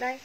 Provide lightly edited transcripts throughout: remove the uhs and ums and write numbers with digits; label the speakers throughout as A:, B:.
A: Đây.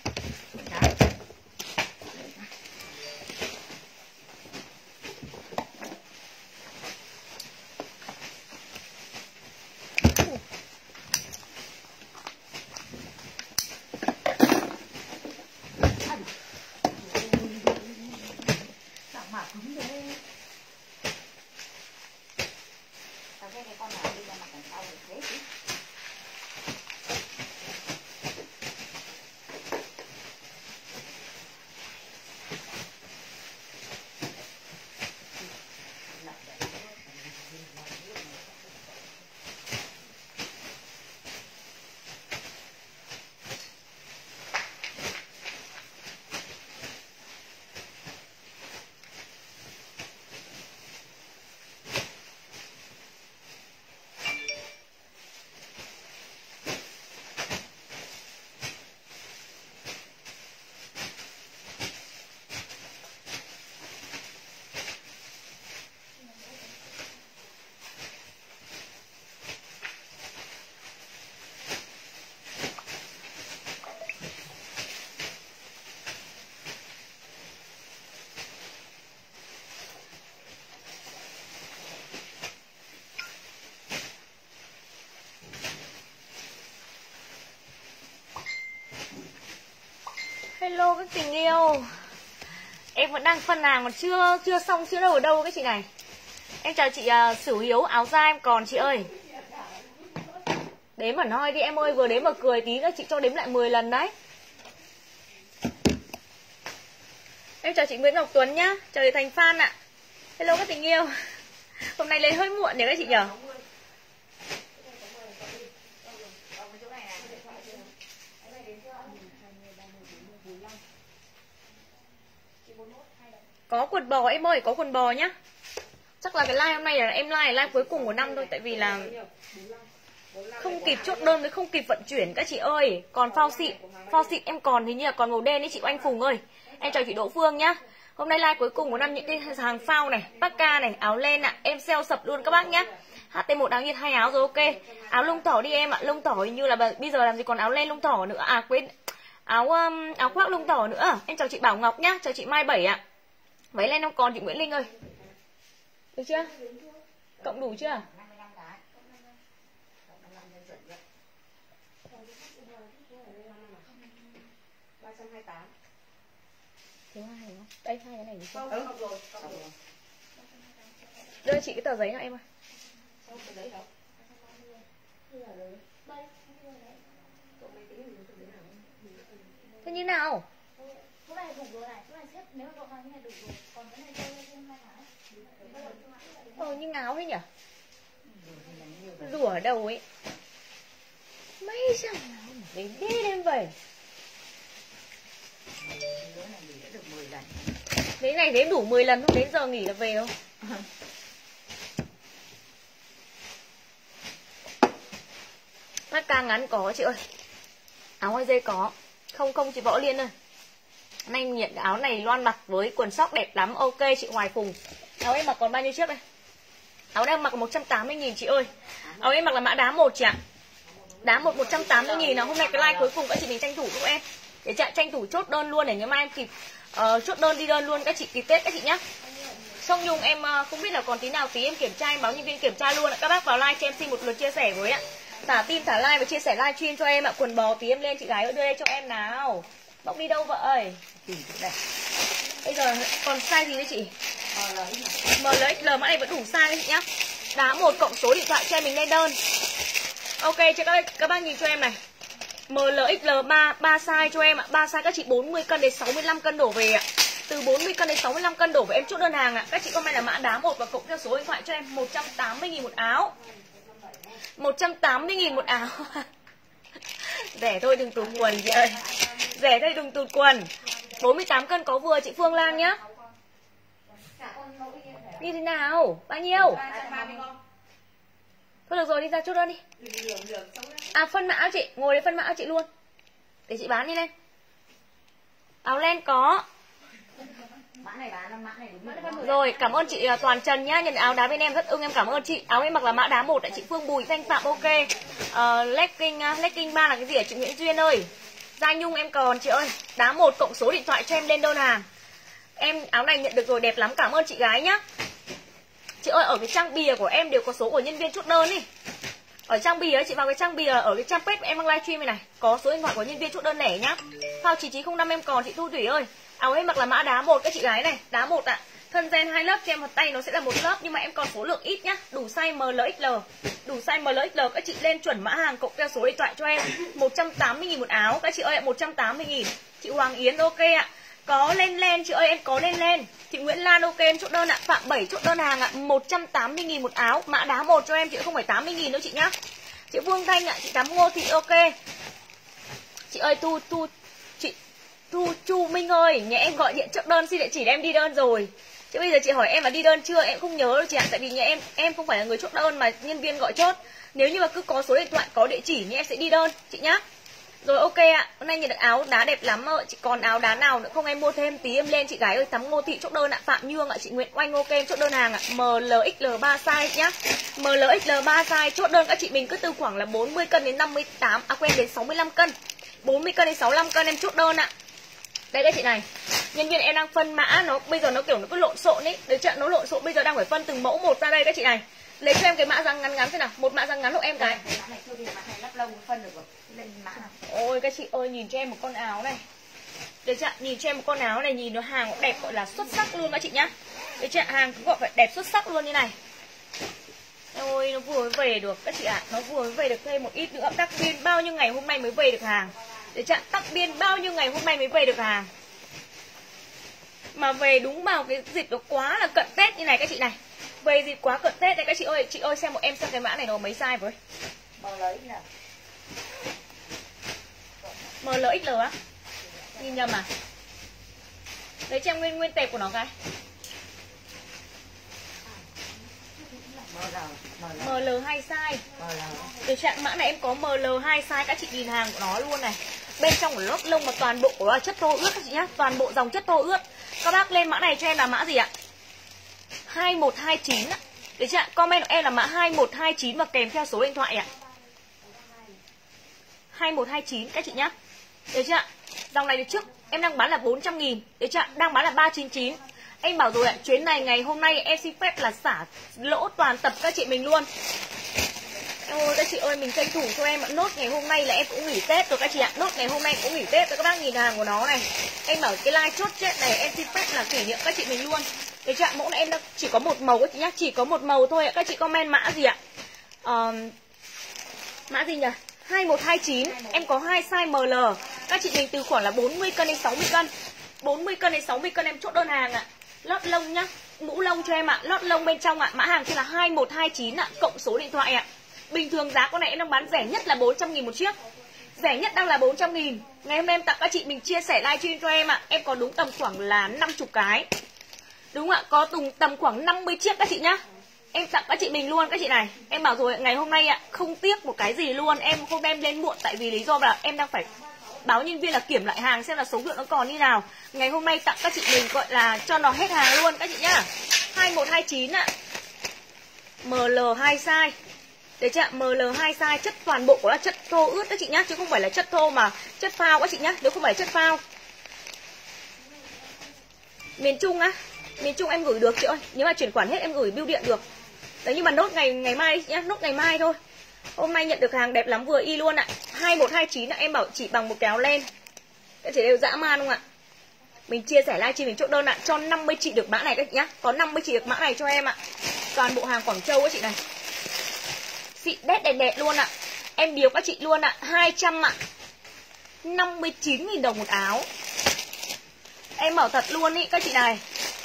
A: Hello các tình yêu. Em vẫn đang phân hàng còn chưa xong, chưa đâu ở đâu các chị này. Em chào chị Sửu Hiếu, áo da em còn chị ơi. Đếm mà nói đi em ơi, vừa đếm mà cười tí các chị cho đếm lại 10 lần đấy. Em chào chị Nguyễn Ngọc Tuấn nhá, chào chị Thành Phan ạ. Hello các tình yêu. Hôm nay lấy hơi muộn nhỉ các chị nhỉ? Có quần bò em ơi, có quần bò nhá. Chắc là cái live hôm nay là em live cuối cùng của năm thôi. Tại vì là không kịp chốt đơn với không kịp vận chuyển các chị ơi. Còn phao xịn em còn thì như là còn màu đen ấy chị Oanh Phùng ơi. Em chào chị Đỗ Phương nhá. Hôm nay live cuối cùng của năm, những cái hàng phao này, Pacca này, áo len ạ, em sale sập luôn các bác nhá. HT1 áo nhiệt 2 áo rồi ok. Áo lông thỏ đi em ạ, lông thỏ hình như là bây giờ làm gì còn áo len lông thỏ nữa. À quên, áo khoác lông thỏ nữa. Em chào chị Bảo Ngọc nhá, chào chị Mai Bảy ạ. Váy len không còn chị Nguyễn Linh ơi. Được chưa? Cộng đủ chưa? Thiếu 2 đúng không? Đây 2 cái này không? Đưa chị cái tờ giấy nào em ơi. Thế như nào?
B: Cái này đủ rồi này, cái này xếp nếu độ hàng như này đủ rồi, còn cái này chơi thêm 2 tháng.
A: Nhưng áo ấy nhỉ? Rủa ở đâu ấy? Mấy dòng áo đến đi đêm về. Thế này đếm đủ 10 lần không? Đến giờ nghỉ là về không? Mắt ca ngắn có chị ơi. Áo hai dây có. Không chị Võ Liên ơi. Nay nhận áo này loan mặc với quần sóc đẹp lắm. Ok chị Hoài Phùng. Áo em mặc còn bao nhiêu chiếc đây? Áo đang mặc 180.000 chị ơi. Áo em mặc là mã đá 1 chị ạ. Đá 1 180.000 nào. Hôm nay cái like cuối cùng các chị mình tranh thủ giúp em. Để tranh thủ chốt đơn luôn để ngày mai em kịp chốt đơn đi đơn luôn các chị kịp Tết các chị nhá. Sông Nhung em không biết là còn tí nào tí em kiểm tra, em báo nhân viên kiểm tra luôn ạ. Các bác vào like cho em xin một lượt chia sẻ với ạ. Thả tim thả like và chia sẻ live stream cho em ạ. Quần bò tí em lên chị gái ơi, đưa đây cho em nào. Bóc đi đâu vậy? Bây giờ còn size gì đấy chị? MLXL mã này vẫn đủ size đấy chị nhá. Đá 1 cộng số điện thoại cho em mình lên đơn. Ok cho các bác nhìn cho em này. MLXL 3 size cho em ạ. 3 size các chị 40 cân đến 65 cân đổ về ạ. Từ 40 cân đến 65 cân đổ về em chốt đơn hàng ạ. Các chị comment là mã đá 1 và cộng theo số điện thoại cho em 180.000 một áo. 180.000 một áo. Rẻ thôi đừng tụt quần chị ơi. Rẻ thôi đừng tụt quần. 48 cân có vừa chị Phương Lan nhá. Như thế nào? Bao nhiêu? Thôi được rồi đi ra chốt đơn đi. À phân mã chị, ngồi đấy phân mã chị luôn. Để chị bán đi lên. Áo len có. Rồi cảm ơn chị Toàn Trần nhá. Nhận áo đá bên em rất ưng, em cảm ơn chị. Áo em mặc là mã đá 1 tại chị Phương Bùi Danh Phạm ok. Legging 3 là cái gì hả chị Nguyễn Duyên ơi? Da nhung em còn chị ơi. Đá 1 cộng số điện thoại cho em lên đơn hàng. Em áo này nhận được rồi, đẹp lắm, cảm ơn chị gái nhá. Chị ơi, ở cái trang bìa của em đều có số của nhân viên chốt đơn ý. Ở trang bìa ấy, chị vào cái trang bìa ở cái trang page em đang livestream này có số điện thoại của nhân viên chốt đơn lẻ nhá. Phao 9905 em còn chị Thu Thủy ơi. Áo em mặc là mã đá 1 các chị gái này, đá 1 ạ. Thân gen 2 lớp cho em, mặt tay nó sẽ là 1 lớp nhưng mà em còn số lượng ít nhá. Đủ size ML XL. Đủ size ML XL các chị lên chuẩn mã hàng cộng theo số điện thoại cho em. 180.000 một áo các chị ơi ạ, 180.000. Chị Hoàng Yến ok ạ. Có lên chị ơi, em có lên. Chị Nguyễn Lan ok em chốt đơn ạ. Phạm 7 chốt đơn hàng ạ, 180.000 một áo, mã đá 1 cho em chị, không phải 80.000 đâu chị nhá. Chị Phương Thanh ạ, chị Tám Ngô Thị ok. Chị ơi chị Chu Minh ơi, nhà em gọi điện chốt đơn xin địa chỉ để em đi đơn rồi. Chứ bây giờ chị hỏi em là đi đơn chưa, em không nhớ đâu chị ạ. Tại vì nhà em không phải là người chốt đơn mà nhân viên gọi chốt. Nếu như mà cứ có số điện thoại, có địa chỉ thì em sẽ đi đơn chị nhá. Rồi ok ạ, hôm nay nhận được áo đá đẹp lắm ạ. Chị còn áo đá nào nữa không em mua thêm tí em lên chị gái ơi. Tắm Ngô Thị chốt đơn ạ. Phạm Nhương ạ, chị Nguyễn Oanh ok em chốt đơn hàng ạ. MLXL 3 size nhá. MLXL 3 size chốt đơn các chị mình cứ từ khoảng là 40 cân đến 58 quên đến 65 cân. 40 cân đến 65 cân em chốt đơn ạ. Đây các chị này. Nhân viên em đang phân mã, nó bây giờ nó kiểu nó cứ lộn xộn ấy. Được chưa? Nó lộn xộn, bây giờ đang phải phân từng mẫu một ra đây các chị này. Lấy cho em cái mã răng ngắn xem nào, một mã răng ngắn hộ em cái.
B: Mã này chưa đi, mã này lắp lông phân được rồi. Lên mã nào.
A: Ôi các chị ơi, nhìn cho em một con áo này. Được chưa? Nhìn cho em một con áo này, nhìn nó hàng đẹp gọi là xuất sắc luôn các chị nhá. Được chưa? Hàng cũng gọi phải đẹp xuất sắc luôn như này. Ôi nó vừa mới về được các chị ạ, nó vừa mới về được thêm một ít nữa. Tắc biên bao nhiêu ngày hôm nay mới về được hàng. Được chưa? Tắc biên bao nhiêu ngày hôm nay mới về được hàng. Mà về đúng vào cái dịp nó quá là cận Tết như này các chị này. Về dịp quá cận Tết này các chị ơi xem một em xem cái mã này nó mấy size với. MLXL á? Nhìn nhầm à? Lấy cho em nguyên tệp của nó cái. ML 2 size. Để chặn mã này em có ML 2 size, các chị nhìn hàng của nó luôn này. Bên trong của lót lông mà toàn bộ của nó là chất thô ướt các chị nhá, toàn bộ dòng chất thô ướt. Các bác lên mã này cho em là mã gì ạ? 2129 ạ. Để chặn comment của em là mã 2129 và kèm theo số điện thoại ạ. 2129 các chị nhá. Được chưa ạ? Dòng này được trước em đang bán là 400.000. Được chưa ạ? Đang bán là 399. Em bảo rồi ạ, chuyến này ngày hôm nay em xin phép là xả lỗ toàn tập các chị mình luôn. Ôi các chị ơi, mình tranh thủ cho em ạ. Nốt ngày hôm nay là em cũng nghỉ Tết rồi các chị ạ. Nốt ngày hôm nay cũng nghỉ Tết rồi, các bác nhìn hàng của nó này. Em bảo cái like chốt chết này em xin phép là kỷ niệm các chị mình luôn. Cái trạng mẫu này em chỉ có một màu các chị nhá, chỉ có một màu thôi ạ. Các chị comment mã gì ạ? Mã gì nhỉ? 2129. Em có 2 size ML. Các chị mình từ khoảng là 40 cân đến 60 cân. 40 cân đến 60 cân em chốt đơn hàng ạ. Lót lông nhá, mũ lông cho em ạ. Lót lông bên trong ạ. Mã hàng kia là 2129 ạ, cộng số điện thoại ạ. Bình thường giá con này em đang bán rẻ nhất là 400.000 một chiếc. Rẻ nhất đang là 400.000. Ngày hôm nay em tặng các chị mình chia sẻ livestream cho em ạ. Em có đúng tầm khoảng là 50 cái. Đúng ạ, có tầm khoảng 50 chiếc các chị nhá. Em tặng các chị mình luôn các chị này. Em bảo rồi ngày hôm nay ạ, không tiếc một cái gì luôn. Em không đem lên muộn tại vì lý do là em đang phải báo nhân viên là kiểm lại hàng xem là số lượng nó còn như nào. Ngày hôm nay tặng các chị mình gọi là cho nó hết hàng luôn các chị nhá. 2129 ạ. ML 2 size. Đấy chưa ạ? ML 2 size, chất toàn bộ của nó chất thô ướt các chị nhá, chứ không phải là chất thô mà chất phao các chị nhá, nếu không phải chất phao. Miền Trung á, miền Trung em gửi được chị ơi, nếu mà chuyển khoản hết em gửi bưu điện được. Đấy nhưng mà nốt ngày mai nhá, nốt ngày mai thôi. Hôm nay nhận được hàng đẹp lắm vừa y luôn ạ. 2129 ạ, em bảo chỉ bằng một cái áo len. Các chị đều dã man không ạ? Mình chia sẻ livestream mình chốt đơn ạ, cho 50 chị được mã này các chị nhá. Có 50 chị được mã này cho em ạ. Toàn bộ hàng Quảng Châu các chị này. Xịn đét đẹp luôn ạ. Em điều các chị luôn ạ, 200 ạ. 59.000 đồng một áo. Em bảo thật luôn ý các chị này.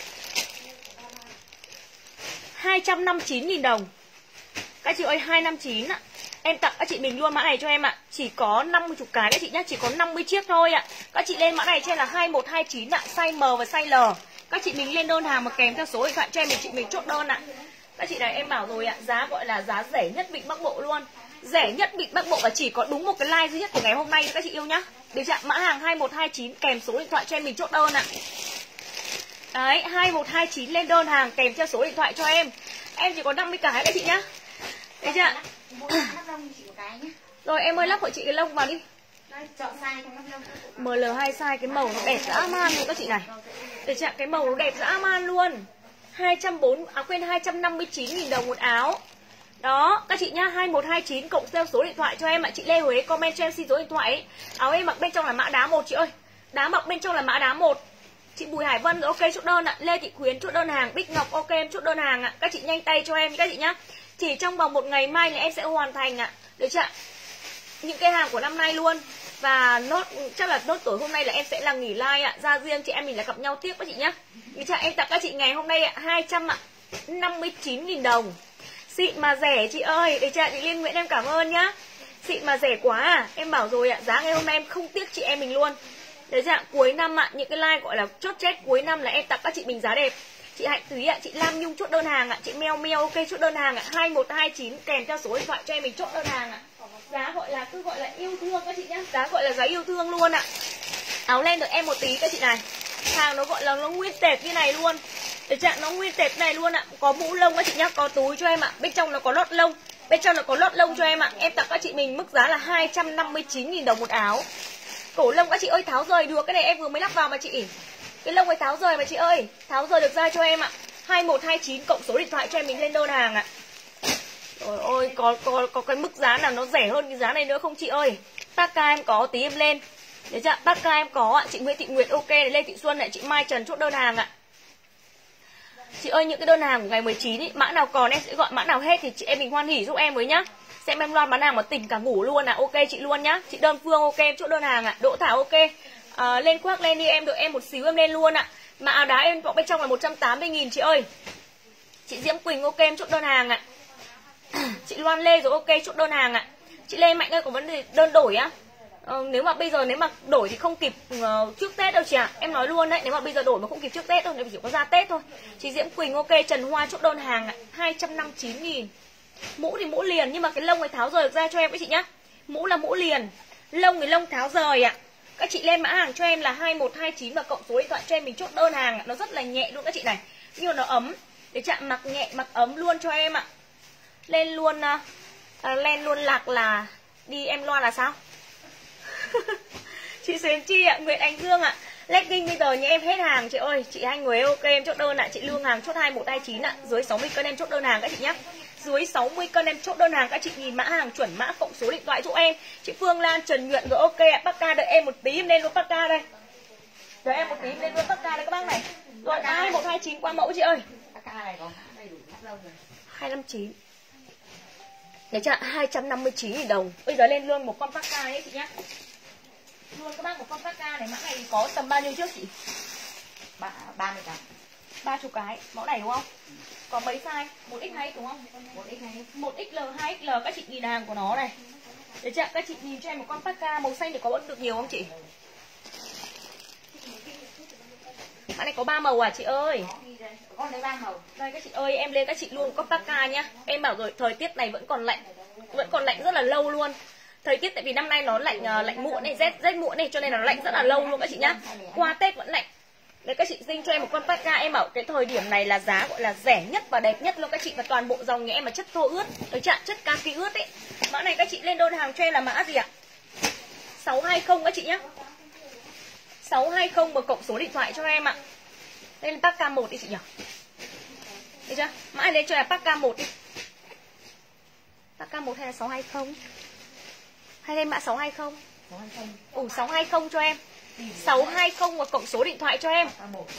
A: 259.000 đồng. Các chị ơi 259 ạ. Em tặng các chị mình luôn mã này cho em ạ. Chỉ có 50 cái các chị nhá, chỉ có 50 chiếc thôi ạ. Các chị lên mã này cho em là 2129 ạ, size M và size L. Các chị mình lên đơn hàng mà kèm theo số điện thoại cho em, chị mình chốt đơn ạ. Các chị này em bảo rồi ạ, giá gọi là giá rẻ nhất Vịnh Bắc Bộ luôn. Rẻ nhất Vịnh Bắc Bộ và chỉ có đúng một cái like duy nhất của ngày hôm nay các chị yêu nhá. Được chưa? Mã hàng 2129 kèm số điện thoại cho em mình chốt đơn ạ. Đấy, 2129 lên đơn hàng kèm theo số điện thoại cho em. Em chỉ có 50 cái các chị nhá. Đấy chưa? Rồi em ơi lắp hộ chị cái lông vào đi.
B: Chọn size trong 55.
A: ML2 size cái màu nó đẹp dã man luôn các chị này. Để chạm cái màu nó đẹp dã man luôn. 259.000 đồng một áo. Đó, các chị nhá, 2129 cộng theo số điện thoại cho em ạ. Chị Lê Huế comment cho em xin số điện thoại ấy. Áo em mặc bên trong là mã đá 1 chị ơi. Đá mặc bên trong là mã đá 1. Chị Bùi Hải Vân rồi, ok chốt đơn ạ. Lê Thị Khuyến chốt đơn hàng, Bích Ngọc ok em chốt đơn hàng ạ. Các chị nhanh tay cho em các chị nhá. Chỉ trong vòng một ngày mai là em sẽ hoàn thành ạ. Được chưa ạ? Những cái hàng của năm nay luôn. Và nốt chắc là nốt tối hôm nay là em sẽ là nghỉ like ạ. Ra riêng chị em mình là gặp nhau tiếp các chị nhá. Được chưa? Em tặng các chị ngày hôm nay ạ, 259.000 đồng. Xịn mà rẻ chị ơi. Được chưa? Chị Liên Nguyễn em cảm ơn nhá. Xịn mà rẻ quá à. Em bảo rồi ạ, giá ngày hôm nay em không tiếc chị em mình luôn. Đấy chưa? Cuối năm ạ, những cái like gọi là chốt chết cuối năm là em tặng các chị mình giá đẹp. Chị Hạnh Thúy ạ, chị Lam Nhung chốt đơn hàng ạ, chị Meo Meo ok chốt đơn hàng ạ, 2129 kèm theo số điện thoại cho em mình chốt đơn hàng ạ. Giá gọi là cứ gọi là yêu thương các chị nhá, giá gọi là giá yêu thương luôn ạ. Áo len được em một tí các chị này. Hàng nó gọi là nó nguyên tệp như này luôn. Để chặn nó nguyên tệp này luôn ạ. Có mũ lông các chị nhá, có túi cho em ạ. Bên trong nó có lót lông. Bên trong nó có lót lông cho em ạ. Em tặng các chị mình mức giá là 259.000 đồng một áo. Cổ lông các chị ơi, tháo rời được. Cái này em vừa mới lắp vào mà chị. Cái lông ấy tháo rời mà chị ơi. Tháo rời được ra cho em ạ. 2129 cộng số điện thoại cho em mình lên đơn hàng ạ. Trời ơi, có cái mức giá nào nó rẻ hơn cái giá này nữa không chị ơi? Parka em có tí em lên. Đấy chưa? Parka em có ạ. Chị Nguyễn Thị Nguyệt ok, Lê Thị Xuân này, chị Mai Trần chốt đơn hàng ạ. Chị ơi, những cái đơn hàng của ngày 19 ý, mã nào còn em sẽ gọi, mã nào hết thì chị em mình hoan hỉ giúp em với nhá. Xem em Loan bán hàng mà tỉnh cả ngủ luôn à. Ok chị luôn nhá. Chị Đơn Phương ok em chốt đơn hàng ạ. Đỗ Thảo ok. Lên khoác lên đi em, đợi em một xíu em lên luôn ạ. Mà áo đá em bên trong là 180.000 chị ơi. Chị Diễm Quỳnh ok em chốt đơn hàng ạ. Chị Loan Lê rồi ok chốt đơn hàng ạ. Chị Lê Mạnh ơi có vấn đề đơn đổi á. Nếu mà bây giờ nếu mà đổi thì không kịp trước Tết đâu chị ạ. Em nói luôn đấy, nếu mà bây giờ đổi mà không kịp trước Tết thôi, nếu chỉ có ra Tết thôi. Chị Diễm Quỳnh ok, Trần Hoa chốt đơn hàng ạ, 259.000. Mũ thì mũ liền nhưng mà cái lông này tháo rời được ra cho em các chị nhá. Mũ là mũ liền, lông thì lông tháo rời ạ. Các chị lên mã hàng cho em là 2129 và cộng số điện thoại cho em mình chốt đơn hàng ạ. Nó rất là nhẹ luôn các chị này. Nhưng mà nó ấm. Để chạm mặc nhẹ mặc ấm luôn cho em ạ. Lên luôn lên luôn lạc là đi em Loan là sao? Chị Xuyến Chi ạ, Nguyễn Ánh Dương ạ. Legging bây giờ nhà em hết hàng chị ơi. Chị Anh Huế ok em chốt đơn ạ. Chị Lương hàng chốt 2129 ạ. Dưới 60 cân em chốt đơn hàng các chị nhé. Dưới 60 cân em chốt đơn hàng các chị nhìn mã hàng chuẩn mã cộng số điện thoại giúp em. Chị Phương Lan Trần Nhuận rồi ok ạ. Parka đợi em một tí em lên luôn Parka đây. Đợi em một tí em lên luôn Parka đây các bác này. Rồi 2129 qua mẫu chị ơi.
B: Parka này có đầy đủ lắp lông rồi.
A: 259. Đấy chưa? 259.000 đồng. Bây giờ lên luôn một con Parka ấy chị nhé. Luôn các bác một con Parka này, mã này có tầm bao nhiêu trước chị?
B: 30 cái.
A: 30 cái. Mẫu này đúng không? Có mấy size? 1X 2X đúng không?
B: 1X hay
A: 1XL, 2XL các chị nhìn hàng của nó này. Đấy chưa? Các chị nhìn cho em một con Parka màu xanh thì có bớt được nhiều không chị? Mã này có 3 màu à chị ơi?
B: con đấy 3 màu.
A: Đây các chị ơi, em lên các chị luôn con Parka nhá. Em bảo rồi, thời tiết này vẫn còn lạnh. Vẫn còn lạnh rất là lâu luôn. Thời tiết tại vì năm nay nó lạnh muộn này, rét muộn này cho nên là nó lạnh rất là lâu luôn các chị nhá. Qua Tết vẫn lạnh. Đấy các chị dinh cho em một con Parka, em bảo cái thời điểm này là giá gọi là rẻ nhất và đẹp nhất luôn các chị, và toàn bộ dòng nhà em là chất thô ướt, ở trạng chất kaki ướt ấy. Mã này các chị lên đơn hàng cho em là mã gì ạ? 620 các chị nhá. 620 và cộng số điện thoại cho em ạ. Lên Parka 1 đi chị nhỉ. Được chưa? Mã này lên cho là Parka 1 đi. Parka 1 hay là 620? Hay lên mã 620? 620. 620 cho em. 620 và cộng số điện thoại cho em.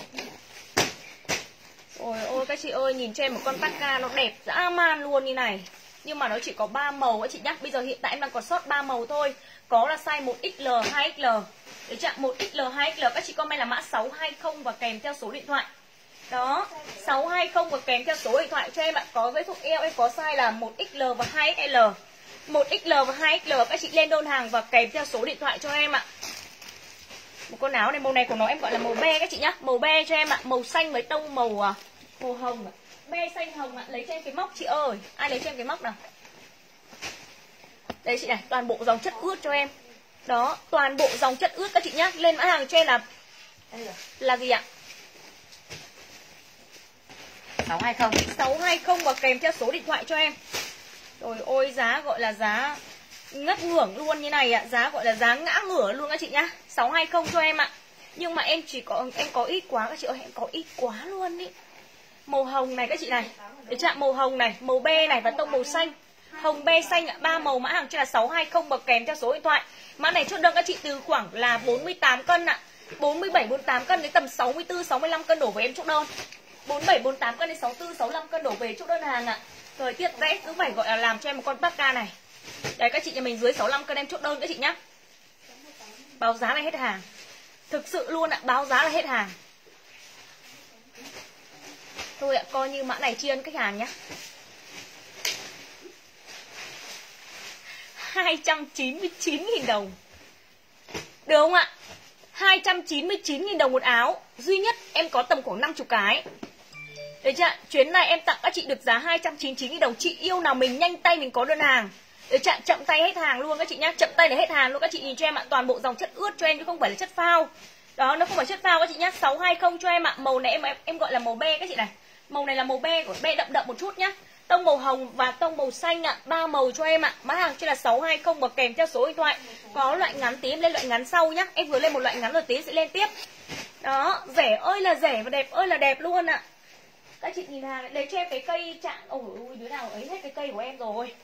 A: Ôi ôi các chị ơi, nhìn cho em một con Parka nó đẹp dã man luôn như này. Nhưng mà nó chỉ có 3 màu các chị nhá. Bây giờ hiện tại em đang còn sót 3 màu thôi. Có là size 1XL, 2XL. Đấy chạm 1XL, 2XL các chị comment là mã 620 và kèm theo số điện thoại. Đó, 620 và kèm theo số điện thoại cho em ạ. Có dây thúc eo em có size là 1XL và 2XL. 1XL và 2XL các chị lên đơn hàng và kèm theo số điện thoại cho em ạ. Một con áo này, màu này của nó em gọi là màu be các chị nhá. Màu be cho em ạ, màu xanh với tông màu hồng. Be xanh hồng ạ, lấy cho em cái móc chị ơi. Ai lấy cho em cái móc nào? Đây chị này, toàn bộ dòng chất ướt cho em. Đó, toàn bộ dòng chất ướt các chị nhá. Lên mã hàng cho em là gì ạ?
B: 620.
A: 620 và kèm theo số điện thoại cho em. Rồi ôi giá gọi là ngất ngưởng luôn như này ạ. Giá gọi là giá ngã ngửa luôn các chị nhá. 620 cho em ạ. Nhưng mà em có ít quá các chị ơi, em có ít quá luôn ý. Màu hồng này các chị này. Để chạm màu hồng này, màu be này và tông màu xanh. Hồng be xanh ạ, 3 màu mã hàng trên là 620 bậc kèm theo số điện thoại. Mã này chốt đơn các chị từ khoảng là 48 cân ạ. 47 48 cân đến tầm 64 65 cân đổ về em chốt đơn. 47 48 cân đến 64 65 cân đổ về chốt đơn hàng ạ. Thời tiết rét cứ phải gọi là làm cho em một con parka này. Đấy các chị nhà mình dưới 65 cân em chốt đơn các chị nhá. Báo giá là hết hàng. Thực sự luôn ạ, báo giá là hết hàng. Thôi ạ, coi như mã này tri ân khách hàng nhá. 299.000 đồng. Được không ạ? 299.000 đồng một áo. Duy nhất em có tầm khoảng 50 cái. Đấy chưa? Chuyến này em tặng các chị được giá 299.000 đồng. Chị yêu nào mình nhanh tay mình có đơn hàng. Đấy chưa? Chậm tay hết hàng luôn các chị nhá. Chậm tay là hết hàng luôn các chị nhìn cho em ạ. Toàn bộ dòng chất ướt cho em chứ không phải là chất phao. Đó, nó không phải chất phao các chị nhá. 620 cho em ạ. Màu này em gọi là màu be các chị này. Màu này là màu be của be đậm đậm một chút nhá. Tông màu hồng và tông màu xanh ạ. 3 màu cho em ạ. Mã hàng trên là 620 và kèm theo số điện thoại. Có loại ngắn tí em lên loại ngắn sau nhá. Em vừa lên một loại ngắn rồi tí sẽ lên tiếp. Đó, rẻ ơi là rẻ và đẹp ơi là đẹp luôn ạ. Các chị nhìn hàng lấy cho em cái cây chạm. Ôi đứa nào ấy hết cái cây của em rồi.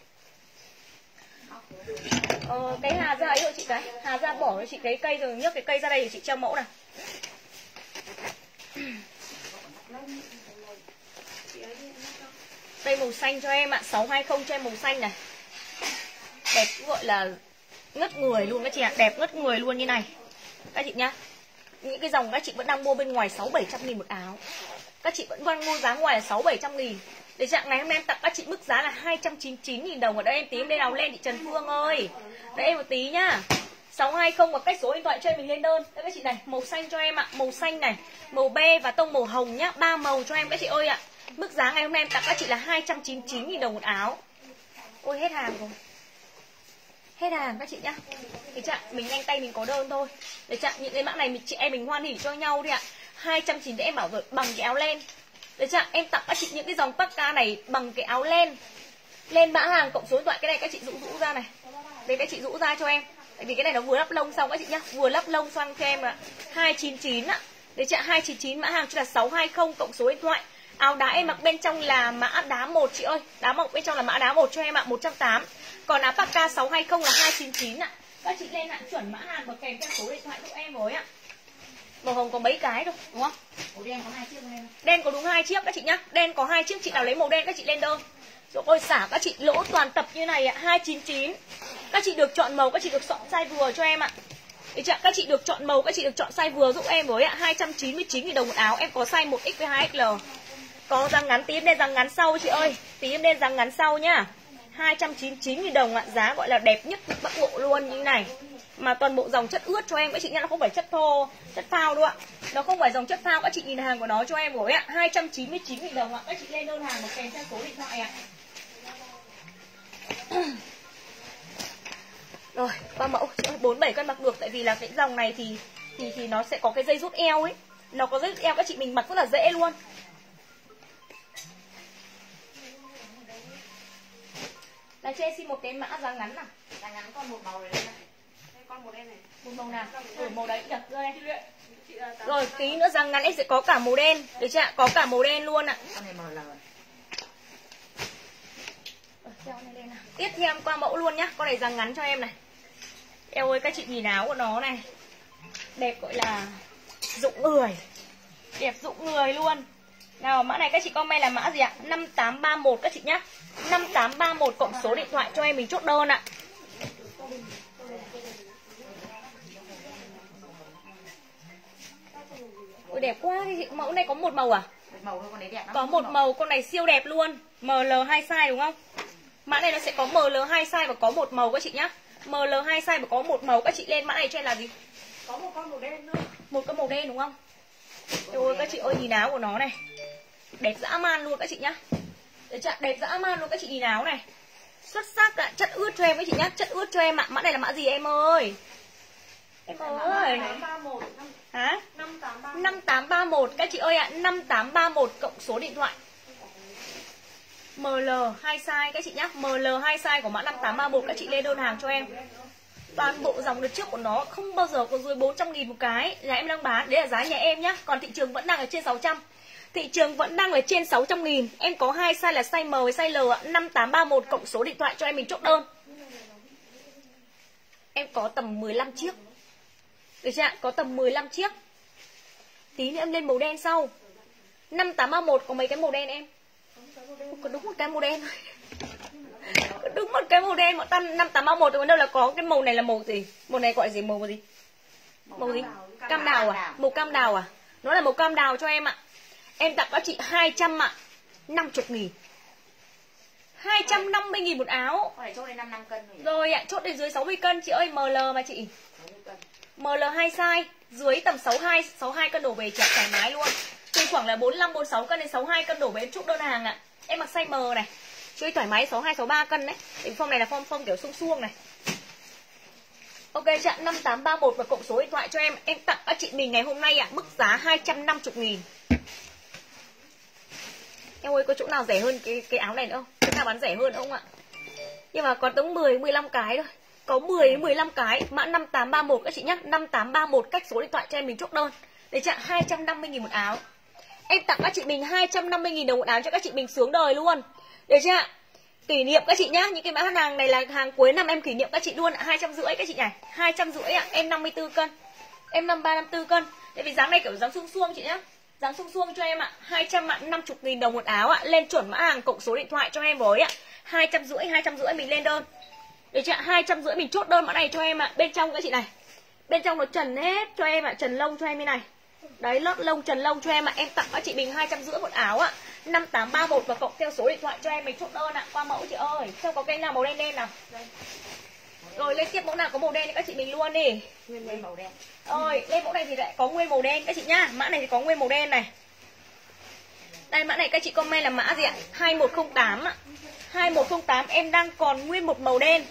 A: Cái Hà ra ấy rồi chị cái. Hà ra bỏ cho chị cái cây rồi, nhấc cái cây ra đây để chị treo mẫu này. Đây màu xanh cho em ạ, 620 cho em màu xanh này. Đẹp gọi là ngất người luôn các chị ạ, đẹp ngất người luôn như này. Các chị nhá. Những cái dòng các chị vẫn đang mua bên ngoài 600-700 nghìn một áo. Các chị vẫn đang mua giá ngoài là 600-700 nghìn. Để trạng ngày hôm nay em tặng các chị mức giá là 299.000 đồng. Ở đây em tí em lên nào lên chị Trần Phương ơi. Đấy em một tí nhá. 620 và cách số điện thoại cho em mình lên đơn. Đây các chị này, màu xanh cho em ạ, màu xanh này, màu be và tông màu hồng nhá, 3 màu cho em các chị ơi ạ. Mức giá ngày hôm nay em tặng các chị là 299.000 đồng một áo. Ôi hết hàng rồi. Hết hàng các chị nhá. Thì chạm mình nhanh tay mình có đơn thôi. Để chạm những cái mã này chị em mình hoan hỉ cho nhau đi ạ. 290 để em bảo rồi bằng cái áo len. Để chạm em tặng các chị những cái dòng parka này bằng cái áo len. Lên mã hàng cộng số điện thoại, cái này các chị rũ ra này. Đây các chị rũ ra cho em. Tại vì cái này nó vừa lắp lông xong các chị nhá, vừa lắp lông xoăn cho em là 299 ạ. Để chạm 299 mã hàng cho là 620 cộng số điện thoại. Áo đá em mặc bên trong là mã đá 1 chị ơi. Đá mặc bên trong là mã đá 1 cho em ạ, 180. Còn áo parka 620 là 299 ạ. Các chị lên hạn chuẩn mã hàng và kèm theo số điện thoại của em với ạ. Màu hồng có mấy cái thôi, đúng không?
B: Màu đen có 2 chiếc em.
A: Đen có đúng 2 chiếc các chị nhá. Đen có 2 chiếc, chị nào lấy màu đen các chị lên đơn. Rồi ôi xả các chị lỗ toàn tập như này ạ, 299. Các chị được chọn màu, các chị được chọn size vừa cho em ạ. Để chạm các chị được chọn màu, các chị được chọn size vừa giúp em với ạ, 299.000 đồng một áo. Em có size 1X với 2XL. Có dáng ngắn, tí em lên dáng ngắn sau chị ơi. Tí em lên dáng ngắn sau nhá. 299.000 đồng ạ, giá gọi là đẹp nhất Bắc Bộ luôn như này. Mà toàn bộ dòng chất ướt cho em các chị nhá, nó không phải chất thô, chất phao đâu ạ. Nó không phải dòng chất phao, các chị nhìn hàng của nó cho em rồi ạ, 299.000 đồng ạ. Các chị lên đơn hàng một kèm theo số điện thoại ạ. Rồi, 3 mẫu, 47 cân mặc được. Tại vì là cái dòng này thì nó sẽ có cái dây rút eo ấy. Nó có dây rút eo, các chị mình mặc rất là dễ luôn. Là cho em xin một cái mã dáng ngắn nào.
B: Dáng ngắn con một màu này đây này. Đây con màu đen này.
A: Một màu nào? Màu đấy được đưa đây. Rồi tí nữa dáng ngắn em sẽ có cả màu đen. Được chưa ạ? Có cả màu đen luôn ạ.
B: Con này màu lờ.
A: Tiếp theo em qua mẫu luôn nhá. Con này dáng ngắn cho em này. Eo ơi các chị nhìn áo của nó này. Đẹp gọi là rụng người. Đẹp rụng người luôn. Nào mã này các chị comment là mã gì ạ? 5831 các chị nhá. 5831 cộng số điện thoại cho em mình chốt đơn ạ. Ôi đẹp quá. Mẫu này có một màu à?
B: Màu thôi, con đấy đẹp lắm.
A: Có một màu, con này siêu đẹp luôn. ML 2 size đúng không? Mã này nó sẽ có ML 2 size và có một màu các chị nhá. ML 2 size và có một màu, các chị lên mã này cho em là gì?
B: Có một con màu đen nữa.
A: Một con màu đen đúng không? Ôi các chị ơi nhìn áo của nó này. Đẹp dã man luôn các chị nhá. Đẹp dã man luôn các chị nhìn áo này. Xuất sắc ạ, chất ướt cho em các chị nhá, chất ướt cho em ạ. Mã này là mã gì em ơi? Em ơi.
B: 5831.
A: Hả?
B: 5831.
A: 5831 các chị ơi ạ, 5831 cộng số điện thoại. ML 2 size các chị nhá. ML 2 size của mã 5831 các chị lên đơn hàng cho em. Toàn bộ dòng đợt trước của nó không bao giờ có dưới 400.000 một cái. Giá em đang bán, đấy là giá nhà em nhá. Còn thị trường vẫn đang ở trên 600. Thị trường vẫn đang ở trên 600.000. Em có 2 size là size M với size L. 5831 cộng số điện thoại cho em mình chốt đơn. Em có tầm 15 chiếc. Được chưa ạ? Có tầm 15 chiếc. Tí nữa em lên màu đen sau. 5831 có mấy cái màu đen em? Có đúng một cái màu đen thôi. Có đúng một cái màu đen. Bọn ta 5831 thì đâu là có cái màu này là màu gì? Màu này gọi gì? Màu gì? Màu gì? Cam đào à? Màu cam đào à? Nó là màu cam đào cho em ạ. Em tặng các chị 200 ạ. 50.000. 250.000 một áo.
B: Chốt đến 55 cân
A: rồi ạ, chốt đến dưới 60 cân chị ơi. ML mà chị. ML 2 size, dưới tầm 62 cân đổ về chặt thoải mái luôn. Từ khoảng là 45 46 cân đến 62 cân đổ về em chốt đơn hàng ạ. Em mặc size M này. Chơi thoải mái 62 63 cân đấy. Cái form này là form kiểu suông suông này. Ok chị ạ, 5831 và cộng số điện thoại cho em. Em tặng các chị mình ngày hôm nay ạ, mức giá 250.000. Em ơi, có chỗ nào rẻ hơn cái áo này nữa không? Chỗ nào bán rẻ hơn không ạ? Nhưng mà có tống 10 15 cái thôi. Có 10 15 cái, mã 5831 các chị nhá, 5831 cách số điện thoại cho em mình chốt đơn. Để chặn 250.000 một áo. Em tặng các chị mình 250.000 đồng một áo cho các chị mình sướng đời luôn. Được chưa ạ? Kỷ niệm các chị nhá, những cái mã hàng này là hàng cuối năm em kỷ niệm các chị luôn ạ, 250 các chị này, 250 ạ, em 54 cân. Em 53 54 cân. Tại vì dáng này kiểu dáng suông suông chị nhá. Dáng suông suông cho em ạ, 250.000 đồng một áo ạ, lên chuẩn mã hàng cộng số điện thoại cho em với ạ. 250 mình lên đơn. Để chị ạ, 250 mình chốt đơn mã này cho em ạ. Bên trong các chị này. Bên trong nó trần hết cho em ạ, trần lông cho em như này. Đấy, lót lông trần lông cho em ạ. Em tặng các chị mình 250 một áo ạ. 5831 và cộng theo số điện thoại cho em mình chốt đơn ạ. Qua mẫu chị ơi. Xem có cái nào màu đen đen nào. Rồi lên tiếp mẫu nào có màu đen thì các chị mình luôn đi.
B: Nguyên màu đen.
A: Rồi, lên mẫu này thì lại có nguyên màu đen các chị nhá. Mã này thì có nguyên màu đen này. Đây mã này các chị comment là mã gì ạ? 2108 ạ. 2108 em đang còn nguyên một màu đen.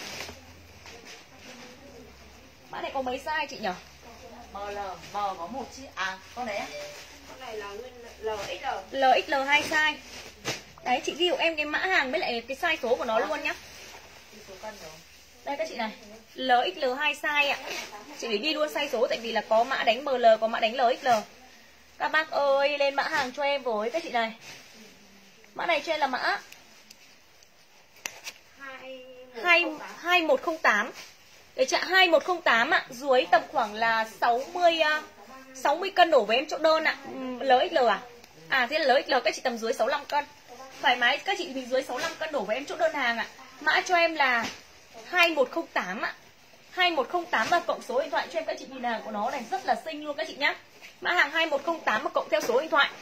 A: Mã này có mấy size chị nhỉ?
B: ML, M có một chiếc. À, con đấy á?
C: Con này là nguyên LXL.
A: LXL 2 size. Đấy, chị ghi hộ em cái mã hàng với lại cái size số của nó luôn nhá.
B: Số cân rồi.
A: Đây các chị này. LXL 2 size ạ. Chị để ghi luôn size số tại vì là có mã đánh ML, có mã đánh LXL. Các bác ơi, lên mã hàng cho em với các chị này. Mã này cho em là mã 2108. Để chạ 2108 ạ, dưới tầm khoảng là 60 cân đổ với em chỗ đơn ạ. LXL à? À thế là LXL các chị tầm dưới 65 cân. Thoải mái các chị mình dưới 65 cân đổ với em chỗ đơn hàng ạ. Mã cho em là 2108 ạ. 2108 và cộng số điện thoại cho em các chị nhìn hàng của nó này rất là xinh luôn các chị nhá. Mã hàng 2108 và cộng theo số điện thoại.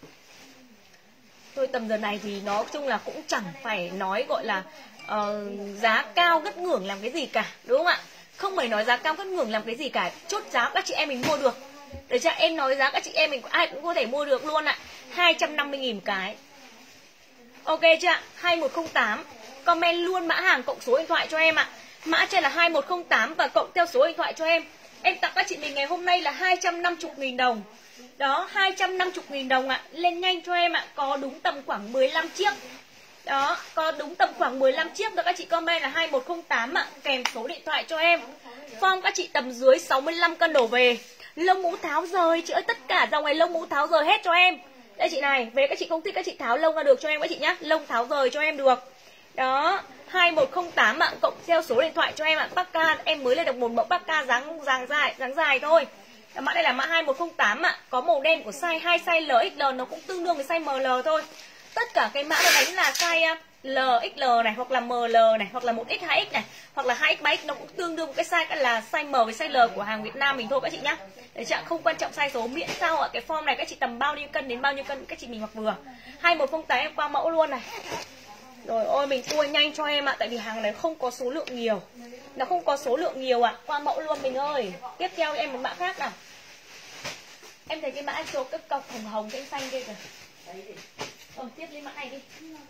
A: Thôi tầm giờ này thì nói chung là cũng chẳng phải nói gọi là giá cao ngất ngưởng làm cái gì cả, đúng không ạ? Không phải nói giá cao ngất ngưởng làm cái gì cả, chốt giá các chị em mình mua được. Để cho em nói giá các chị em mình ai cũng có thể mua được luôn ạ. 250.000 cái. Ok chưa ạ? 2108. Comment luôn mã hàng cộng số điện thoại cho em ạ. Mã trên là 2108 và cộng theo số điện thoại cho em. Em tặng các chị mình ngày hôm nay là 250.000 đồng. Đó, 250.000 đồng ạ. Lên nhanh cho em ạ. Có đúng tầm khoảng 15 chiếc. Đó, có đúng tầm khoảng 15 chiếc rồi các chị comment là 2108 ạ. Kèm số điện thoại cho em. Form các chị tầm dưới 65 cân đổ về. Lông mũ tháo rời. Chị ơi, tất cả dòng này lông mũ tháo rời hết cho em. Đây chị này, về các chị không thích các chị tháo lông ra được cho em các chị nhá. Lông tháo rời cho em được. Đó, 2108 ạ, cộng theo số điện thoại cho em ạ. Pakka em mới lên được một mẫu Pakka dáng dài thôi. Mã đây là mã 2108 ạ, có màu đen của size 2 size LXL nó cũng tương đương với size ML thôi. Tất cả cái mã nó đánh là size LXL này hoặc là ML này hoặc là 1X 2X này hoặc là 2X 3X nó cũng tương đương với cái size là size M với size L của hàng Việt Nam mình thôi các chị nhá. Để chẳng không quan trọng size số miễn sao ạ, cái form này các chị tầm bao nhiêu cân đến bao nhiêu cân các chị mình mặc vừa. 2108 em qua mẫu luôn này. Rồi ôi mình tua nhanh cho em ạ, tại vì hàng này không có số lượng nhiều. Nó không có số lượng nhiều ạ, qua mẫu luôn mình ơi. Tiếp theo em một mã khác nào. Em thấy cái mã số cái cọc hồng hồng cái xanh kia kìa. Tiếp lên mã này đi.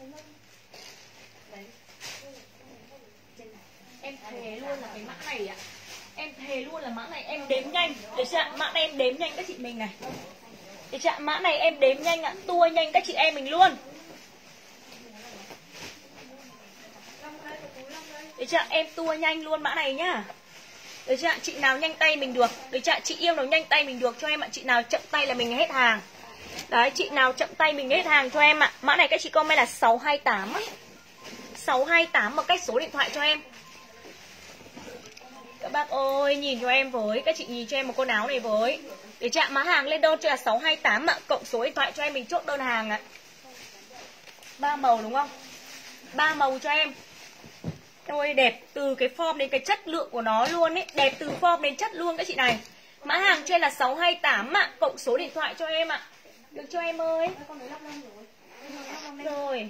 A: Đấy. Em thề luôn là cái mã này ạ. Em thề luôn là mã này em đếm nhanh. Để chạm mã này em đếm nhanh các chị mình này. Để chạm mã này em đếm nhanh ạ, tua nhanh các chị em mình luôn. chưa? Em tua nhanh luôn mã này nhá. Được chưa? Chị nào nhanh tay mình được. Được chưa? Chị yêu nào nhanh tay mình được cho em ạ. Chị nào chậm tay là mình hết hàng. Đấy, chị nào chậm tay mình hết hàng cho em ạ. Mã này các chị comment là 628 ấy. 628 một cách số điện thoại cho em. Các bác ơi, nhìn cho em với. Các chị nhìn cho em một con áo này với. Để chạm mã hàng lên đơn cho là 628 ạ. Cộng số điện thoại cho em mình chốt đơn hàng ạ. 3 màu đúng không? 3 màu cho em. Ôi đẹp từ cái form đến cái chất lượng của nó luôn ấy. Đẹp từ form đến chất luôn các chị này. Mã hàng trên là 628 ạ. Cộng số điện thoại cho em ạ. Được cho em ơi. Rồi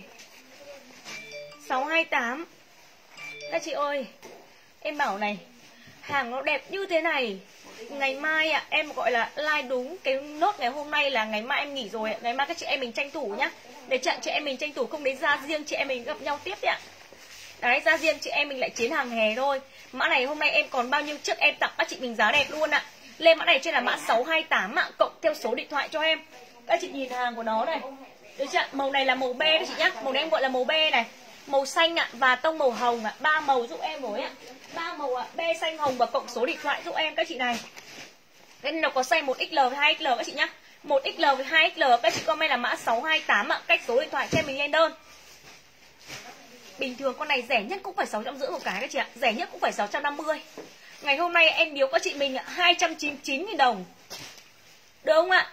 A: 628. Các chị ơi, em bảo này, hàng nó đẹp như thế này, ngày mai ạ, em gọi là like đúng cái nốt ngày hôm nay là ngày mai em nghỉ rồi ạ. Ngày mai các chị em mình tranh thủ nhá. Để chặn chị em mình tranh thủ, không đến ra riêng chị em mình gặp nhau tiếp đấy ạ. Đấy, ra riêng chị em mình lại chiến hàng hè thôi. Mã này hôm nay em còn bao nhiêu chiếc em tặng các chị mình giá đẹp luôn ạ. Lên mã này trên là mã 628 ạ, cộng theo số điện thoại cho em. Các chị nhìn hàng của nó này. Được chưa? Màu này là màu be các chị nhá. Màu này em gọi là màu be này. Màu xanh ạ và tông màu hồng ạ. 3 màu giúp em với ạ. 3 màu ạ, be xanh hồng và cộng số điện thoại giúp em các chị này. Nên nó có size 1XL với 2XL các chị nhá. 1XL với 2XL các chị comment là mã 628 ạ, cách số điện thoại cho em mình lên đơn. Bình thường con này rẻ nhất cũng phải 650 một cái các chị ạ. Rẻ nhất cũng phải 650. Ngày hôm nay em biếu các chị mình 299.000 đồng. Được không ạ?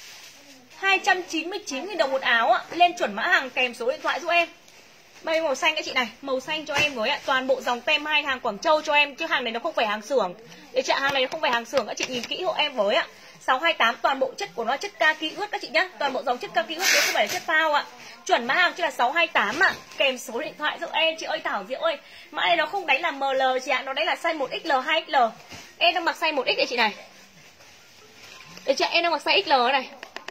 A: 299.000 đồng một áo ạ. Lên chuẩn mã hàng kèm số điện thoại giúp em. Đây màu xanh các chị này, màu xanh cho em với ạ. Toàn bộ dòng tem 2 hàng Quảng Châu cho em, chứ hàng này nó không phải hàng xưởng. Để chợ hàng này nó không phải hàng xưởng, các chị nhìn kỹ hộ em với ạ. 628 toàn bộ chất của nó chất kaki ướt các chị nhá. Toàn bộ dòng chất kaki ướt chứ không phải là chất phao ạ. Chuẩn mã hàng chứ là 628 ạ. Kèm số điện thoại giúp em chị ơi Thảo Diệu ơi. Mã này nó không đánh là ML chị ạ, nó đánh là size 1XL 2XL. Em đang mặc size 1X đây chị này. Để chị em đang mặc size XL này.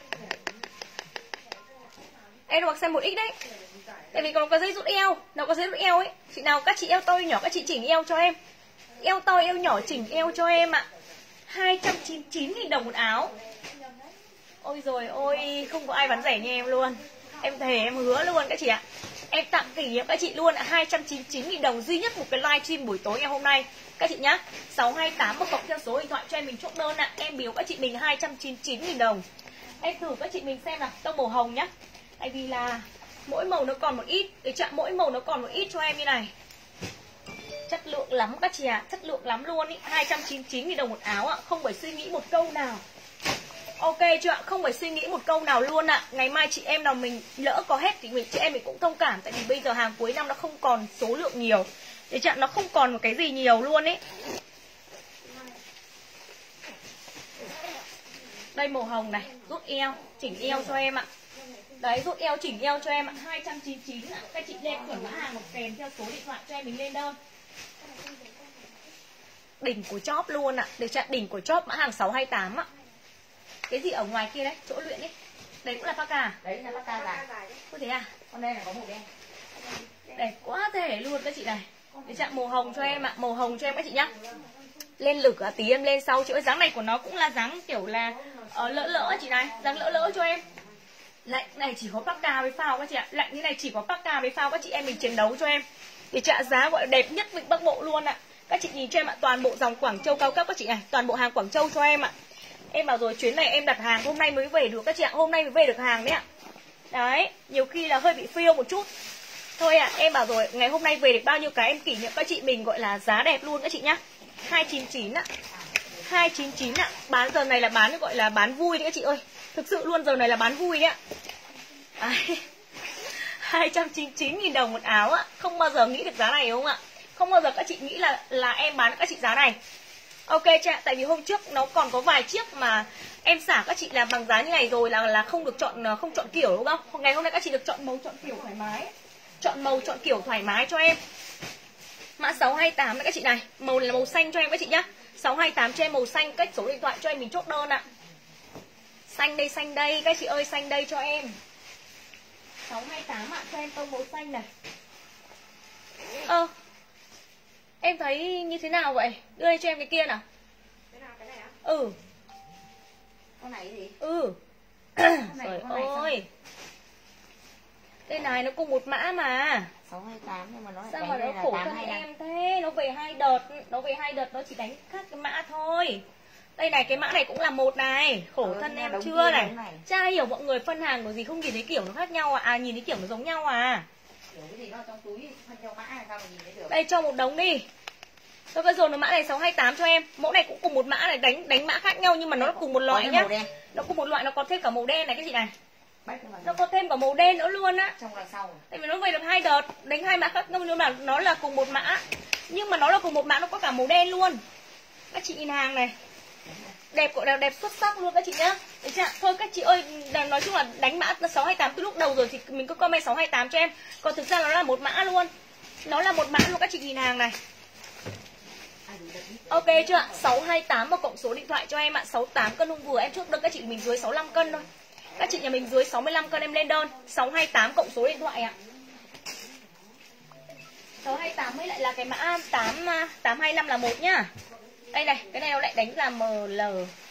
A: Em đang mặc size 1X đấy. Tại vì còn có dây rút eo, nó có dây rút eo ấy. Chị nào các chị eo to nhỏ các chị chỉnh eo cho em. Eo to eo nhỏ chỉnh eo cho em ạ. 299.000 đồng một áo. Ôi rồi ôi, không có ai bán rẻ như em luôn. Em thề em hứa luôn các chị ạ. Em tặng kỷ niệm các chị luôn ạ. 299.000 đồng duy nhất một cái livestream buổi tối ngày hôm nay các chị nhá. 628 một cộng theo số điện thoại cho em mình chốt đơn ạ. Em biếu các chị mình 299.000 đồng. Em thử các chị mình xem nào, tông màu hồng nhá. Tại vì là mỗi màu nó còn một ít. Để chặn mỗi màu nó còn một ít cho em như này. Chất lượng lắm các chị ạ. Chất lượng lắm luôn ý. 299.000 đồng một áo ạ. Không phải suy nghĩ một câu nào. Ok chưa ạ? Không phải suy nghĩ một câu nào luôn ạ. Ngày mai chị em nào mình lỡ có hết thì chị em mình cũng thông cảm. Tại vì bây giờ hàng cuối năm nó không còn số lượng nhiều. Để chặn nó không còn một cái gì nhiều luôn ấy. Đây màu hồng này. Rút eo, chỉnh eo cho em ạ. Đấy, rút eo chỉnh eo cho em ạ. 299 ạ. Các chị lên chuẩn mã hàng một kèm theo số điện thoại cho em mình lên đơn. Đỉnh của chóp luôn ạ. Để chặn đỉnh của chóp mã hàng 628 ạ. Cái gì ở ngoài kia đấy, chỗ luyện ấy. Đấy cũng là Parka.
B: Đấy là Parka dài.
A: Có thế à?
B: Con đây là có màu đen.
A: Đẹp quá thể luôn các chị này. Để chặn màu hồng cho em ạ. Màu hồng cho em các chị nhá. Lên lực à, tí em lên sau. Chị ơi, dáng này của nó cũng là dáng kiểu là lỡ lỡ chị này. Dáng lỡ lỡ cho em. Lạnh này chỉ có Parka với phao các chị ạ. Lạnh như này chỉ có Parka với phao các chị em mình chiến đấu cho em. Để trả giá gọi là đẹp nhất Vịnh Bắc Bộ luôn ạ. Các chị nhìn cho em ạ. Toàn bộ dòng Quảng Châu cao cấp các chị này. Toàn bộ hàng Quảng Châu cho em ạ. Em bảo rồi chuyến này em đặt hàng hôm nay mới về được các chị ạ. Hôm nay mới về được hàng đấy ạ. Đấy, nhiều khi là hơi bị phiêu một chút. Thôi ạ, em bảo rồi ngày hôm nay về được bao nhiêu cái em kỷ niệm các chị mình gọi là giá đẹp luôn các chị nhá. 299 ạ. 299 ạ. Bán giờ này là bán gọi là bán vui đấy các chị ơi. Thực sự luôn giờ này là bán vui đấy ạ. 299.000 đồng một áo ạ. Không bao giờ nghĩ được giá này đúng không ạ? Không bao giờ các chị nghĩ là em bán các chị giá này. Ok chị ạ, tại vì hôm trước nó còn có vài chiếc mà em xả các chị làm bằng giá như này rồi là không được chọn, không chọn kiểu đúng không? Ngày hôm nay các chị được chọn màu chọn kiểu thoải mái. Chọn màu chọn kiểu thoải mái cho em. Mã 628 đấy các chị này. Màu này là màu xanh cho em các chị nhá. 628 cho em màu xanh, cách số điện thoại cho em mình chốt đơn ạ. Xanh đây các chị ơi, xanh đây cho em. 628 ạ, cho em tông màu xanh này. Em thấy như thế nào vậy? Đưa đây cho em cái kia nào.
C: Cái nào, cái này á?
A: Ừ.
B: Con này gì?
A: Ừ. Trời ơi. Đây này nó cùng một mã mà.
D: 628 nhưng mà nó lại
A: Sao
D: đánh
A: mà
D: đây
A: nó
D: là
A: khổ thân
D: 825.
A: em thế? Nó về hai đợt, nó chỉ đánh khác cái mã thôi. Đây này, cái mã này cũng là một này. Khổ thân em chưa này. Chả hiểu mọi người phân hàng của gì không nhìn thấy kiểu nó khác nhau à? À nhìn thấy kiểu nó giống nhau à?
D: Kiểu cái gì nó trong túi phân theo mã hay sao mà nhìn thấy được.
A: Đây cho một đống đi. Tôi vẫn dồn được mã này 628 cho em. Mẫu này cũng cùng một mã này, đánh mã khác nhau nhưng mà nó cùng một loại nhá. Nó cùng một loại, nó có thêm cả màu đen này các chị này. Nó có thêm cả màu đen nữa luôn á.
D: Trong đằng sau.
A: Tại vì nó về được hai đợt, đánh hai mã khác nhau nhưng mà nó là cùng một mã. Nhưng mà nó là cùng một mã, nó có cả màu đen luôn. Các chị nhìn hàng này. Đẹp cậu đẹp xuất sắc luôn các chị nhá. Đấy chưa? Thôi các chị ơi, nói chung là đánh mã 628 từ lúc đầu rồi thì mình cứ comment 628 cho em. Còn thực ra nó là một mã luôn. Nó là một mã luôn các chị nhìn hàng này. Ok chưa ạ? 628 và cộng số điện thoại cho em ạ. 68 cân không vừa, em chốt đơn các chị mình dưới 65 cân thôi. Các chị nhà mình dưới 65 cân em lên đơn. 628 cộng số điện thoại ạ. 628 mới lại là cái mã 825 là 1 nhá. Đây này, cái này nó lại đánh là ML.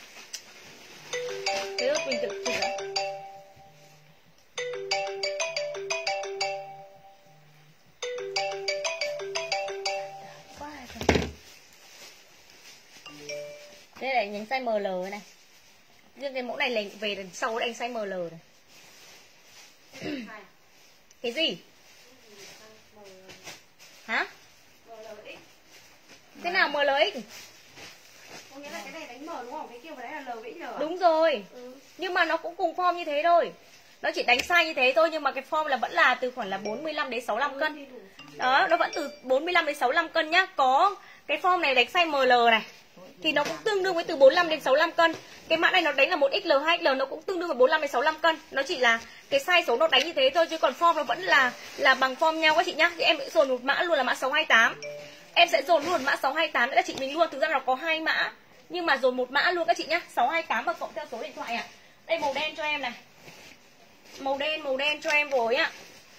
A: Thế ơi, mình tự chỉ đó. Đây là nhánh size ML này. Nhưng cái mẫu này là về đằng sau đánh size ML này. Cái gì? Hả? Thế nào MLX?
C: Có nghĩa là cái này đánh M đúng không? Cái kia vào đấy là LXL à?
A: Đúng rồi. Nhưng mà nó cũng cùng form như thế thôi. Nó chỉ đánh size như thế thôi nhưng mà cái form là vẫn là từ khoảng là 45 đến 65 cân. Đó, nó vẫn từ 45 đến 65 cân nhá. Có cái form này đánh size ML này thì nó cũng tương đương với từ 45 đến 65 cân. Cái mã này nó đánh là 1XL, 2XL nó cũng tương đương với 45 đến 65 cân. Nó chỉ là cái size số nó đánh như thế thôi chứ còn form nó vẫn là bằng form nhau các chị nhá. Thì em sẽ dồn một mã luôn là mã 628. Em sẽ dồn luôn mã 628 nữa các chị mình luôn. Thực ra nó có hai mã nhưng mà dồn một mã luôn các chị nhá. 628 và cộng theo số điện thoại ạ. Đây màu đen cho em này. Màu đen cho em với ạ.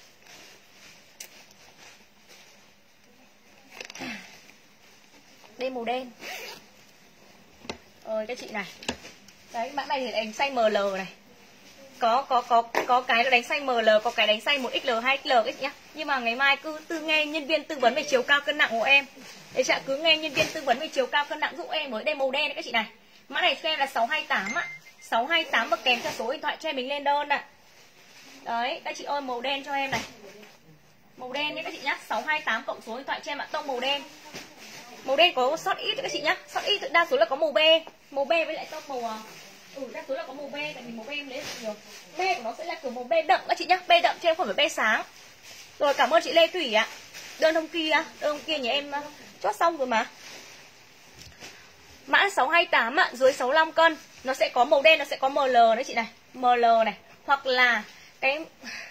A: Đây màu đen. Ơi các chị này. Đấy mã này thì đánh size ML này. Có cái nó đánh size ML, có cái đánh size 1XL, 2XL các chị nhá. Nhưng mà ngày mai cứ nghe nhân viên tư vấn về chiều cao cân nặng của em. Để chả cứ nghe nhân viên tư vấn về chiều cao cân nặng giúp em với. Đây màu đen đấy các chị này. Mã này cho em là 628 ạ. 628 và kèm theo số điện thoại cho em mình lên đơn ạ. Đấy, các chị ơi màu đen cho em này. Màu đen nhé các chị nhá. 628 cộng số điện thoại cho em ạ. Tông màu đen. Màu đen có sót ít các chị nhá. Sót ít đa số là có màu B. Màu B với lại tông màu đa số là có màu B. Tại vì màu B em lấy được nhiều. B của nó sẽ là kiểu màu B đậm các chị nhá. B đậm chứ em không phải B sáng. Rồi cảm ơn chị Lê Thủy ạ. Đơn hôm kia nhà em chốt xong rồi mà. Mã 628 ạ, dưới 65 cân. Nó sẽ có màu đen, nó sẽ có ML đấy chị này. ML này. Hoặc là cái...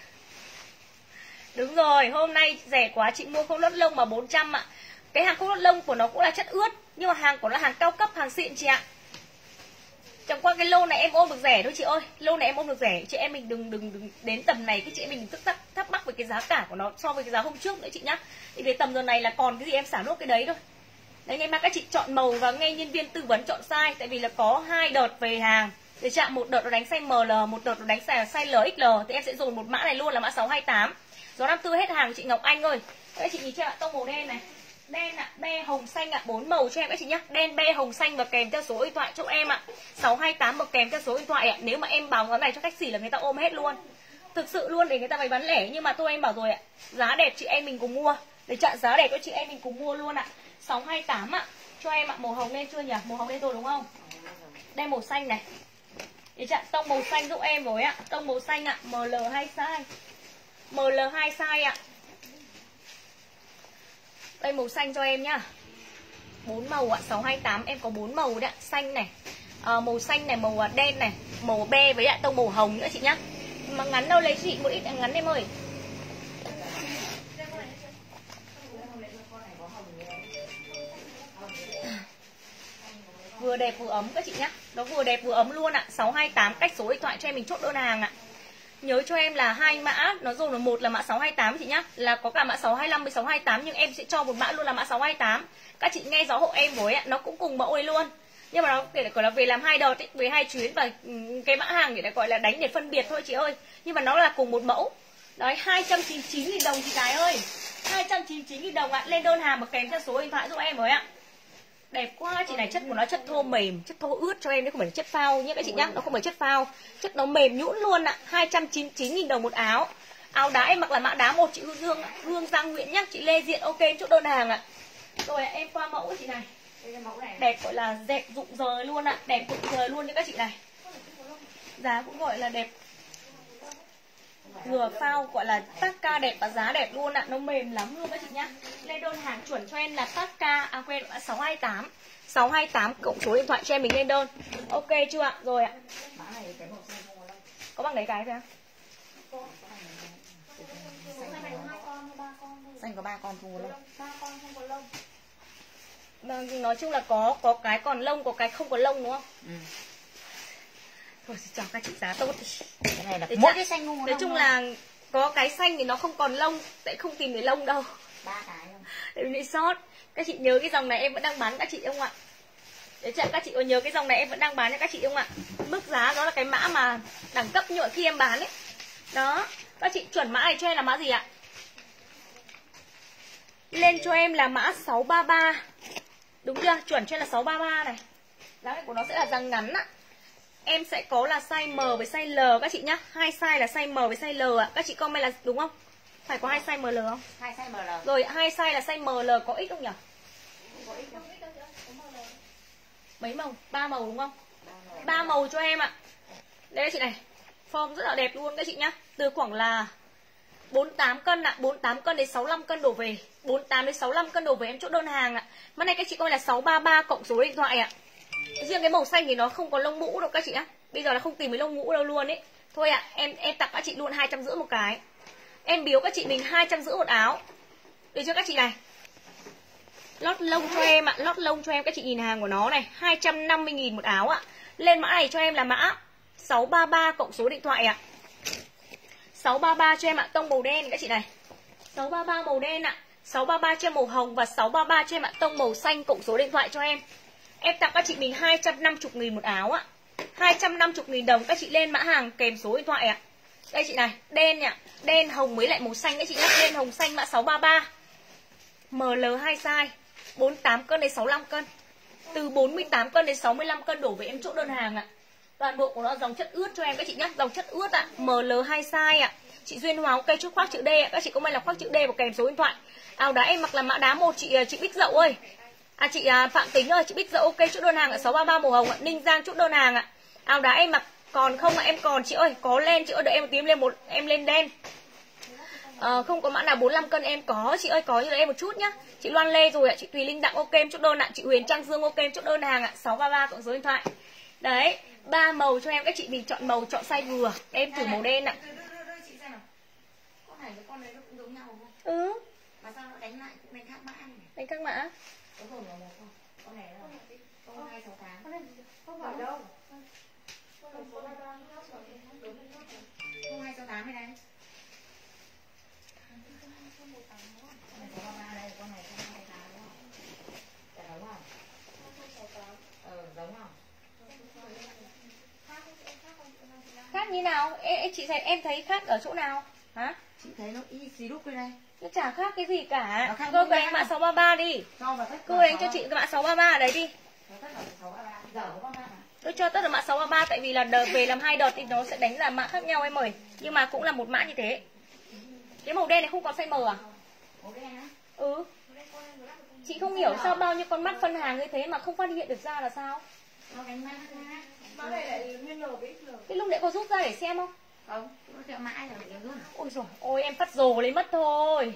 A: Đúng rồi, hôm nay rẻ quá chị mua không lót lông mà 400 ạ. Cái hàng không lót lông của nó cũng là chất ướt. Nhưng mà hàng của nó hàng cao cấp, hàng xịn chị ạ. Chẳng qua cái lô này em ôm được rẻ thôi chị ơi. Lô này em ôm được rẻ. Chị em mình đừng đến tầm này cái chị em mình tức thắc mắc về cái giá cả của nó so với cái giá hôm trước nữa chị nhá. Thì về tầm giờ này là còn cái gì em xả nốt cái đấy thôi. Đấy ngày mai các chị chọn màu và nghe nhân viên tư vấn chọn size. Tại vì là có hai đợt về hàng. Để chạm một đợt nó đánh size ML, một đợt nó đánh size LXL. Thì em sẽ dồn một mã này luôn là mã 628. Gió 54 hết hàng chị Ngọc Anh ơi. Các chị nhìn cho ạ, tông màu đen này. Đen ạ, be hồng xanh ạ, 4 màu cho em các chị nhá. Đen be hồng xanh và kèm theo số điện thoại cho em ạ. 628 và kèm theo số điện thoại ạ. Nếu mà em báo giá này cho khách xỉ là người ta ôm hết luôn. Thực sự luôn để người ta phải bán lẻ nhưng mà tôi em bảo rồi ạ. Giá đẹp chị em mình cùng mua. Để chặn giá đẹp cho chị em mình cùng mua luôn ạ. 628 ạ. Cho em ạ, màu hồng lên chưa nhỉ? Màu hồng lên rồi đúng không? Đây màu xanh này. Để chặn tông màu xanh giúp em với ạ. Tông màu xanh ạ, ML2 size. ML2 size ạ. Đây màu xanh cho em nhá. 4 màu ạ, 628 em có 4 màu đấy ạ. Xanh này, màu xanh này, màu đen này, màu be với lại tông màu hồng nữa chị nhá. Mà ngắn đâu lấy chị một ít ngắn em ơi. Vừa đẹp vừa ấm các chị nhá. Nó vừa đẹp vừa ấm luôn ạ. 628 cách số điện thoại cho em mình chốt đơn hàng ạ. Nhớ cho em là hai mã, nó dồn là một là mã 628 chị nhá. Là có cả mã 625 với 628 nhưng em sẽ cho một mã luôn là mã 628. Các chị nghe rõ hộ em với ạ, nó cũng cùng mẫu ấy luôn. Nhưng mà nó để gọi là về làm hai đợt ấy, về hai chuyến và cái mã hàng để gọi là đánh để phân biệt thôi chị ơi. Nhưng mà nó là cùng một mẫu. Đấy 299.000 đồng chị gái ơi. 299.000 đồng ạ. Lên đơn hàng và kèm theo số điện thoại giúp em với ạ. Đẹp quá chị này, chất của nó chất thô mềm, chất thô ướt cho em chứ không phải là chất phao nhé các chị nhá, nó không phải chất phao, chất nó mềm nhũn luôn ạ. 299.000 đồng một áo. Áo đá em mặc là mã đá 1 chị Hương Giang Nguyễn nhá, chị Lê Diện ok chốt đơn hàng ạ. Rồi em qua mẫu của chị này.
C: Đây là mẫu này.
A: Đẹp gọi là dẹp rụng rời luôn ạ, đẹp rụng rời luôn như các chị này. Giá cũng gọi là đẹp. Vừa phao gọi là tác ca đẹp và giá đẹp luôn ạ, nó mềm lắm luôn các chị nhá. Lên đơn hàng chuẩn cho em là tác ca quên 628 cộng số điện thoại cho em mình lên đơn. Ok chưa ạ? Rồi ạ.
D: Mã này cái màu xanh không có lông.
A: Có bằng đấy cái thôi á?
D: Xanh có 3 con không có lông.
B: 3 con không có lông.
A: Nói chung là có cái còn lông, có cái không có lông đúng không?
D: Ừ.
A: Thôi cho các chị giá tốt đi.
D: Cái này là
A: Để
D: mỗi cái xanh không có lông.
A: Nói chung là có cái xanh thì nó không còn lông, sẽ không tìm thấy lông đâu.
D: 3 cái không?
A: Để bị sót. Các chị nhớ cái dòng này em vẫn đang bán các chị không ạ? Để chắc các chị có nhớ cái dòng này em vẫn đang bán cho các chị không ạ? Mức giá đó là cái mã mà đẳng cấp như khi em bán ấy. Đó, các chị chuẩn mã này cho em là mã gì ạ? Lên cho em là mã 633. Đúng chưa? Chuẩn cho em là 633 này. Giá này của nó sẽ là dáng ngắn ạ. Em sẽ có là size M với size L các chị nhá. Hai size là size M với size L ạ. Các chị comment là đúng không? Phải có hai size ML không?
D: 2 size ML.
A: Rồi hai size là size ML có X không nhỉ?
D: Có ít không?
A: Mấy màu? 3 màu đúng không? 3 màu cho em ạ. Đây chị này. Form rất là đẹp luôn các chị nhá. Từ khoảng là 48 cân ạ, 48 cân đến 65 cân đổ về. 48 đến 65 cân đổ về em chốt đơn hàng ạ. Mà này các chị coi là 633 cộng số điện thoại ạ. Riêng cái màu xanh thì nó không có lông mũ đâu các chị á. Bây giờ là không tìm thấy lông mũ đâu luôn ấy. Thôi ạ, em tặng các chị luôn 250 một cái. Em biếu các chị mình 250 một áo. Được chưa các chị này? Lót lông cho em ạ, lót lông cho em các chị nhìn hàng của nó này, 250.000 một áo ạ. Lên mã này cho em là mã 633 cộng số điện thoại ạ. 633 cho em ạ, tông màu đen các chị này. 633 màu đen ạ, 633 cho em màu hồng và 633 cho em ạ, tông màu xanh cộng số điện thoại cho em. Em tặng các chị mình 250.000 một áo ạ. 250.000 đồng các chị lên mã hàng kèm số điện thoại ạ. Đây chị này, đen nhỉ, đen hồng với lại màu xanh các chị nhé, đen hồng xanh mã 633. ML 2 size, 48 cân đến 65 cân. Từ 48 cân đến 65 cân đổ về em chốt đơn hàng ạ. Toàn bộ của nó dòng chất ướt cho em các chị nhé, dòng chất ướt ạ, ML 2 size ạ. Chị Duyên Hoàng ok chốt khoác chữ D ạ, các chị comment là khoác chữ D và kèm số điện thoại. Áo đá em mặc là mã đá 1 chị Bích Dậu ơi. Chị Phạm Tính ơi, chị Bích Dậu ok chốt đơn hàng ạ, 633 màu hồng ạ, Ninh Giang chốt đơn hàng ạ. Áo đá em mặc còn không ạ, em còn chị ơi, có len chị ơi, đợi em một tí lên một em lên đen. Không có mã nào 45 cân em có chị ơi, có như là em một chút nhá. Chị Loan Lê rồi ạ, chị Thùy Linh Đặng ok em chốt đơn ạ, chị Huyền Trang Dương ok em chốt đơn hàng ạ, 633 cộng số điện thoại. Đấy, 3 màu cho em các chị mình chọn màu, chọn size vừa. Em thử màu đen ạ.
D: Chị xem nào. Con này với con đấy nó cũng giống nhau không?
A: Ừ.
D: Mà sao nó đánh lại cũng đánh khác mã nhỉ?
A: Đánh các mã.
D: Có rồi mà một không? Con này là con 268.
B: Con này không phải đâu.
D: Con 268 đây này. Con này đây, con này 228 đúng không? Dạ đúng không? Giống không?
A: Khác như nào? Chị thấy em thấy khác ở chỗ nào? Hả?
D: Chị thấy nó y xì đúc bên đây.
A: Nó chả khác cái gì cả.
D: Nó khác
A: Cô
D: mỗi
A: đánh
D: mã
A: mã
D: nào?
A: 633 đi.
D: Cho vào tất cả.
A: Cô đánh cho chị cái mã 633 ở đấy đi.
D: Nó tất cả 633. Giờ có con mã nào?
A: Tôi cho tất cả mã 633 tại vì là đợt về làm 2 đợt thì nó sẽ đánh là mã khác nhau em ơi. Nhưng mà cũng là một mã như thế. Cái màu đen này không có size M à?
D: Màu đen á?
A: Ừ. Chị không hiểu sao bao nhiêu con mắt phân hàng như thế mà không phát hiện được ra là sao?
D: Nó đánh mã khác.
B: Mã này lại nguyên L với XL.
A: Cái lúc nãy có rút ra để xem không?
D: Không, nó chợ mãi rồi để rút.
A: Ôi dồi ôi em phát rồ lấy mất thôi.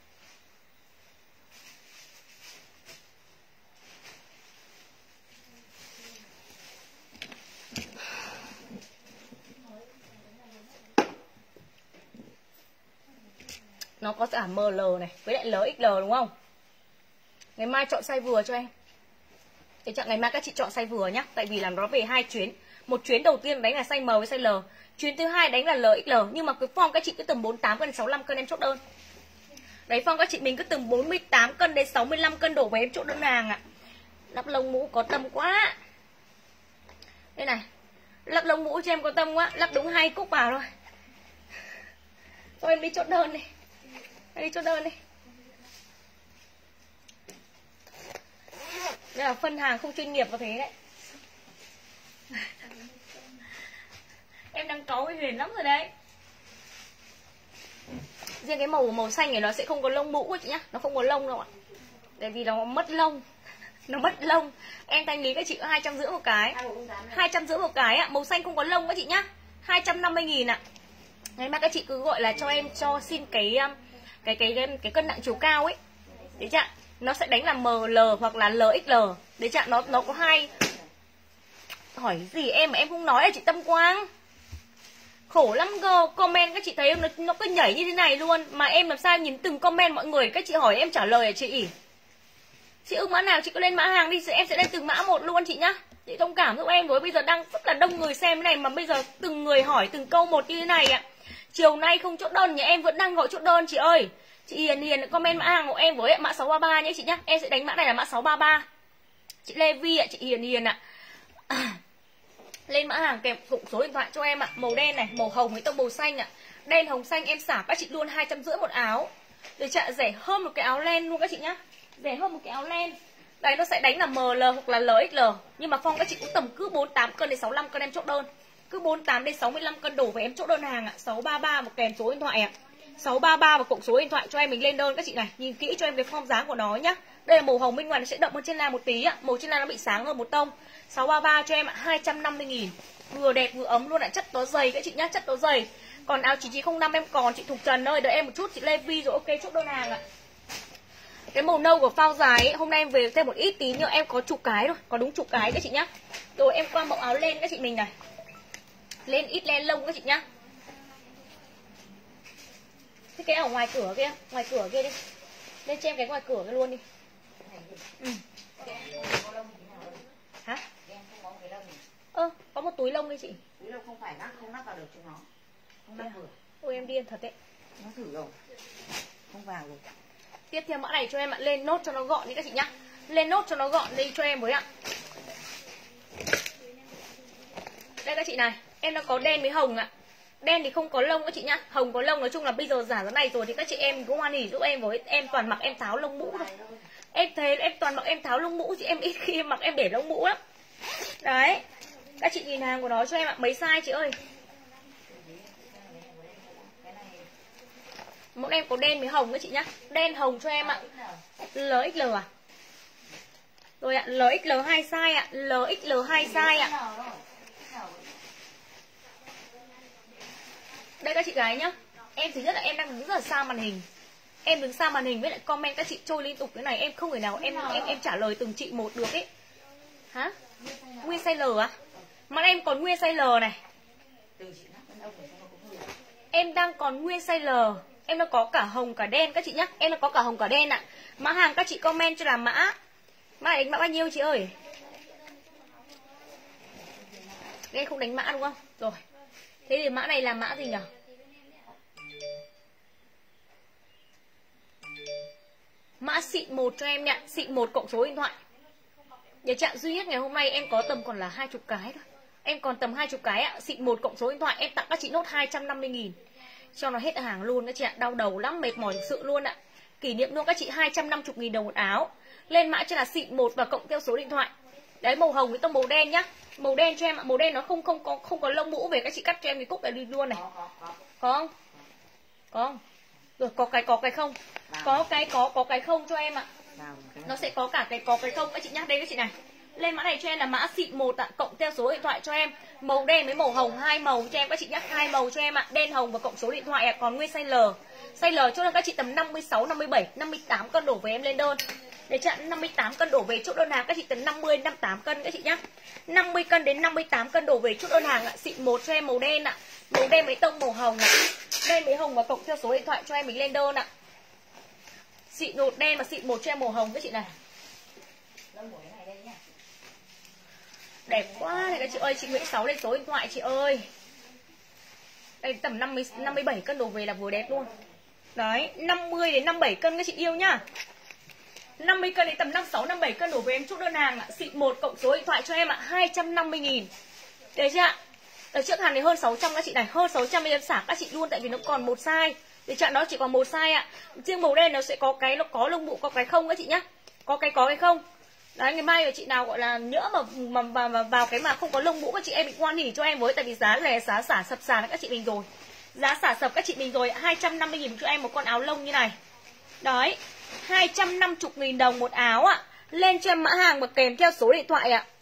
A: Nó có cả ML này với lại LXL đúng không? Ngày mai chọn size vừa cho em. Để chọn ngày mai các chị chọn size vừa nhá. Tại vì là nó về 2 chuyến. Một chuyến đầu tiên đánh là size M với size L. Chuyến thứ hai đánh là LXL. Nhưng mà cái form các chị cứ tầm 48 cân đến 65 cân em chốt đơn. Đấy form các chị mình cứ tầm 48 cân đến 65 cân đổ về em chốt đơn hàng ạ. Lắp lông mũ có tâm quá. Đây này. Lắp lông mũ cho em có tâm quá. Lắp đúng 2 cúc vào thôi. Thôi em đi chốt đơn đi. Em đi chốt đơn đi. Đây là phân hàng không chuyên nghiệp có thế đấy. Em đang cáu với Huyền lắm rồi đấy. Riêng cái màu xanh này nó sẽ không có lông mũ chị nhá. Nó không có lông đâu ạ. Tại vì nó mất lông. Nó mất lông. Em thanh lý các chị có 250 một cái. 250 một cái ạ. Màu xanh không có lông các chị nhá. 250.000 ạ. Ngày mai các chị cứ gọi là cho em cho xin cái cân nặng chiều cao ấy. Đấy chưa? Nó sẽ đánh là ML hoặc là LXL. Đấy chưa? Nó có hai. Hỏi gì em mà em không nói là chị Tâm Quang. Khổ lắm cơ. Comment các chị thấy nó cứ nhảy như thế này luôn. Mà em làm sao nhìn từng comment mọi người. Các chị hỏi em trả lời hả chị? Chị ưng mã nào chị cứ lên mã hàng đi. Em sẽ lên từng mã một luôn chị nhá. Chị thông cảm giúp em với. Bây giờ đang rất là đông người xem cái này. Mà bây giờ từng người hỏi từng câu một như thế này ạ. Chiều nay không chốt đơn nhà em vẫn đang gọi chốt đơn chị ơi. Chị Hiền comment mã hàng của em với mã 633 nhé chị nhá. Em sẽ đánh mã này là mã 633. Chị Lê Vi ạ, chị Hiền ạ. Lên mã hàng kèm cụm số điện thoại cho em ạ. Màu đen này, màu hồng với tông màu xanh ạ. Đen hồng xanh em xả các chị luôn 250 một áo. Để chạ rẻ hơn một cái áo len luôn các chị nhá. Rẻ hơn một cái áo len. Đấy nó sẽ đánh là ML hoặc là LXL. Nhưng mà phong các chị cũng tầm cứ 48 cân đến 65 cân em chốt đơn. Cứ 48 đến 65 cân đổ về em chốt đơn hàng ạ. 633 một kèm số điện thoại ạ. 633 và cộng số điện thoại cho em mình lên đơn các chị này. Nhìn kỹ cho em cái form dáng của nó nhá. Đây là màu hồng bên ngoài nó sẽ đậm hơn trên lan một tí ạ. Màu trên lan nó bị sáng hơn một tông. 633 cho em ạ, 250.000. Vừa đẹp vừa ấm luôn ạ, chất nó dày các chị nhá, chất nó dày. Còn áo 9905 em còn chị Thục Trần ơi, đợi em một chút chị Lê Vi rồi ok chốt đơn hàng ạ. Cái màu nâu của phao dài ấy, hôm nay em về thêm một ít tí nhưng em có chục cái thôi, có đúng chục cái các chị nhá. Rồi em qua mẫu áo len các chị mình này. Lên ít len lông các chị nhá. Thế cái ở ngoài cửa kia đi. Lên cho em cái ngoài cửa kia luôn đi. Hả? Có một túi lông đi chị.
D: Túi lông không phải không lắp vào được chúng nó. Không lắp vừa.
A: Ôi em điên thật đấy.
D: Nó thử rồi. Không vào rồi.
A: Tiếp theo mã này cho em ạ, lên nốt cho nó gọn đi các chị nhá. Lên nốt cho nó gọn đi cho em với ạ. Đây các chị này, em đã có đen với hồng ạ. Đen thì không có lông các chị nhá. Hồng có lông, nói chung là bây giờ giả giá này rồi thì các chị em cũng hoan hỉ giúp em với. Em toàn mặc em tháo lông mũ thôi. Em thấy em toàn mặc em tháo lông mũ chứ em ít khi em mặc em để lông mũ lắm. Đấy. Các chị nhìn hàng của nó cho em ạ, mấy size chị ơi. Mẫu em có đen với hồng các chị nhá. Đen hồng cho em ạ. LXL à? Rồi ạ, LXL 2 size ạ, LXL 2 size ạ. Đây các chị gái nhá. Em thứ nhất là em đang đứng rất là xa màn hình. Em đứng xa màn hình với lại comment các chị trôi liên tục cái này em không thể nào em trả lời từng chị một được ấy. Hả? Nguyên size L à? Mà em còn nguyên size L này. Em đang còn nguyên size L. Em đang có cả hồng cả đen các chị nhá. Em đang có cả hồng cả đen ạ. Mã hàng các chị comment cho là mã. Mã đánh mã bao nhiêu chị ơi? Em không đánh mã đúng không? Rồi. Thế thì mã này là mã gì nhỉ? Mã xịn 1 cho em nhá. Xịn 1 cộng số điện thoại. Nhà trạng duy nhất ngày hôm nay em có tầm còn là 20 cái thôi. Em còn tầm 20 cái ạ. Xịn 1 cộng số điện thoại. Em tặng các chị nốt 250.000. Cho nó hết hàng luôn các chị ạ. Đau đầu lắm, mệt mỏi thực sự luôn ạ. Kỷ niệm luôn các chị 250.000 đồng một áo. Lên mã cho là xịn 1 và cộng theo số điện thoại. Đấy màu hồng với tông màu đen nhá. Màu đen cho em ạ. Màu đen nó không có lông mũ về, các chị cắt cho em cái cúc này đi luôn này. Có không? Có không? Rồi có cái không? Có cái không cho em ạ. Nó sẽ có cả có cái không các chị nhá. Đây các chị này. Lên mã này cho em là mã xịn 1 ạ, cộng theo số điện thoại cho em. Màu đen với màu hồng, hai màu cho em các chị nhá, hai màu cho em ạ, đen hồng và cộng số điện thoại ạ. Còn nguyên size L. Size L cho nên các chị tầm 56, 57, 58 cân đổ về em lên đơn. Để chặn 58 cân đổ về chốt đơn hàng các chị tầm 50 58 cân các chị nhá. 50 cân đến 58 cân đổ về chốt đơn hàng ạ. Xịn 1 cho em màu đen ạ. Màu đen với tông màu hồng ạ. Đen với hồng và cộng theo số điện thoại cho em mình lên đơn ạ. Xịn 1 đen và xịn 1 cho em màu hồng các chị này. Đẹp quá này các chị ơi, chị Nguyễn 6 lên số điện thoại chị ơi. Đây tầm 57 cân đổ về là vừa đẹp luôn. Đấy, 50 đến 57 cân các chị yêu nhá. 50 cân đến tầm 56 57 cân đổ về em chốt đơn hàng ạ. Xịn 1 cộng số điện thoại cho em ạ, 250.000. Đấy chưa ạ? Ở trước hàng này hơn 600 các chị này, hơn 600 em xả các chị luôn tại vì nó còn một size. Để chọn nó chỉ còn một size ạ. Riêng màu đen nó sẽ có cái nó có lông bộ có cái không các chị nhá. Có cái không. Đấy, ngày mai chị nào gọi là nhỡ mà vào cái mà không có lông mũ các chị em bị hoan hỉ cho em với, tại vì giá lè giá xả sập sàn các chị mình rồi. Giá xả sập các chị mình rồi, 250.000 cho em một con áo lông như này. Đấy, 250.000 đồng một áo ạ. Lên cho em mã hàng và kèm theo số điện thoại ạ.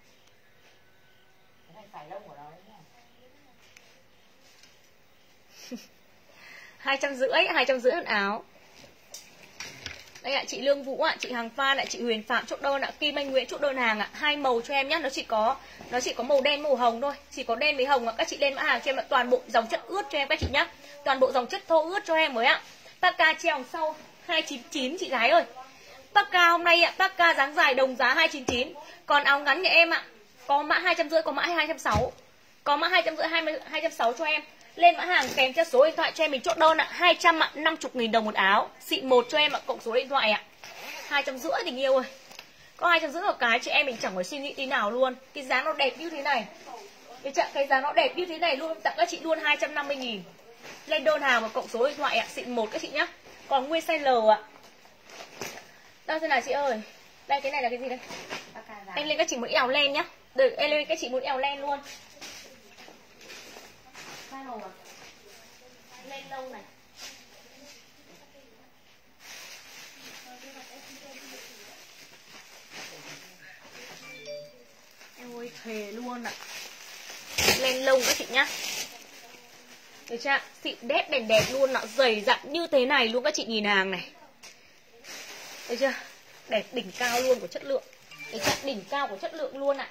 A: 250 một áo. Đây ạ, chị Lương Vũ ạ, chị Hằng Phan ạ, chị Huyền Phạm chốt đơn ạ, Kim Anh Nguyễn chốt đơn hàng ạ. 2 màu cho em nhá, nó chỉ có màu đen màu hồng thôi, chỉ có đen với hồng ạ. Các chị lên mã hàng cho em ạ, toàn bộ dòng chất ướt cho em các chị nhá. Toàn bộ dòng chất thô ướt cho em mới ạ. Parka treo sau 299 chị gái ơi. Parka hôm nay ạ, Parka dáng dài đồng giá 299. Còn áo ngắn nhà em ạ, có mã 250, có mã 260. Có mã 250 260 cho em. Lên mã hàng kèm theo số điện thoại cho em mình chốt đơn ạ. 250.000 đồng một áo. Xịn một cho em ạ, cộng số điện thoại ạ. 250 tình yêu ơi. Có 250 một cái chị em mình chẳng phải suy nghĩ tí nào luôn. Cái giá nó đẹp như thế này. Cái giá nó đẹp như thế này luôn, tặng các chị luôn 250.000. Lên đơn hàng và cộng số điện thoại ạ, xịn một các chị nhá. Còn nguyên size L ạ. Đâu thế nào chị ơi. Đây cái này là cái gì đây? Em lên các chị một áo len nhá. Được, em lên các chị một áo len luôn. Lên lâu này. Em ơi thề luôn ạ. Lên lông các chị nhá. Được chưa? Xịn đét đèn đẹp luôn ạ. Dày dặn như thế này luôn các chị nhìn hàng này. Được chưa? Đẹp đỉnh cao luôn của chất lượng. Được chưa? Đỉnh cao của chất lượng luôn ạ.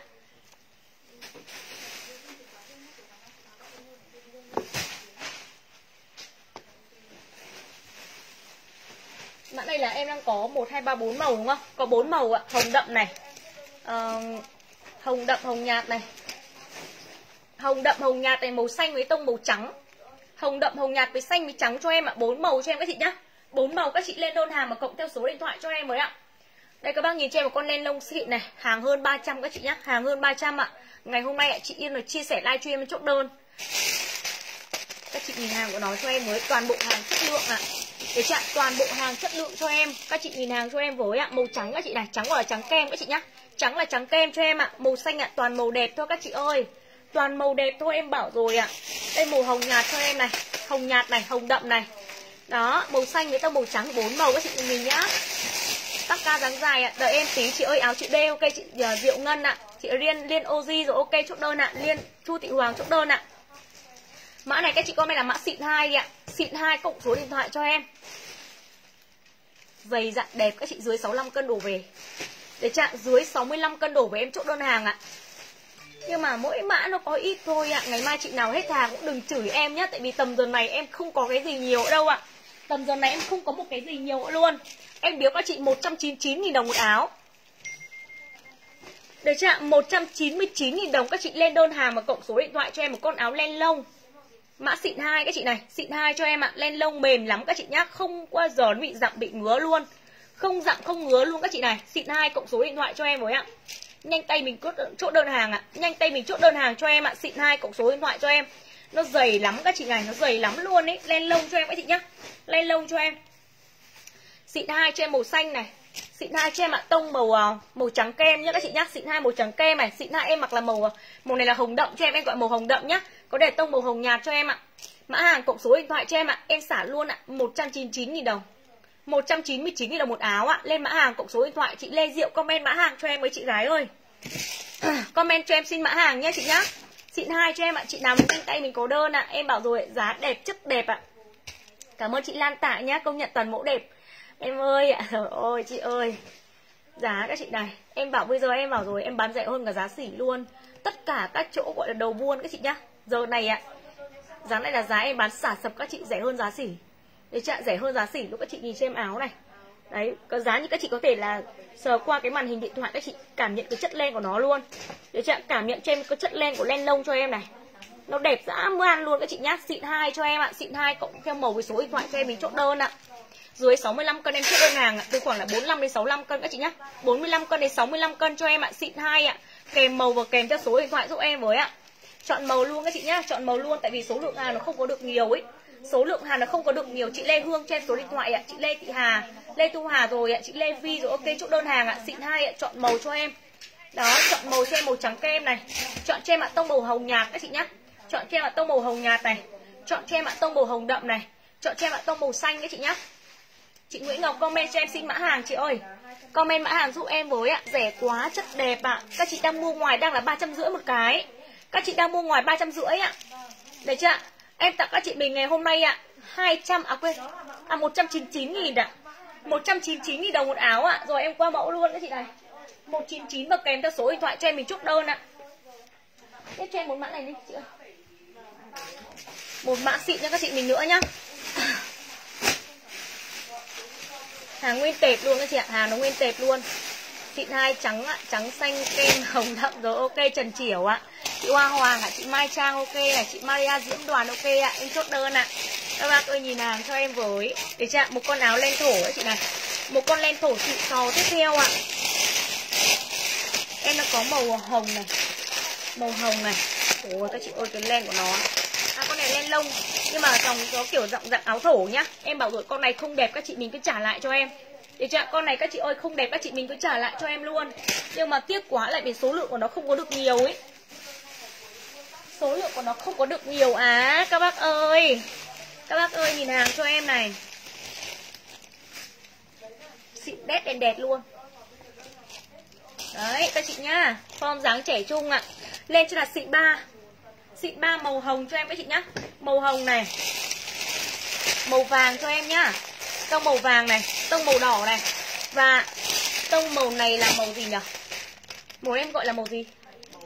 A: Mã này là em đang có 1, 2, 3, 4 màu đúng không? Có 4 màu ạ. Hồng đậm này, hồng đậm, hồng nhạt này, hồng đậm, hồng nhạt này, màu xanh với tông màu trắng. Hồng đậm, hồng nhạt với xanh với trắng cho em ạ. 4 màu cho em các chị nhá. 4 màu các chị lên đơn hàng mà cộng theo số điện thoại cho em mới ạ. Đây các bác nhìn cho em một con len lông xịn này. Hàng hơn 300 các chị nhá. Hàng hơn 300 ạ. Ngày hôm nay chị Yên rồi chia sẻ livestream chốt đơn. Các chị nhìn hàng của nó cho em mới. Toàn bộ hàng chất lượng ạ. Để chặn toàn bộ hàng chất lượng cho em. Các chị nhìn hàng cho em với ạ. Màu trắng các chị này. Trắng gọi là trắng kem các chị nhá. Trắng là trắng kem cho em ạ. Màu xanh ạ. Toàn màu đẹp thôi các chị ơi. Toàn màu đẹp thôi em bảo rồi ạ. Đây màu hồng nhạt cho em này. Hồng nhạt này, hồng đậm này. Đó, màu xanh với tông màu trắng. 4 màu các chị nhìn nhá. Tắc ca dáng dài ạ. Đợi em tí chị ơi. Áo chữ D ok chị Diệu Ngân ạ. Chị Liên Oji rồi ok chốt đơn ạ. Liên Chu Thị Hoàng chốt đơn ạ. Mã này các chị comment là mã xịn 2 đi ạ. Xịn 2 cộng số điện thoại cho em. Dày dặn đẹp các chị dưới 65 cân đổ về. Để chặn dưới 65 cân đổ về em chốt đơn hàng ạ. Nhưng mà mỗi mã nó có ít thôi ạ. Ngày mai chị nào hết hàng cũng đừng chửi em nhé. Tại vì tầm giờ này em không có cái gì nhiều đâu ạ. Tầm giờ này em không có một cái gì nhiều luôn. Em biếu các chị 199.000 đồng một áo. Để chặn 199.000 đồng các chị lên đơn hàng mà cộng số điện thoại cho em một con áo len lông. Mã xịn 2 các chị này. Xịn 2 cho em ạ. Len lông mềm lắm các chị nhá. Không bao giờ nó bị dặm bị ngứa luôn. Không dặm không ngứa luôn các chị này. Xịn 2 cộng số điện thoại cho em với ạ. Nhanh tay mình chốt đơn hàng ạ. Nhanh tay mình chốt đơn hàng cho em ạ. Xịn 2 cộng số điện thoại cho em. Nó dày lắm các chị này. Nó dày lắm luôn ấy. Len lông cho em các chị nhá. Len lông cho em. Xịn 2 cho em màu xanh này. Xịn 2 cho em ạ. Tông màu trắng kem nhá các chị nhá. Xịn 2 màu trắng kem này. Xịn 2 em mặc là màu này là hồng đậm cho em gọi màu hồng đậm nhá. Có để tông màu hồng nhạt cho em ạ. Mã hàng cộng số điện thoại cho em ạ. Em xả luôn ạ. 199.000 đồng. 199.000 đồng một áo ạ. Lên mã hàng cộng số điện thoại. Chị Lê Diệu comment mã hàng cho em với chị gái ơi. Comment cho em xin mã hàng nhé chị nhá. Xịn 2 cho em ạ. Chị nào mình tay mình có đơn ạ. Em bảo rồi giá đẹp chất đẹp ạ. Cảm ơn chị Lan Tạ nhá. Công nhận toàn mẫu đẹp. Em ơi ạ. Trời ơi chị ơi. Giá các chị này. Em bảo bây giờ em bảo rồi. Em bán rẻ hơn cả giá sỉ luôn. Tất cả các chỗ gọi là đầu buôn các chị nhá. Giờ này ạ. Giá này là giá em bán xả sập các chị rẻ hơn giá sỉ. Để chặn rẻ hơn giá sỉ lúc các chị nhìn xem áo này. Đấy, có giá như các chị có thể là sờ qua cái màn hình điện thoại các chị cảm nhận cái chất len của nó luôn. Để chặn cảm nhận cho em cái chất len của len lông cho em này. Nó đẹp dã man luôn các chị nhá. Xịn 2 cho em ạ. Xịn 2 cộng theo màu với số điện thoại cho em mình chốt đơn ạ. Dưới 65 cân em chốt đơn hàng ạ. Từ khoảng là 45 đến 65 cân các chị nhá. 45 cân đến 65 cân cho em ạ. Xịn 2 ạ. Kèm màu và kèm theo số điện thoại giúp em với ạ. Chọn màu luôn các chị nhá. Chọn màu luôn tại vì số lượng hàng nó không có được nhiều ấy. Số lượng hàng nó không có được nhiều. Chị Lê Hương cho em số điện thoại ạ. Chị Lê Thị Hà, Lê Thu Hà rồi ạ. Chị Lê Vi rồi, ok, chốt đơn hàng ạ. Xịn 2 ạ, chọn màu cho em. Đó, chọn màu cho em màu trắng kem này. Chọn cho em ạ tông màu hồng nhạt các chị nhá. Chọn cho em ạ tông màu hồng nhạt này. Chọn cho em ạ tông màu hồng đậm này. Chọn cho em ạ tông màu xanh các chị nhá. Chị Nguyễn Ngọc comment cho em xin mã hàng chị ơi. Comment mã hàng giúp em với ạ. Rẻ quá, chất đẹp ạ. Các chị đang mua ngoài đang là 350 một cái. Các chị đang mua ngoài 350 ạ. Đấy chưa ạ? Em tặng các chị mình ngày hôm nay ạ 199.000 ạ. 199.000 đồng một áo ạ. Rồi em qua mẫu luôn các chị này. 199 và kèm theo số điện thoại cho em mình chốt đơn ạ. Tiếp cho em một mã này đi chị ơi. Một mã xịn cho các chị mình nữa nhá. Hàng nguyên tệp luôn các chị ạ. Hàng nó nguyên tệp luôn. Xịn 2 trắng ạ. Trắng xanh kem hồng đậm rồi, ok. Trần Chiểu ạ. Chị Hoa Hoàng ạ. Chị Mai Trang ok này. Chị Maria Diễm Đoàn ok ạ. Em chốt đơn ạ. Các bác ơi nhìn hàng cho em với. Để chị ạ. Một con áo len thổ đấy chị này. Một con len thổ xịn sò tiếp theo ạ. Em nó có màu hồng này. Màu hồng này. Ôi các chị ơi cái len của nó. Con này len lông. Nhưng mà dòng có kiểu dạng áo thổ nhá. Em bảo rồi con này không đẹp các chị mình cứ trả lại cho em. Để cho con này các chị ơi không đẹp các chị mình cứ trả lại cho em luôn. Nhưng mà tiếc quá lại vì số lượng của nó không có được nhiều ấy. Số lượng của nó không có được nhiều các bác ơi. Các bác ơi nhìn hàng cho em này. Xịn đét đèn đẹp luôn. Đấy các chị nhá. Form dáng trẻ trung ạ. Lên cho là xịn 3. Xịn 3 màu hồng cho em các chị nhá. Màu hồng này. Màu vàng cho em nhá. Tông màu vàng này, tông màu đỏ này. Và tông màu này là màu gì nhỉ? Màu em gọi là màu gì?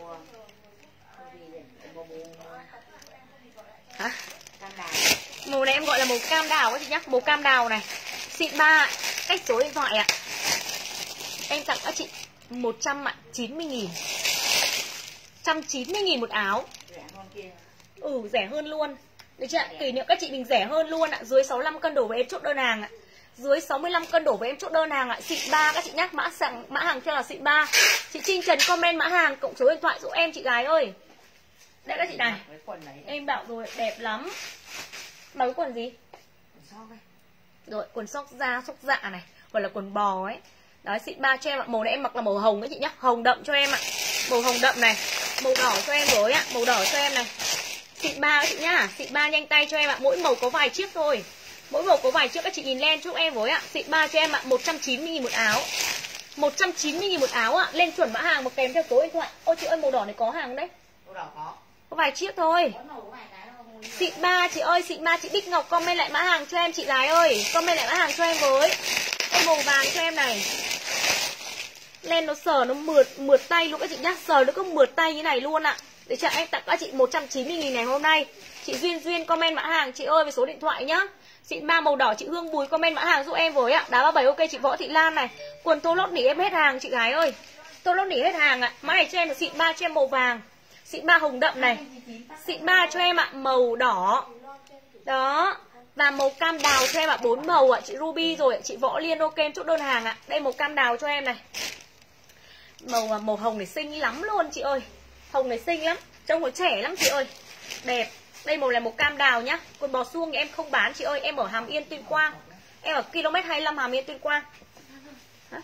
A: Hả? Màu này em gọi là màu cam đào các chị nhá. Màu cam đào này. Xịn 3. Cách số điện thoại ạ. Em tặng các chị 190.000. 190.000 một áo. Rẻ hơn luôn. Được chưa ạ? Kỷ niệm các chị mình rẻ hơn luôn ạ. Dưới 65 cân đổ với em chốt đơn hàng ạ. Dưới 65 cân đổ với em chốt đơn hàng ạ. Xịn 3 các chị nhắc. Mã hàng cho là xịn 3. Chị Trinh Trần comment mã hàng cộng số điện thoại giúp em chị gái ơi. Đây các chị này. Em bảo rồi đẹp lắm. Mà cái quần gì? Rồi quần sóc da, sóc dạ này. Hoặc là quần bò ấy. Đấy xịn 3 cho em ạ. Màu này em mặc là màu hồng các chị nhá. Hồng đậm cho em ạ. Màu hồng đậm này. Màu đỏ cho em với ạ. Màu đỏ cho em này. Xịn 3 các chị nhá. Xịn 3 nhanh tay cho em ạ. Mỗi màu có vài chiếc thôi. Mỗi màu có vài chiếc các chị nhìn len giúp em với ạ. Xịn 3 cho em ạ. 190.000 một áo. 190.000 một áo ạ. Lên chuẩn mã hàng một kèm theo số điện thoại. Ôi chị ơi màu đỏ này có hàng đấy.
D: Màu đỏ có.
A: Có vài chiếc thôi. Xịn 3 chị ơi. Xịn 3 chị Bích Ngọc comment lại mã hàng cho em chị gái ơi. Comment lại mã hàng cho em với. Cái màu vàng cho em này. Len nó sờ nó mượt tay luôn các chị nhá. Sờ nó cứ mượt tay như này luôn ạ. Để cho em tặng các chị 190.000 ngày hôm nay. Chị Duyên comment mã hàng chị ơi với số điện thoại nhá. Xịn 3 màu đỏ chị Hương Bùi comment mã hàng giúp em với ạ. Đá 37 ok chị Võ Thị Lan này. Quần thô lót nỉ em hết hàng chị gái ơi. Thô lót nỉ hết hàng ạ. Mã này cho em là xịn 3 cho em màu vàng. Xịn 3 hồng đậm này. Xịn 3 cho em ạ, màu đỏ. Đó. Và màu cam đào cho em ạ, 4 màu ạ. Chị Ruby rồi, chị Võ Liên ok em chốt đơn hàng ạ. Đây màu cam đào cho em này. Màu hồng này xinh lắm luôn chị ơi. Hồng này xinh lắm, trông nó trẻ lắm chị ơi. Đẹp. Đây màu là màu cam đào nhá. Quần bò suông thì em không bán chị ơi. Em ở Hàm Yên Tuyên Quang. Em ở km 25 Hàm Yên Tuyên Quang. Hả?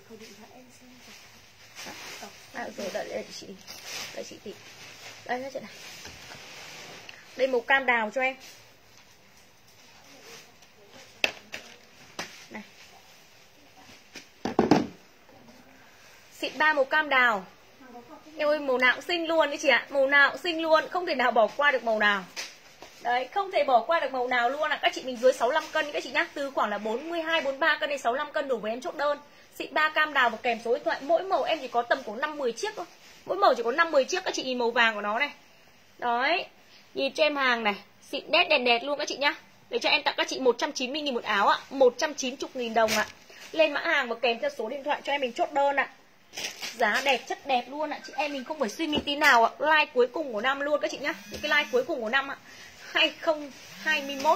A: Rồi đợi chị. Đợi chị tìm. Đây nha chị này. Đây màu cam đào cho em. Này. Xịn 3 màu cam đào. Em ơi màu nào cũng xinh luôn đấy chị ạ. Màu nào cũng xinh luôn, không thể nào bỏ qua được màu nào. Đấy, không thể bỏ qua được màu nào luôn ạ. Các chị mình dưới 65 cân các chị nhá, từ khoảng là 42 43 cân đến 65 cân đủ với em chốt đơn. Xịn 3 cam đào và kèm số điện thoại. Mỗi màu em chỉ có tầm khoảng 5-10 chiếc thôi. Mỗi màu chỉ có 5-10 chiếc. Các chị nhìn màu vàng của nó này. Đấy. Nhìn cho em hàng này, xịn đét đèn đẹp luôn các chị nhá. Để cho em tặng các chị 190.000 một áo ạ, 190.000 đồng ạ. Lên mã hàng và kèm theo số điện thoại cho em mình chốt đơn ạ. Giá đẹp chất đẹp luôn ạ. Chị em mình không phải suy nghĩ tí nào ạ. Like cuối cùng của năm luôn các chị nhá. Những cái like cuối cùng của năm ạ, 2021.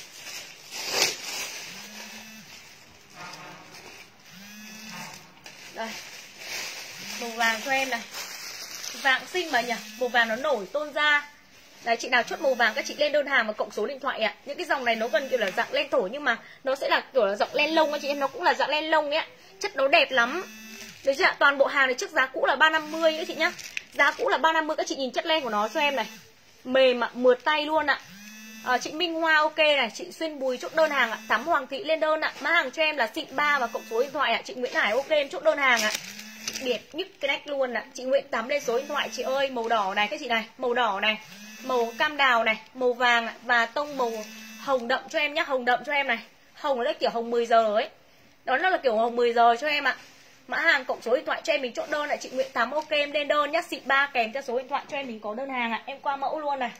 A: Đây. Màu vàng cho em này. Vàng xinh mà nhỉ. Màu vàng nó nổi tôn da. Đấy, chị nào chốt màu vàng các chị lên đơn hàng và cộng số điện thoại ạ. Những cái dòng này nó gần kiểu là dạng len thổi nhưng mà nó sẽ là kiểu là dạng len lông anh chị em, nó cũng là dạng len lông ấy ạ. Chất nó đẹp lắm. Đấy chưa ạ? Toàn bộ hàng này trước giá cũ là 350 các chị nhá. Giá cũ là 350, các chị nhìn chất len của nó cho em này. Mềm ạ, mượt tay luôn ạ. Chị Minh Hoa ok này, chị Xuyên Bùi chốt đơn hàng ạ. Thắm Hoàng Thị lên đơn ạ. Mã hàng cho em là xịn 3 và cộng số điện thoại ạ. Chị Nguyễn Hải ok em chốt đơn hàng ạ. Đẹp nhất cái nách luôn ạ. Chị Nguyễn Tắm lên số điện thoại chị ơi. Màu đỏ này các chị này, màu đỏ này, màu cam đào này, màu vàng và tông màu hồng đậm cho em nhá. Hồng đậm cho em này. Hồng là kiểu hồng 10 giờ ấy. Đó nó là kiểu hồng 10 giờ cho em ạ. Mã hàng cộng số điện thoại cho em mình chốt đơn lại. Chị Nguyễn Tắm ok em lên đơn nhá. Xịn 3 kèm theo số điện thoại cho em mình có đơn hàng ạ. Em qua mẫu luôn này.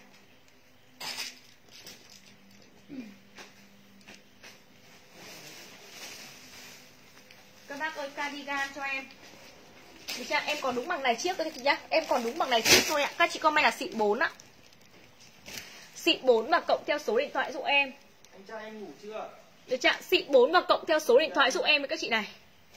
A: Các bác ơi cardigan cho em. Được chưa? Em còn đúng bằng này chiếc thôi chị nhá. Em còn đúng bằng này chiếc thôi ạ. Các chị comment là xịn 4 ạ. Xịn 4 và cộng theo số điện thoại giúp em.
E: Anh cho em ngủ chưa?
A: Được chưa? Xịn 4 và cộng theo số điện thoại giúp em với các chị này.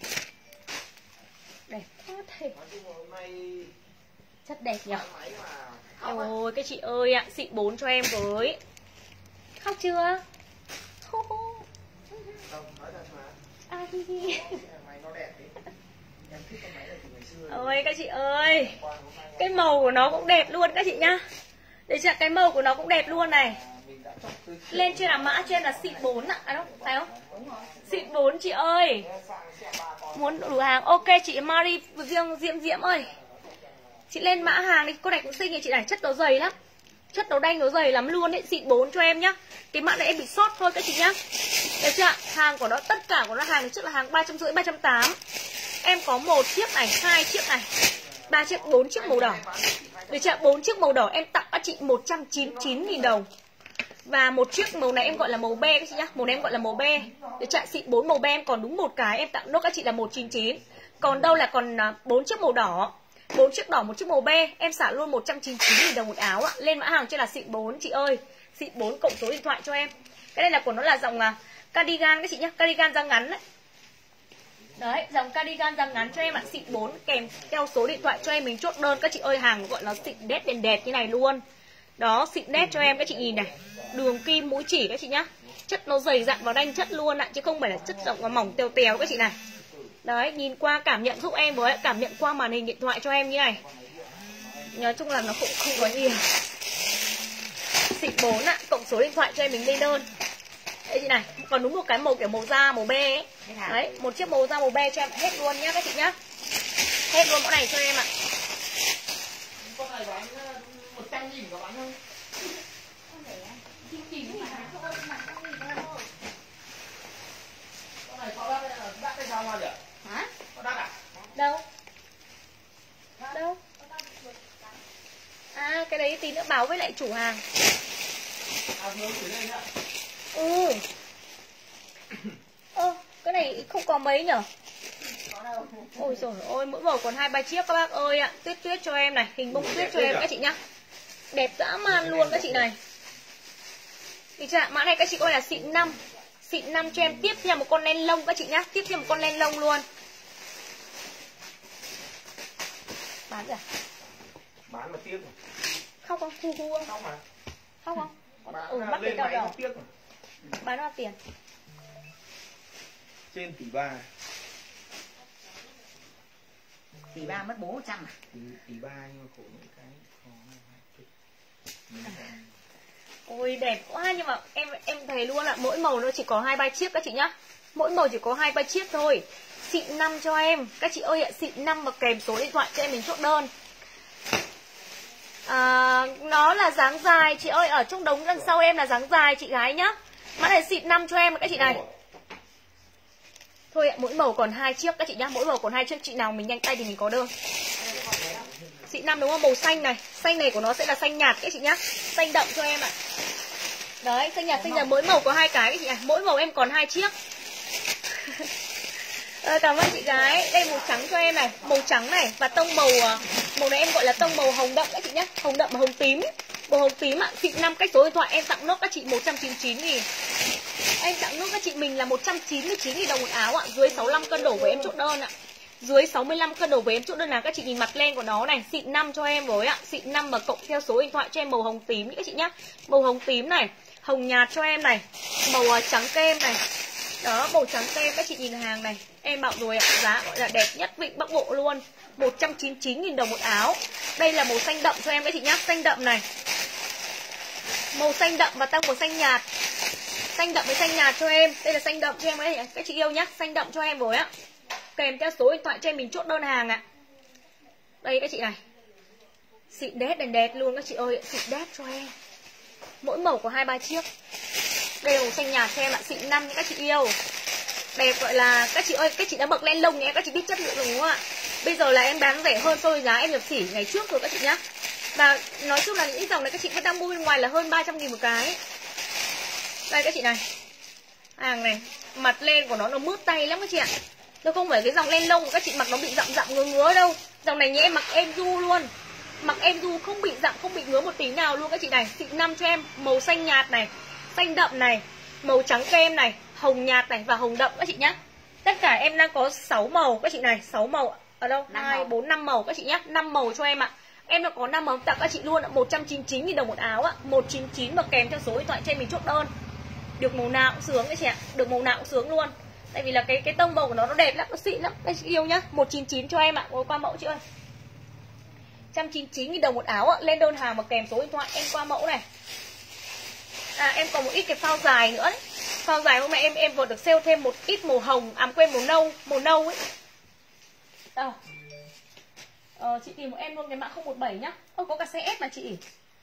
A: Đẹp quá thề. Chất đẹp nhỉ. Ôi các chị ơi ạ, xịn 4 cho em với. Khóc chưa?
E: Không, nói thật mà.
A: À đi đi.
E: Máy nó đẹp đấy. Em thích con máy này từ ngày xưa.
A: Ôi các chị ơi. Cái màu của nó cũng đẹp luôn các chị nhá. Đấy chưa? Cái màu của nó cũng đẹp luôn này. Lên trên là mã trên là xịn 4 ạ. À đâu, phải không? Xịn 4 chị ơi. Muốn đủ hàng. Ok chị Marie Diễm ơi. Chị lên mã hàng đi. Con này cũng xinh này chị này. Chất nó dày lắm. Chất nó đanh nó dày lắm luôn đấy. Xịn 4 cho em nhá. Cái mã này em bị sót thôi các chị nhá. Được chưa? Hàng của nó, tất cả của nó hàng này trước là hàng 350, 380. Em có 1 chiếc này, 2 chiếc này, 3 chiếc, 4 chiếc màu đỏ. Được chưa? 4 chiếc màu đỏ em tặng các chị 199.000 đồng. Và một chiếc màu này em gọi là màu be các chị nhá. Màu này em gọi là màu be. Được chưa? Xịn 4 màu be em còn đúng một cái em tặng nốt các chị là 199. Còn đâu là còn 4 chiếc màu đỏ. 4 chiếc đỏ, 1 chiếc màu be, em xả luôn 199.000 đồng một áo ạ. Lên mã hàng trên là xịn 4 chị ơi. Xịn 4 cộng số điện thoại cho em. Cái này là của nó là dòng cardigan các chị nhá, cardigan da ngắn đấy. Đấy, dòng cardigan da ngắn cho em ạ, xịn 4 kèm theo số điện thoại cho em mình chốt đơn các chị ơi, hàng gọi nó xịn đét đèn đẹp như này luôn. Đó, xịn đét cho em các chị nhìn này. Đường kim mũi chỉ các chị nhá. Chất nó dày dặn và đanh chất luôn ạ, chứ không phải là chất rộng và mỏng tèo tèo các chị này. Đấy, nhìn qua cảm nhận giúp em với, cảm nhận qua màn hình điện thoại cho em như này. Nói chung là nó cũng không có nhiều. Xịn 4 ạ, cộng số điện thoại cho em mình lên đơn. Đây chị này, còn đúng một cái màu kiểu màu da màu be ấy. Đấy, một chiếc màu da màu be cho em hết luôn nhá các chị nhá. Hết luôn mẫu này cho em ạ.
E: Con này bán 100.000 có bán không? Con này có đắt hay sao nhỉ?
D: Hả?
E: Có đắt à?
A: Đâu? Đâu? À, cái đấy tí nữa báo với lại chủ hàng.
E: À, vừa gửi lên ạ.
A: Ừ. Cái này không có mấy nhở? Ôi trời ơi, mỗi màu còn 2-3 chiếc các bác ơi ạ. Tuyết tuyết cho em này, hình bông tuyết cho em các chị nhá. Đẹp dã man luôn các chị này. Thì chả, mã này các chị coi là xịn 5. Xịn 5 cho em tiếp theo một con len lông các chị nhá. Tiếp theo một con len lông luôn. Bán rồi à?
E: Bán mà tiếc rồi.
A: Khóc không? Hu hu không?
E: Khóc mà.
A: Khóc không?
E: Bán
A: bắt
E: lên
A: đỏ
E: máy
A: đỏ.
E: nó tiếc mà.
A: Bán bao tiền?
E: Trên tỷ 3.
D: Tỷ 3 mất 400 à?
E: Tỷ 3 nhưng mà khổ những cái
A: Ôi đẹp quá, nhưng mà em thấy luôn ạ, mỗi màu nó chỉ có 2-3 chiếc các chị nhá. Mỗi màu chỉ có 2-3 chiếc thôi. Xịn 5 cho em. Các chị ơi ạ, xịn 5 và kèm số điện thoại cho em mình chốt đơn. Nó là dáng dài chị ơi, ở trong đống đằng sau em là dáng dài chị gái nhá. Mã này xịn 5 cho em các chị này. Thôi ạ, mỗi màu còn 2 chiếc các chị nhá, mỗi màu còn 2 chiếc, chị nào mình nhanh tay thì mình có đơn. Xịn 5 đúng không? Màu xanh này, xanh này của nó sẽ là xanh nhạt các chị nhá. Xanh đậm cho em ạ. Đấy, xanh nhạt, xanh nhạt, mỗi màu có 2 cái các chị ạ. Mỗi màu em còn 2 chiếc. Cảm ơn chị gái. Đây màu trắng cho em này, màu trắng này và tông màu này em gọi là tông màu hồng đậm các chị nhá, hồng đậm và hồng tím. Màu hồng tím ạ, xịn 5 cách số điện thoại em tặng nốt các chị 199.000. Em tặng nốt các chị mình là 199.000 đồng một áo ạ, dưới 65 cân đổ với em chốt đơn ạ. Dưới 65 cân đổ về em chốt đơn hàng. Các chị nhìn mặt len của nó này, xịn 5 cho em với ạ. Xịn 5 mà cộng theo số điện thoại cho em màu hồng tím các chị nhá. Màu hồng tím này, hồng nhạt cho em này, màu trắng kem này. Đó, màu trắng kem các chị nhìn hàng này. Em bảo rồi ạ, giá gọi là đẹp nhất Vịnh Bắc Bộ luôn. 199.000 đồng một áo. Đây là màu xanh đậm cho em các chị nhá, xanh đậm này. Màu xanh đậm và tăng màu xanh nhạt. Xanh đậm với xanh nhạt cho em. Đây là xanh đậm cho em đấy các chị yêu nhá, xanh đậm cho em rồi á. Kèm theo số điện thoại cho em mình chốt đơn hàng ạ. Đây các chị này. Xịn đét đèn đẹp luôn các chị ơi, xịn đét cho em. Mỗi màu có 2-3 chiếc. Đây là màu xanh nhạt cho em ạ, xịn 5 các chị yêu. Đẹp gọi là các chị ơi, các chị đã bậc len lông nhé, các chị biết chất lượng rồi đúng không ạ? Bây giờ là em bán rẻ hơn so với giá em nhập sỉ ngày trước rồi các chị nhá. Và nói chung là những dòng này các chị vẫn đang mua bên ngoài là hơn 300.000 một cái. Đây các chị này. Hàng này, mặt len của nó mướt tay lắm các chị ạ. Nó không phải cái dòng len lông của các chị mặc nó bị dặm dặm ngứa ngứa đâu. Dòng này nhé em mặc êm du luôn. Mặc êm du không bị dặm, không bị ngứa một tí nào luôn các chị này. Xịn 5 cho em, màu xanh nhạt này, xanh đậm này, màu trắng kem này, hồng nhạt này và hồng đậm các chị nhá. Tất cả em đang có 6 màu các chị này, 6 màu. Ở đâu? 2 4 5 màu các chị nhá, 5 màu cho em ạ. Em đã có 5 màu tặng các chị luôn ạ, 199.000 đồng một áo ạ, 199 và kèm theo số điện thoại trên mình chốt đơn. Được màu nào cũng sướng các chị ạ, được màu nào cũng sướng luôn. Tại vì là cái tông màu của nó đẹp lắm, nó xịn lắm. Đây chị yêu nhá, 199 cho em ạ. Ngồi qua mẫu chị ơi. 199.000 đồng một áo ạ, lên đơn hàng và kèm số điện thoại em qua mẫu này. Em còn một ít cái phao dài nữa đấy. Phao dài hôm nay em vừa được sale thêm một ít màu hồng, quên màu nâu ấy. Đâu? Chị tìm một em luôn cái mã 017 nhá. Có cả CS mà chị.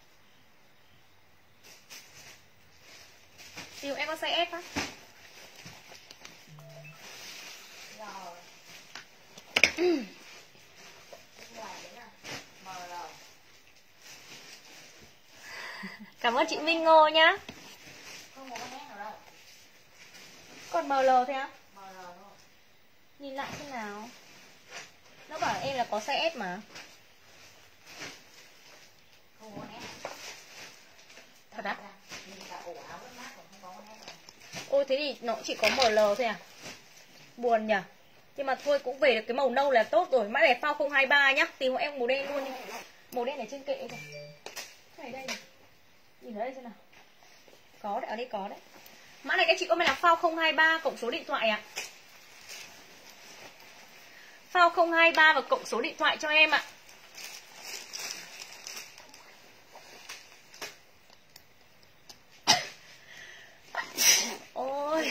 A: Tìm em có CS á. Cảm ơn chị Minh Ngô nhá.
D: Không có con nét nào đâu.
A: Còn ML thế á?
D: ML thôi.
A: Nhìn lại xem nào. Nó bảo em là có size S mà.
D: Không có nét.
A: Thật á?
D: Nhìn cả ổ áo rất mát còn không có con nét nào.
A: Ôi thế thì nó chỉ có ML thôi à? Buồn nhỉ. Nhưng mà thôi cũng về được cái màu nâu là tốt rồi. Mã này phao 023 nhá. Tìm hộ em màu đen luôn đi. Màu đen này trên kệ kìa. Cái này đây này. Nhìn ở đây xem nào. Có đấy, ở đây có đấy. Mã này các chị comment là phao 023 cộng số điện thoại ạ. Phao 023 và cộng số điện thoại cho em ạ. Ôi.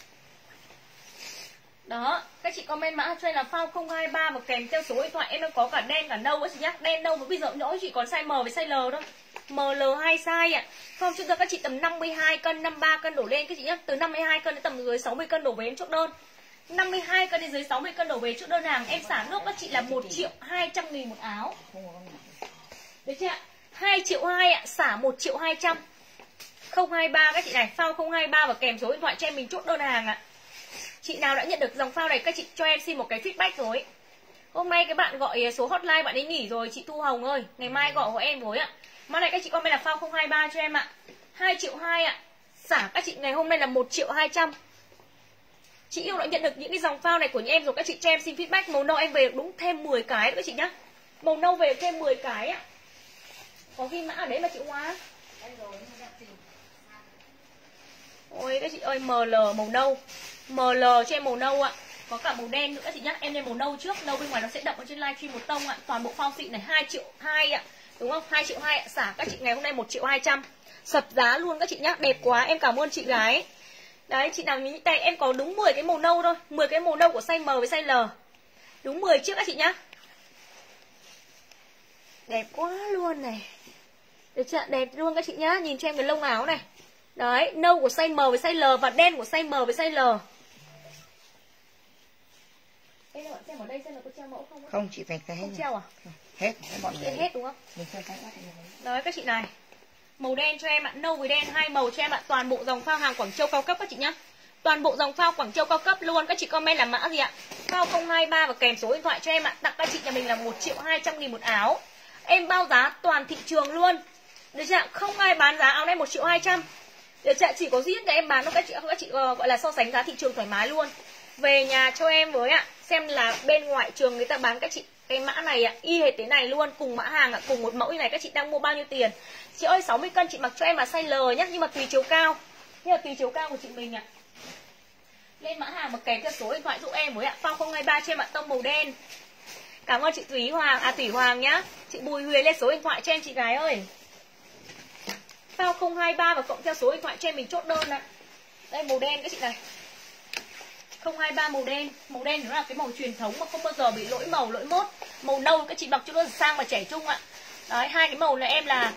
A: Đó, các chị comment mã cho em là phao 023 và kèm theo số điện thoại em đang có cả đen cả nâu ấy chị nhá. Đen nâu mà bây giờ nhỏ chỉ còn size M với size L thôi. ML 2 size ạ. Không cho các chị tầm 52 cân, 53 cân đổ lên các chị nhá. Từ 52 cân đến tầm dưới 60 cân đổ về em chốt đơn. 52 cân đến dưới 60 cân đổ về chốt đơn hàng em xả nước các chị là 1.200.000 một áo. Được chưa ạ? 2.2 triệu ạ, xả 1.200.000. 023 các chị này, phao 023 và kèm số điện thoại cho em mình chốt đơn hàng ạ. Chị nào đã nhận được dòng phao này các chị cho em xin một cái feedback rồi. Hôm nay cái bạn gọi số hotline bạn ấy nghỉ rồi chị Thu Hồng ơi, ngày mai gọi của em với ạ. Mã này các chị comment là phao 023 cho em ạ. 2.2 triệu ạ. Xả các chị ngày hôm nay là 1.200.000. Chị yêu đã nhận được những cái dòng phao này của những em rồi, các chị cho em xin feedback. Màu nâu em về được đúng thêm 10 cái nữa các chị nhá. Màu nâu về được thêm 10 cái ạ. Có ghi mã ở đấy mà chị Hoa. Ôi các chị ơi, ML màu nâu. ML cho em màu nâu ạ. Có cả màu đen nữa các chị nhá. Em lên màu nâu trước, nâu bên ngoài nó sẽ đậm ở trên livestream một tông ạ. Toàn bộ phao xịn này 2.2 triệu ạ. Đúng không? 2.2 triệu ạ. Xả các chị ngày hôm nay 1.200.000. Sập giá luôn các chị nhá. Đẹp quá, em cảm ơn chị gái. Đấy, chị nào nghĩ tay em có đúng 10 cái màu nâu thôi. 10 cái màu nâu của size M với size L. Đúng 10 chiếc các chị nhá. Đẹp quá luôn này. Được chưa? Đẹp luôn các chị nhá. Nhìn cho em cái lông áo này. Đấy, nâu của size M với size L và đen của size M với size L. Em bạn xem ở đây xem là có treo mẫu không?
F: Không, chị phải cái
A: không treo à?
F: Hết, mọi người.
A: Hết đúng không?
F: Mình xem cái
A: đấy các chị này. Màu đen cho em ạ, nâu với đen hai màu cho em ạ. Toàn bộ dòng phao hàng Quảng Châu cao cấp các chị nhá. Toàn bộ dòng phao Quảng Châu cao cấp luôn. Các chị comment là mã gì ạ? Phao 023 và kèm số điện thoại cho em ạ. Tặng các chị nhà mình là 1.200.000 một áo. Em bao giá toàn thị trường luôn. Được chưa? Không ai bán giá áo này 1.200.000. Được chưa? Chỉ có riêng cái em bán nó các chị gọi là so sánh giá thị trường thoải mái luôn. Về nhà cho em với ạ. Xem là bên ngoại trường người ta bán các chị cái mã này ạ, y hệt thế này luôn, cùng mã hàng ạ, cùng một mẫu như này, các chị đang mua bao nhiêu tiền? Chị ơi 60 cân chị mặc cho em là size L nhá, nhưng mà tùy chiều cao. Nhưng mà tùy chiều cao của chị mình ạ. Lên mã hàng mà kèm theo số điện thoại giúp em với ạ. Phao 023 cho em ạ, tông màu đen. Cảm ơn chị Thúy Hoàng, Thủy Hoàng nhá. Chị Bùi Huyền lên số điện thoại cho em chị gái ơi. Phao 023 và cộng theo số điện thoại cho em mình chốt đơn ạ. Đây màu đen các chị này. 023 màu đen. Màu đen nó là cái màu truyền thống mà không bao giờ bị lỗi màu, lỗi mốt. Màu nâu các chị mặc cho nó sang và trẻ trung ạ. Đấy, hai cái màu này em là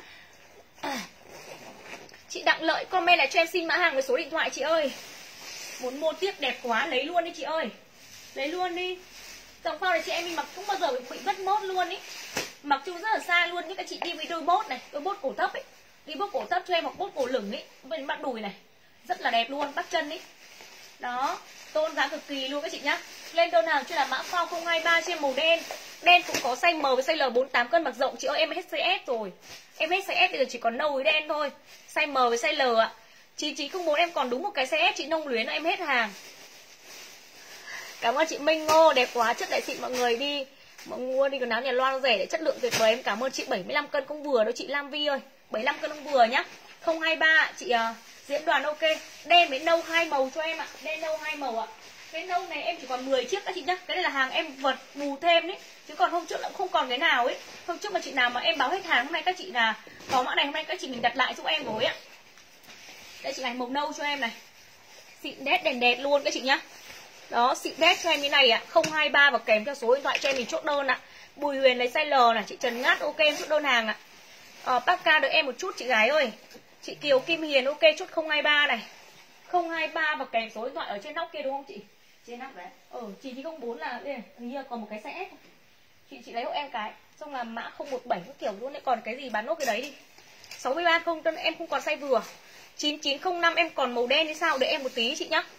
A: chị Đặng Lợi comment lại cho em xin mã hàng với số điện thoại chị ơi. Muốn mua tiếp đẹp quá lấy luôn đi chị ơi. Lấy luôn đi. Dòng phao này chị em mình mặc không bao giờ bị mất mốt luôn ý. Mặc chung rất là xa luôn. Những các chị đi với đôi bốt này, đôi bốt cổ thấp ấy. Đi bốt cổ thấp cho em hoặc bốt cổ lửng ấy. Bên bắt đùi này. Rất là đẹp luôn, bắt chân ấy. Đó, tôn giá cực kỳ luôn các chị nhá. Lên đơn hàng cho là mã phao 023 trên màu đen. Đen cũng có size M với size L 48 cân mặc rộng. Chị ơi em hết size S rồi. Em hết size S bây giờ chỉ còn nâu với đen thôi. Size M với size L ạ. 9904 em còn đúng một cái size S chị Nông Luyến em hết hàng. Cảm ơn chị Minh Ngô, đẹp quá, chất đại xịn mọi người đi. Mọi người mua đi quần áo nhà Loan rẻ để chất lượng tuyệt vời. Em cảm ơn chị 75 cân không vừa đâu chị Lam Vi ơi. 75 cân không vừa nhá. 023 chị Diễm Đoàn ok. Đen với nâu hai màu cho em ạ. Đen nâu hai màu ạ. Cái nâu này em chỉ còn 10 chiếc các chị nhá. Cái này là hàng em vật bù thêm đấy. Chứ còn hôm trước là không còn cái nào ấy. Hôm trước mà chị nào mà em báo hết hàng, hôm nay các chị là có mã này, hôm nay các chị mình đặt lại giúp em rồi ạ. Đây chị này màu nâu cho em này. Xịn đét đèn đẹp luôn các chị nhá. Đó, xịn đét cho em như này ạ. 023 và kèm theo số điện thoại cho em mình chốt đơn ạ. Bùi Huyền lấy size L này, chị Trần Ngát ok em chốt đơn hàng ạ. Paka đợi em một chút chị gái ơi. Chị Kiều Kim Hiền ok chốt 023 này. 023 và kèm số điện thoại ở trên nóc kia đúng không chị?
D: Trên nóc đấy.
A: 9904 là đây, hình như còn một cái size S. Chị lấy hộ em cái. Xong là mã 017 các kiểu luôn đấy, còn cái gì bán nốt cái đấy đi. 63 không em không còn size vừa. 9905 em còn màu đen thì sao? Đợi em một tí chị nhá.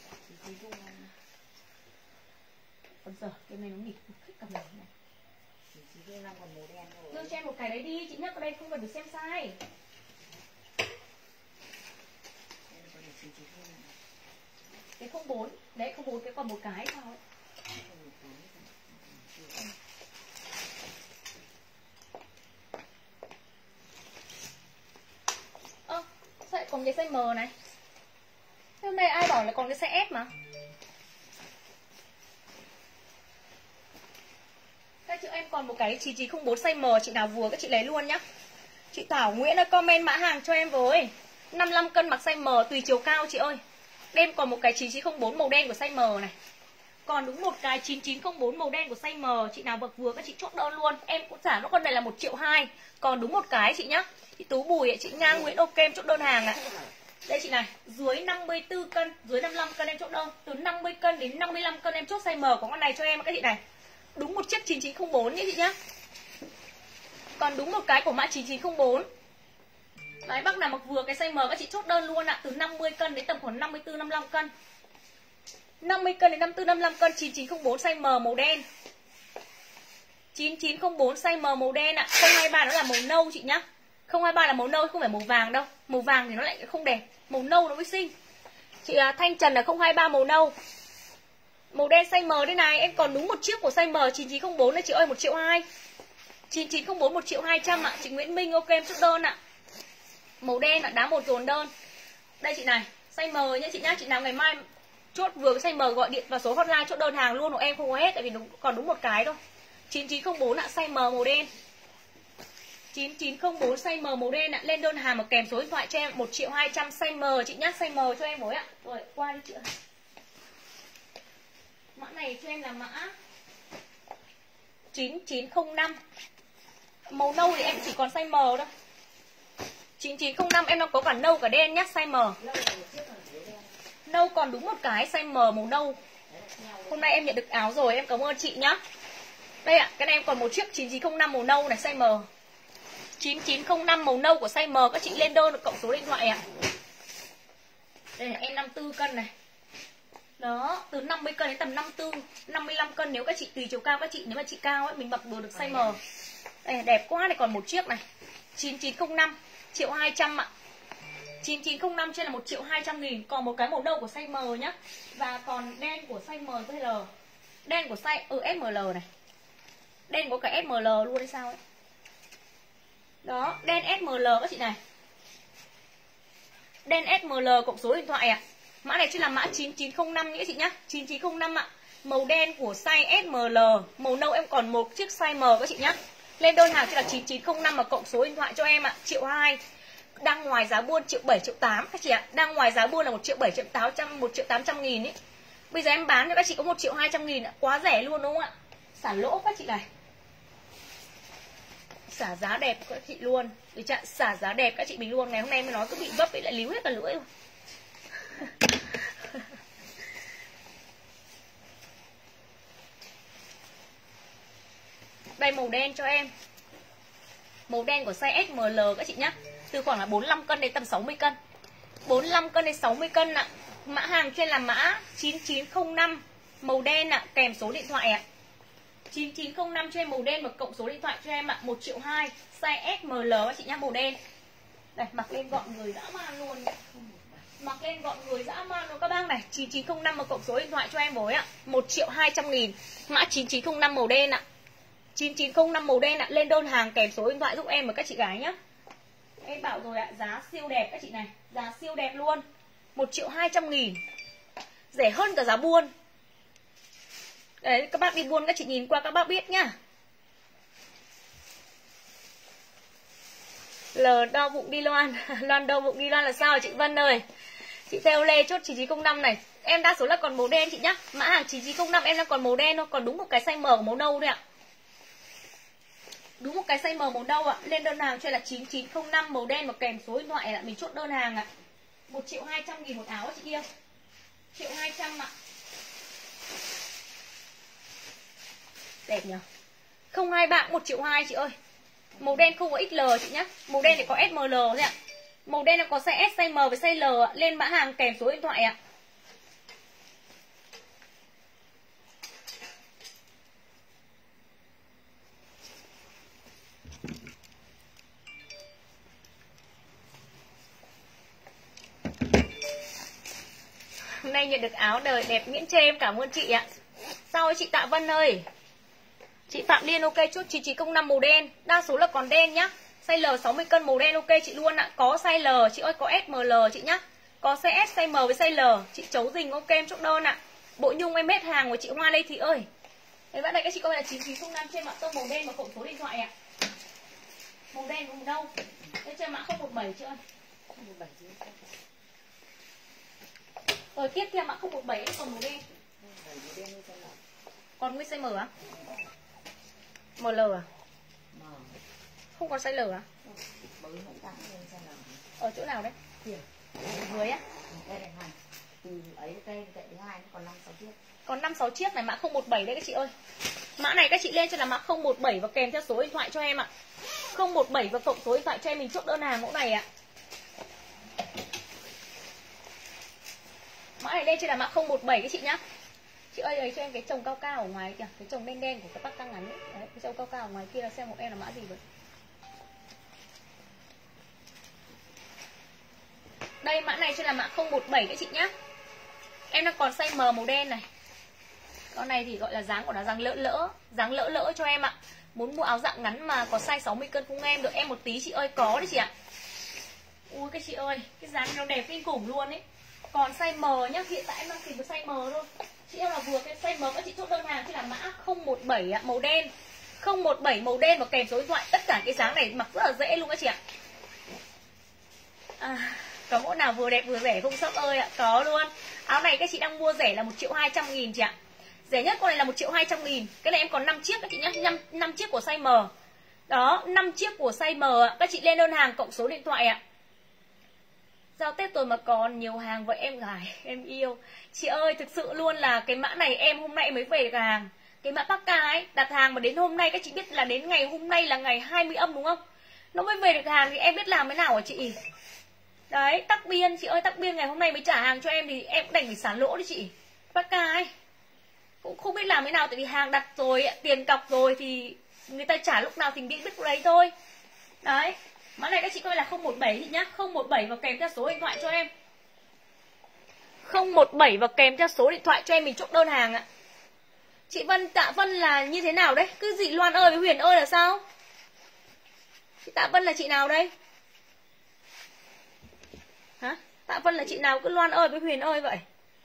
A: Còn giờ cái này nó nghịch thích cả mình này.
D: 9905 còn màu đen rồi.
A: Đưa cho em một cái đấy đi, chị nhắc ở đây không cần được xem sai. Cái 04, đấy 04 cái còn một cái sao ấy. Sao lại còn cái size M này? Hôm nay ai bảo là còn cái size S mà. Các chị em còn một cái 9904 size M, chị nào vừa các chị lấy luôn nhá. Chị Thảo Nguyễn ơi comment mã hàng cho em với. 55 cân mặc size M tùy chiều cao chị ơi. Đem còn một cái 9904 màu đen của size M này. Còn đúng một cái 9904 màu đen của size M, chị nào bậc vừa các chị chốt đơn luôn. Em cũng trả nó con này là 1.2 triệu. Còn đúng một cái chị nhá. Chị Tú Bùi, chị Nga Nguyễn ok em chốt đơn hàng ạ. Đây chị này, dưới 54 cân, dưới 55 cân em chốt đơn. Từ 50 cân đến 55 cân em chốt size M có con này cho em các chị này. Đúng một chiếc 9904 nhé chị nhá. Còn đúng một cái của mã 9904. Đấy, bác nào mặc vừa cái size M các chị chốt đơn luôn ạ. Từ 50 cân đến tầm khoảng 54 55 cân. 50 cân đến 54 55 cân 9904 size M màu đen. 9904 size M màu đen ạ. 023 nó là màu nâu chị nhá. 023 là màu nâu không phải màu vàng đâu. Màu vàng thì nó lại không đẹp. Màu nâu nó mới xinh. Chị Thanh Trần là 023 màu nâu. Màu đen size M đây này, em còn đúng một chiếc của size M 9904 này chị ơi, 1.2 triệu. 9904 1.2 triệu ạ. Chị Nguyễn Minh ok em chốt đơn ạ. Màu đen ạ, đá một dồn đơn. Đây chị này, size M nhá chị nhá, chị nào ngày mai chốt vừa cái size M gọi điện vào số hotline chốt đơn hàng luôn của em không có hết, tại vì còn đúng một cái thôi. 9904 ạ, size M màu đen. 9904 size M màu đen ạ, lên đơn hàng mà kèm số điện thoại cho em 1.2 triệu size M chị nhá, size M cho em với ạ. Rồi qua đi chị ạ. Mã này cho em là mã 9905. Màu nâu thì em chỉ còn size M đâu. 9905 em đang có cả nâu cả đen nhá, size M. Nâu còn đúng một cái size M màu nâu. Hôm nay em nhận được áo rồi, em cảm ơn chị nhá. Đây ạ, cái này em còn một chiếc 9905 màu nâu này, size M. 9905 màu nâu của size M, các chị lên đơn được cộng số điện thoại ạ. Đây là em 54 cân này. Đó, từ 50 cân đến tầm 54, 55 cân nếu các chị tùy chiều cao các chị, nếu mà chị cao ấy mình mặc đồ được size M. Đây đẹp quá này, còn một chiếc này. 9905 1.2 triệu ạ. 9905 trên là 1.200.000. Còn một cái màu nâu của size M nhá. Và còn đen của size M với L. Đen của size SML này. Đen có cả SML luôn hay sao ấy. Đó, đen SML các chị này. Đen SML cộng số điện thoại ạ. Mã này sẽ là mã 9905 nhé chị nhá. 9905 ạ. Màu đen của size SML, màu nâu em còn một chiếc size M các chị nhá. Lên đơn hàng sẽ là 9905 mà cộng số điện thoại cho em ạ. 1.200.000. Đang ngoài giá buôn 1.700.000, 1.800.000 các chị ạ. Đang ngoài giá buôn là 1.700.000, 1.800.000 ấy. Bây giờ em bán cho các chị có 1.200.000 ạ. Quá rẻ luôn đúng không ạ? Xả lỗ các chị này. Xả giá đẹp các chị luôn. Được chưa? Xả giá đẹp các chị mình luôn. Ngày hôm nay mới nói cứ bị vấp lại líu hết cả lưỡi. Đây màu đen cho em. Màu đen của size SML các chị nhá. Từ khoảng là 45 cân đến tầm 60 cân. 45 cân đến 60 cân ạ. Mã hàng trên là mã 9905. Màu đen ạ, kèm số điện thoại ạ. 9905 cho em màu đen và cộng số điện thoại cho em ạ. 1.200.000. Size SML các chị nhá, màu đen. Đây, mặc lên gọn người dã man luôn. Mặc lên gọn người dã man luôn các bác này. 9905 mà cộng số điện thoại cho em với ạ. 1.200.000. Mã 9905 màu đen ạ. 9905 màu đen ạ. Lên đơn hàng kèm số điện thoại giúp em và các chị gái nhá. Em bảo rồi ạ, giá siêu đẹp các chị này. Giá siêu đẹp luôn. 1.200.000. Rẻ hơn cả giá buôn. Đấy, các bác đi buôn các chị nhìn qua các bác biết nhá. L đau bụng đi Loan. Loan đau bụng đi Loan là sao chị Vân ơi? Chị theo Lê chốt 9905 này. Em đa số là còn màu đen chị nhá. Mã hàng 9905 em đang còn màu đen thôi. Còn đúng một cái size M của màu nâu thôi ạ. Đúng một cái size M màu nâu ạ. Lên đơn hàng cho là 9905 màu đen và kèm số điện thoại là mình chốt đơn hàng ạ. 1.200.000 một áo chị yêu. 1.200.000 ạ. Đẹp nhỉ. 023 1.200.000 chị ơi. Màu đen không có XL chị nhá. Màu đen này có SML thôi ạ. Màu đen nó có size S, size M với size L ạ. Lên mã hàng kèm số điện thoại ạ. Hôm nay nhận được áo đời đẹp miễn chê, em cảm ơn chị ạ. Sao ấy chị Tạ Vân ơi? Chị Phạm Liên ok chút 9905 màu đen. Đa số là còn đen nhá. Size L 60 cân màu đen ok chị luôn ạ. Có size L chị ơi, có SML chị nhá. Có size S, size M với size L. Chị chấu dình ok em chốt đơn ạ. Bộ nhung em hết hàng của chị Hoa Lê Thị ơi. Đấy bạn này các chị coi là 9905 trên mã tông màu đen và cộng số điện thoại ạ. Màu đen cùng đâu? Đây trên mã 017 chị ơi. 017 chứ. Rồi tiếp theo mã 017 còn màu đen. Còn nguyên size M á? ML à? Không còn size L à? Ở chỗ nào đấy? Dưới á?
D: Từ ấy cây thứ hai còn 5-6 chiếc.
A: Còn 5-6 chiếc này, mã 017 đấy các chị ơi. Mã này các chị lên cho là mã 017 và kèm theo số điện thoại cho em ạ. 017 và cộng số điện thoại cho em mình chốt đơn hàng mẫu này ạ. Mã này lên cho là mã 017 các chị nhá. Chị ơi ấy cho em cái chồng cao cao ở ngoài kìa, cái chồng đen đen của các bác tăng ngắn đấy. Đấy, cái chồng cao cao ở ngoài kia là xem một em là mã gì vậy. Đây mã này cho là mã 017 các chị nhá. Em đang còn size M màu đen này. Con này thì gọi là dáng của nó dáng lỡ lỡ, dáng lỡ lỡ cho em ạ. Muốn mua áo dạng ngắn mà có size 60 cân cùng em được em một tí chị ơi, có đấy chị ạ. Ui cái chị ơi, cái dáng nó đẹp kinh khủng luôn ấy. Còn size M nhá, hiện tại em đang tìm với size M thôi. Chị em là vừa cái size M các chị chốt đơn hàng thì là mã 017 ạ, màu đen. 017 màu đen và kèm số điện thoại. Tất cả cái dáng này mặc rất là dễ luôn các chị ạ. Có mẫu nào vừa đẹp vừa rẻ không Shop ơi ạ? Có luôn. Áo này các chị đang mua rẻ là 1.200.000 chị ạ. Rẻ nhất con này là 1.200.000. Cái này em còn 5 chiếc các chị nhá, 5 chiếc của size M. Đó, 5 chiếc của size M ạ. Các chị lên đơn hàng cộng số điện thoại ạ. Giao Tết rồi mà còn nhiều hàng vậy em gái em yêu. Chị ơi thực sự luôn là cái mã này em hôm nay mới về được hàng. Cái mã Pacca ấy đặt hàng mà đến hôm nay các chị biết là đến ngày hôm nay là ngày 20 âm đúng không? Nó mới về được hàng thì em biết làm thế nào hả chị? Đấy, Tắc Biên chị ơi, Tắc Biên ngày hôm nay mới trả hàng cho em thì em cũng đành phải xả lỗ đấy chị. Pacca ấy cũng không biết làm thế nào tại vì hàng đặt rồi, tiền cọc rồi thì người ta trả lúc nào thì biết lúc đấy thôi. Đấy, Mã này các chị coi là 017 chị nhá, 017 và kèm theo số điện thoại cho em. 017 và kèm theo số điện thoại cho em mình chốt đơn hàng ạ. Chị Tạ Vân là như thế nào đấy? Cứ dị Loan ơi với Huyền ơi là sao? Chị Tạ Vân là chị nào đây? Hả? Tạ Vân là chị nào cứ Loan ơi với Huyền ơi vậy?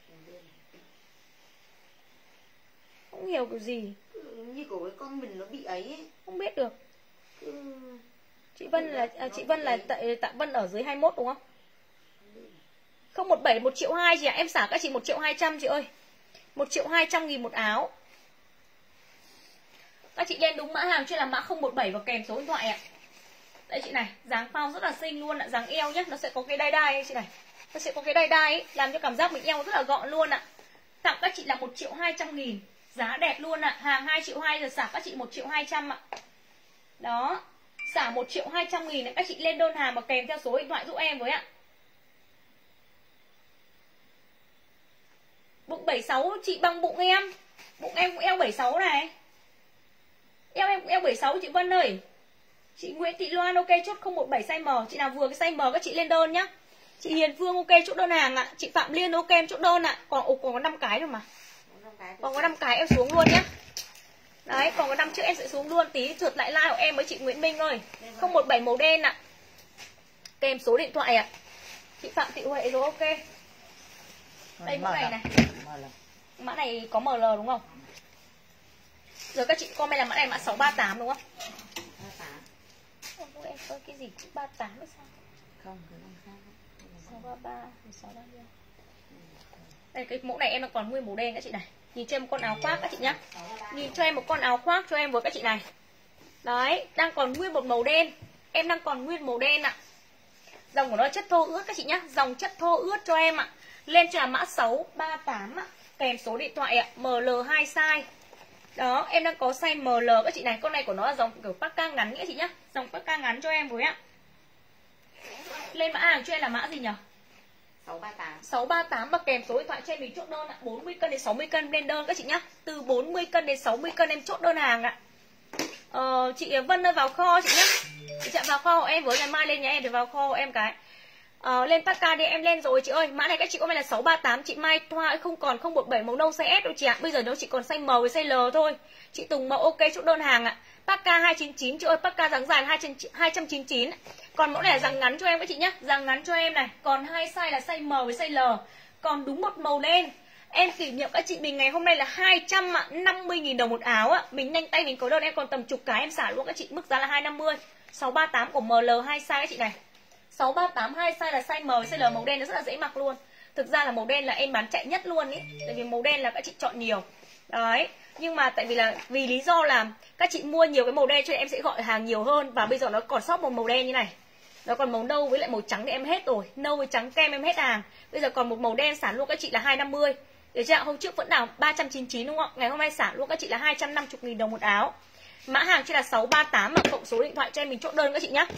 A: Không hiểu kiểu gì.
D: Như của cái con mình nó bị ấy.
A: Không biết được. Chị Vân là Tạ Vân ở dưới 21 đúng không? 017 1 triệu 2 chị ạ. Em xả các chị 1 triệu 200 chị ơi. 1 triệu 200 nghìn một áo. Các chị lên đúng mã hàng cho là mã 017 và kèm số điện thoại ạ. Đây chị này, dáng phao rất là xinh luôn ạ, dáng eo nhé, nó sẽ có cái đai ấy chị này. Nó sẽ có cái đai ấy, làm cho cảm giác mình eo rất là gọn luôn ạ. Tặng các chị là 1 triệu 200 nghìn. Giá đẹp luôn ạ, hàng 2 triệu 2 giờ xả các chị 1 triệu 200 ạ. Đó, xả 1 triệu 200 nghìn đấy, các chị lên đơn hàng và kèm theo số điện thoại giúp em với ạ. Bụng 76 chị bằng bụng em. Bụng em cũng eo 76 này. Eo em cũng eo 76 chị Vân ơi. Chị Nguyễn Thị Loan ok chốt 017 size M. Chị nào vừa cái size M các chị lên đơn nhá. Chị Hiền Phương ok chốt đơn hàng ạ. Chị Phạm Liên ok em chốt đơn ạ. Còn có 5 cái rồi mà. Còn có 5 cái em xuống luôn nhá. Đấy, còn có 5 chiếc em sẽ xuống luôn. Tí trượt lại like của em với chị Nguyễn Minh ơi. 017 màu đen ạ. Kèm số điện thoại ạ. Chị Phạm Thị Huệ rồi ok. Đây mã này này. Mã này có ML đúng không? Rồi các chị comment là mã này mã 638 đúng không? 38. Em coi cái gì cũng 38 hay sao?
D: Không, cứ làm sao?
A: 633, 633. Đây cái mẫu này em đang còn nguyên màu đen các chị này. Nhìn cho em một con áo khoác các chị nhá. Nhìn cho em một con áo khoác cho em với các chị này. Đấy, đang còn nguyên một màu đen. Em đang còn nguyên màu đen ạ. Dòng của nó chất thô ướt các chị nhá. Dòng chất thô ướt cho em ạ. Lên cho là mã 638 ạ. Kèm số điện thoại ạ. ML2 size. Đó, em đang có size ML các chị này. Con này của nó là dòng kiểu pakka ngắn nghĩa chị nhá. Dòng pakka ngắn cho em với ạ. Lên mã hàng cho em là mã gì nhỉ?
D: 638.
A: 638 và kèm số điện thoại cho em mình chốt đơn ạ. 40 cân đến 60 cân lên đơn các chị nhá. Từ 40 cân đến 60 cân em chốt đơn hàng ạ. Chị Vân ơi vào kho chị nhá. Chị chạm vào kho em với ngày mai lên nhà em để vào kho em cái. Lên pakka đi em lên rồi chị ơi. Mã này các chị có là 638. Chị Mai Thoa không còn 017 màu nâu size S đâu chị ạ. Bây giờ nó chỉ còn size M với size L thôi. Chị Tùng màu ok chốt đơn hàng ạ. Pakka 299 chị ơi. Pakka dáng dài 299. Còn mẫu này là dáng ngắn cho em các chị nhá. Dáng ngắn cho em này. Còn hai size là size M với size L. Còn đúng một màu đen. Em kỷ niệm các chị mình ngày hôm nay là 250.000 đồng một áo ạ. Mình nhanh tay mình có đơn em còn tầm chục cái em xả luôn các chị. Mức giá là 250. 638 của ML 2 size các chị này. 638 2 size là size M với size L, màu đen nó rất là dễ mặc luôn. Thực ra là màu đen là em bán chạy nhất luôn ý. Tại vì màu đen là các chị chọn nhiều. Đấy. Nhưng mà tại vì lý do là các chị mua nhiều cái màu đen cho nên em sẽ gọi hàng nhiều hơn. Và bây giờ nó còn sót một màu đen như này. Nó còn màu nâu với lại màu trắng thì em hết rồi. Nâu với trắng kem em hết hàng. Bây giờ còn một màu đen xả luôn các chị là 250. Để chưa? Hôm trước vẫn nào 399 đúng không? Ngày hôm nay xả luôn các chị là 250.000 đồng một áo. Mã hàng trên là 638 và cộng số điện thoại cho em mình chốt đơn các chị nhá.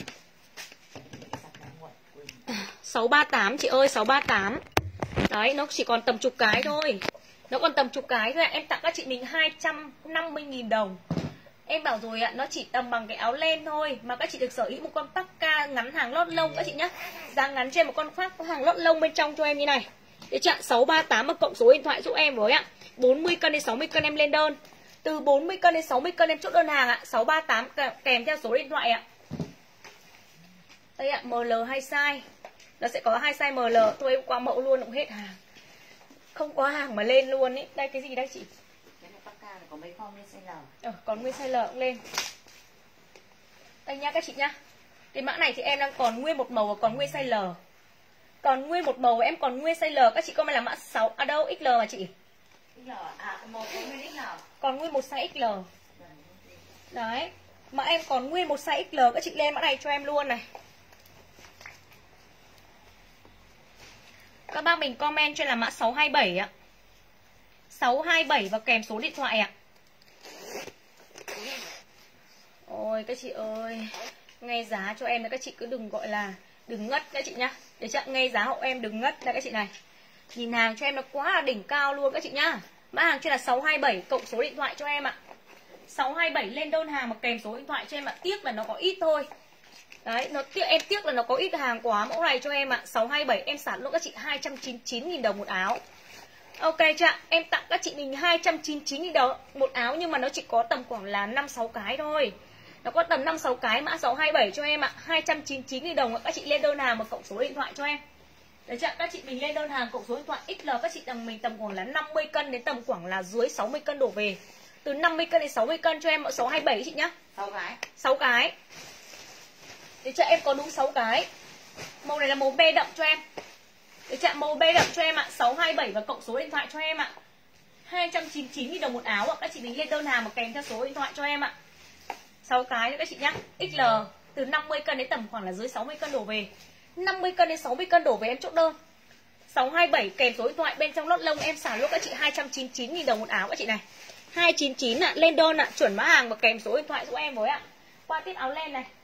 A: 638 chị ơi, 638. Đấy, nó chỉ còn tầm chục cái thôi. Nó còn tầm chục cái thôi ạ. Em tặng các chị mình 250.000 đồng. Em bảo rồi ạ, nó chỉ tầm bằng cái áo len thôi. Mà các chị được sở hữu một con pakka ngắn hàng lót lông các chị nhá. Dáng ngắn trên một con khoác có hàng lót lông bên trong cho em như này. Để chặn 638 và cộng số điện thoại giúp em với ạ. 40 cân đến 60 cân em lên đơn. Từ 40 cân đến 60 cân em chốt đơn hàng ạ. 638 kèm theo số điện thoại ạ. Đây ạ, ML 2 size. Nó sẽ có 2 size ML. Thôi em qua mẫu luôn cũng hết hàng. Không có hàng mà lên luôn ấy. Đây cái gì đây chị?
D: Cái này pakka này có mấy form lên size L.
A: Còn nguyên size L cũng lên. Đây nha các chị nhá. Cái mã này thì em đang còn nguyên một màu và còn nguyên size L. Còn nguyên một màu em còn nguyên size L. Các chị comment là mã 6 à đâu XL mà chị.
D: XL à, một có nguyên XL.
A: Còn nguyên một size XL. Đấy. Mà em còn nguyên một size XL. Các chị lên mã này cho em luôn này. Các bác mình comment cho là mã 627 ạ. 627 và kèm số điện thoại ạ. Ôi các chị ơi, nghe giá cho em là các chị cứ đừng gọi là đừng ngất các chị nhá. Để chặn nghe giá hộ em đừng ngất đây các chị này. Nhìn hàng cho em nó quá là đỉnh cao luôn các chị nhá. Mã hàng cho là 627 cộng số điện thoại cho em ạ. 627 lên đơn hàng mà kèm số điện thoại cho em ạ. Tiếc là nó có ít thôi. Đấy, em tiếc là nó có ít hàng quá. Mẫu này cho em ạ, 627 em sản luôn các chị 299.000 đồng một áo. Ok chưa? Em tặng các chị mình 299.000 đồng một áo, nhưng mà nó chỉ có tầm khoảng là 5-6 cái thôi. Nó có tầm 5-6 cái, mã 627 cho em ạ, 299.000 đồng. Các chị lên đơn hàng một cộng số điện thoại cho em. Đấy chưa? Các chị mình lên đơn hàng cộng số điện thoại XL, các chị mình tầm khoảng là 50 cân đến tầm khoảng là dưới 60 cân đổ về. Từ 50 cân đến 60 cân cho em mẫu 627 chị nhá.
D: 6 cái.
A: 6 cái. Để cho em có đúng 6 cái. Màu này là màu be đậm cho em. Để chạm màu be đậm cho em ạ, 627 và cộng số điện thoại cho em ạ. 299.000 đồng một áo ạ. Các chị mình lên đơn hàng mà kèm theo số điện thoại cho em ạ. 6 cái nữa các chị nhá. XL từ 50 cân đến tầm khoảng là dưới 60 cân đổ về. 50 cân đến 60 cân đổ về em chốt đơn. 627 kèm số điện thoại, bên trong lót lông em xả lúc các chị 299.000 đồng một áo các chị này. 299 ạ, lên đơn ạ, chuẩn mã hàng và kèm số điện thoại giúp em với ạ. Qua tiếp áo len này.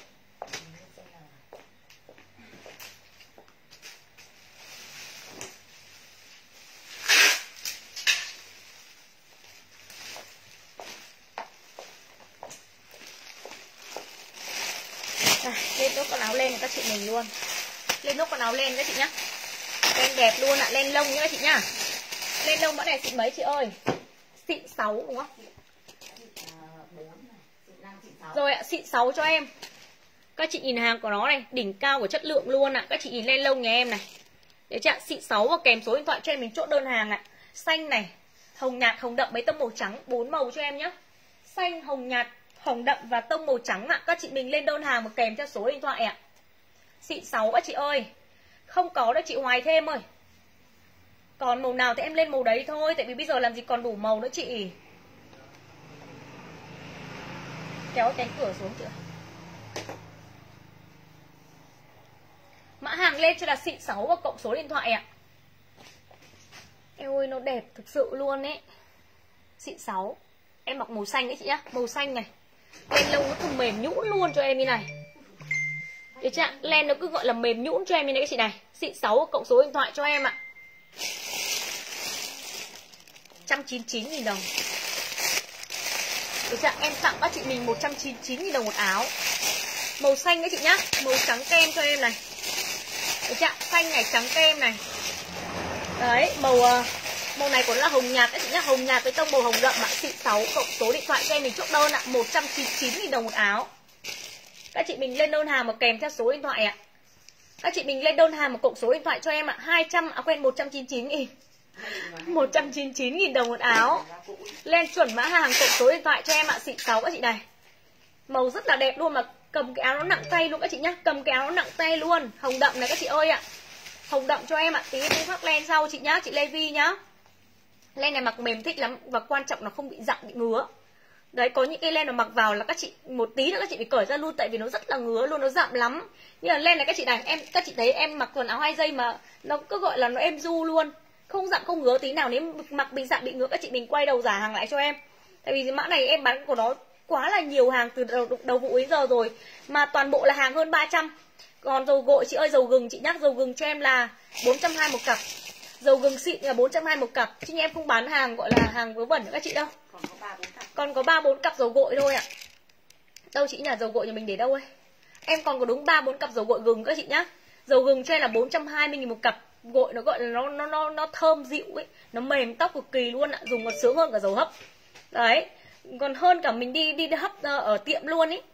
A: Lên nốt con áo len này các chị mình luôn. Lên nốt con áo len các chị nhá. Len đẹp luôn ạ, len lông nhá các chị nhá. Len lông mã này xịn mấy chị ơi? Xịn 6 đúng không? Rồi ạ, xịn 6 cho em. Các chị nhìn hàng của nó này, đỉnh cao của chất lượng luôn ạ. Các chị nhìn len lông nhà em này. Đấy chị ạ, xịn 6 và kèm số điện thoại cho em mình chốt đơn hàng ạ. Xanh này, hồng nhạt, hồng đậm mấy tông màu trắng, 4 màu cho em nhá. Xanh, hồng nhạt, hồng đậm và tông màu trắng ạ. Các chị mình lên đơn hàng một kèm theo số điện thoại ạ. Xịn 6 các chị ơi. Không có đâu chị Hoài thêm ơi. Còn màu nào thì em lên màu đấy thôi, tại vì bây giờ làm gì còn đủ màu nữa chị. Kéo cánh cửa xuống chị ạ. Mã hàng lên cho là xịn 6 và cộng số điện thoại ạ. Eo ơi nó đẹp thực sự luôn ấy. Xịn 6. Em mặc màu xanh đấy chị nhá, màu xanh này. Len lông nó cứ mềm nhũn luôn cho em như này. Đấy chị ạ, len nó cứ gọi là mềm nhũn cho em như này các chị này. Xịn 6 cộng số điện thoại cho em ạ. 199.000 đồng. Đấy chị ạ, em tặng các chị mình 199.000 đồng một áo. Màu xanh đấy chị nhá, màu trắng kem cho em này. Đấy chị ạ, xanh này, trắng kem này. Đấy, màu này của nó là hồng nhạt đấy chị nhá, hồng nhạt với tông màu hồng đậm ạ. Xịn 6 cộng số điện thoại cho em mình chốt đơn ạ, 199.000 đồng một áo. Các chị mình lên đơn hàng mà kèm theo số điện thoại ạ. Các chị mình lên đơn hàng một cộng số điện thoại cho em ạ. 199.000. 199.000 đồng một áo. Lên chuẩn mã hàng cộng số điện thoại cho em ạ. Xịn 6 các chị này. Màu rất là đẹp luôn, mà cầm cái áo nó nặng tay luôn các chị nhá. Cầm cái áo nó nặng tay luôn. Hồng đậm này các chị ơi ạ. Hồng đậm cho em ạ. Tí em khoác len sau chị nhá, chị Lê Vi nhá. Len này mặc mềm thích lắm, và quan trọng là không bị dặn, bị ngứa. Đấy, có những cái len mà mặc vào là các chị một tí nữa các chị phải cởi ra luôn, tại vì nó rất là ngứa luôn, nó dặm lắm. Như là len này các chị này, các chị thấy em mặc quần áo 2 giây mà nó cứ gọi là nó êm du luôn, không dặm không ngứa tí nào. Nếu mặc bị dặm bị ngứa các chị mình quay đầu giả hàng lại cho em, tại vì mã này em bán của nó quá là nhiều hàng từ đầu vụ đến giờ rồi, mà toàn bộ là hàng hơn 300. Còn dầu gội chị ơi, dầu gừng chị nhắc, dầu gừng cho em là 420 một cặp. Dầu gừng xịn là 420 một cặp, chứ em không bán hàng gọi là hàng vớ vẩn nữa các chị đâu. Còn có 3-4 cặp dầu gội thôi ạ. Đâu chị nhà dầu gội nhà mình để đâu ấy? Em còn có đúng 3-4 cặp dầu gội gừng các chị nhá. Dầu gừng cho em là 420.000 một cặp. Gội nó gọi là nó thơm dịu ấy, nó mềm tóc cực kỳ luôn ạ, dùng còn sướng hơn cả dầu hấp. Đấy, còn hơn cả mình đi hấp ở tiệm luôn ý.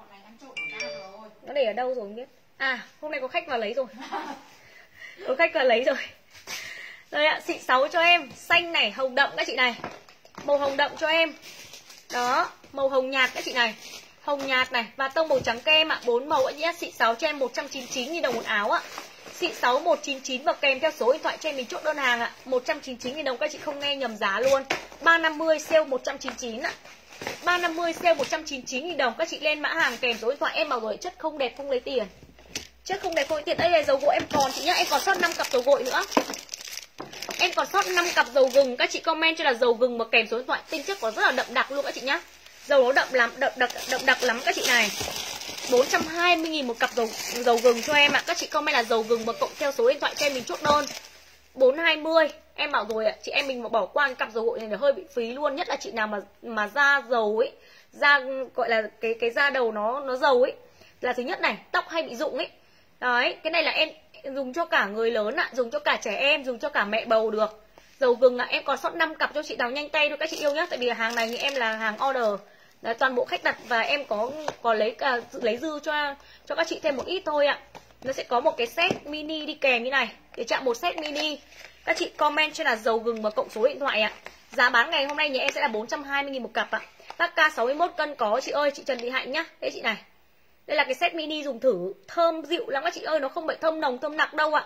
A: Nó để ở đâu rồi không biết. À, hôm nay có khách vào lấy rồi. Có khách vào lấy rồi. Đây ạ, xịn 6 cho em. Xanh này, hồng đậm các chị này. Màu hồng đậm cho em. Đó, màu hồng nhạt các chị này. Hồng nhạt này, và tông màu trắng kem ạ. 4 màu ạ nhé. Xịn 6 cho em 199.000 đồng một áo ạ. Xịn 6 199 và kèm theo số điện thoại cho em mình chốt đơn hàng ạ. 199.000 đồng, các chị không nghe nhầm giá luôn. 350 sale 199 ạ. 350 sale 199.000 đồng. Các chị lên mã hàng kèm số điện thoại. Em bảo rồi, chất không đẹp không lấy tiền. Chất không đẹp không lấy tiền. Đây là dầu gội em còn chị nhá. Em còn sót 5 cặp dầu gội nữa. Em còn sót 5 cặp dầu gừng. Các chị comment cho là dầu gừng mà kèm số điện thoại. Tinh chất có rất là đậm đặc luôn các chị nhá. Dầu nó đậm lắm, đậm đặc lắm các chị này. 420.000 một cặp dầu gừng cho em ạ. Các chị comment là dầu gừng mà cộng theo số điện thoại cho em mình chốt đơn. 420. Em bảo rồi ạ, chị em mình mà bỏ qua cái cặp dầu gội này là hơi bị phí luôn, nhất là chị nào mà da dầu ấy, da gọi là cái da đầu nó dầu ấy là thứ nhất này, tóc hay bị rụng ấy. Đấy, cái này là em dùng cho cả người lớn ạ, dùng cho cả trẻ em, dùng cho cả mẹ bầu được. Dầu gừng ạ, em còn sót 5 cặp cho chị nào nhanh tay thôi các chị yêu nhá. Tại vì hàng này như em là hàng order. Đấy, toàn bộ khách đặt và em có lấy dư cho các chị thêm một ít thôi ạ. Nó sẽ có một cái set mini đi kèm như này. Để chạm một set mini. Các chị comment cho là dầu gừng và cộng số điện thoại ạ. Giá bán ngày hôm nay nhà em sẽ là 420.000 một cặp ạ. Các ca 61 cân có chị ơi, chị Trần Thị Hạnh nhá. Đây chị này. Đây là cái set mini dùng thử, thơm dịu lắm các chị ơi, nó không bị thơm nồng thơm nặng đâu ạ.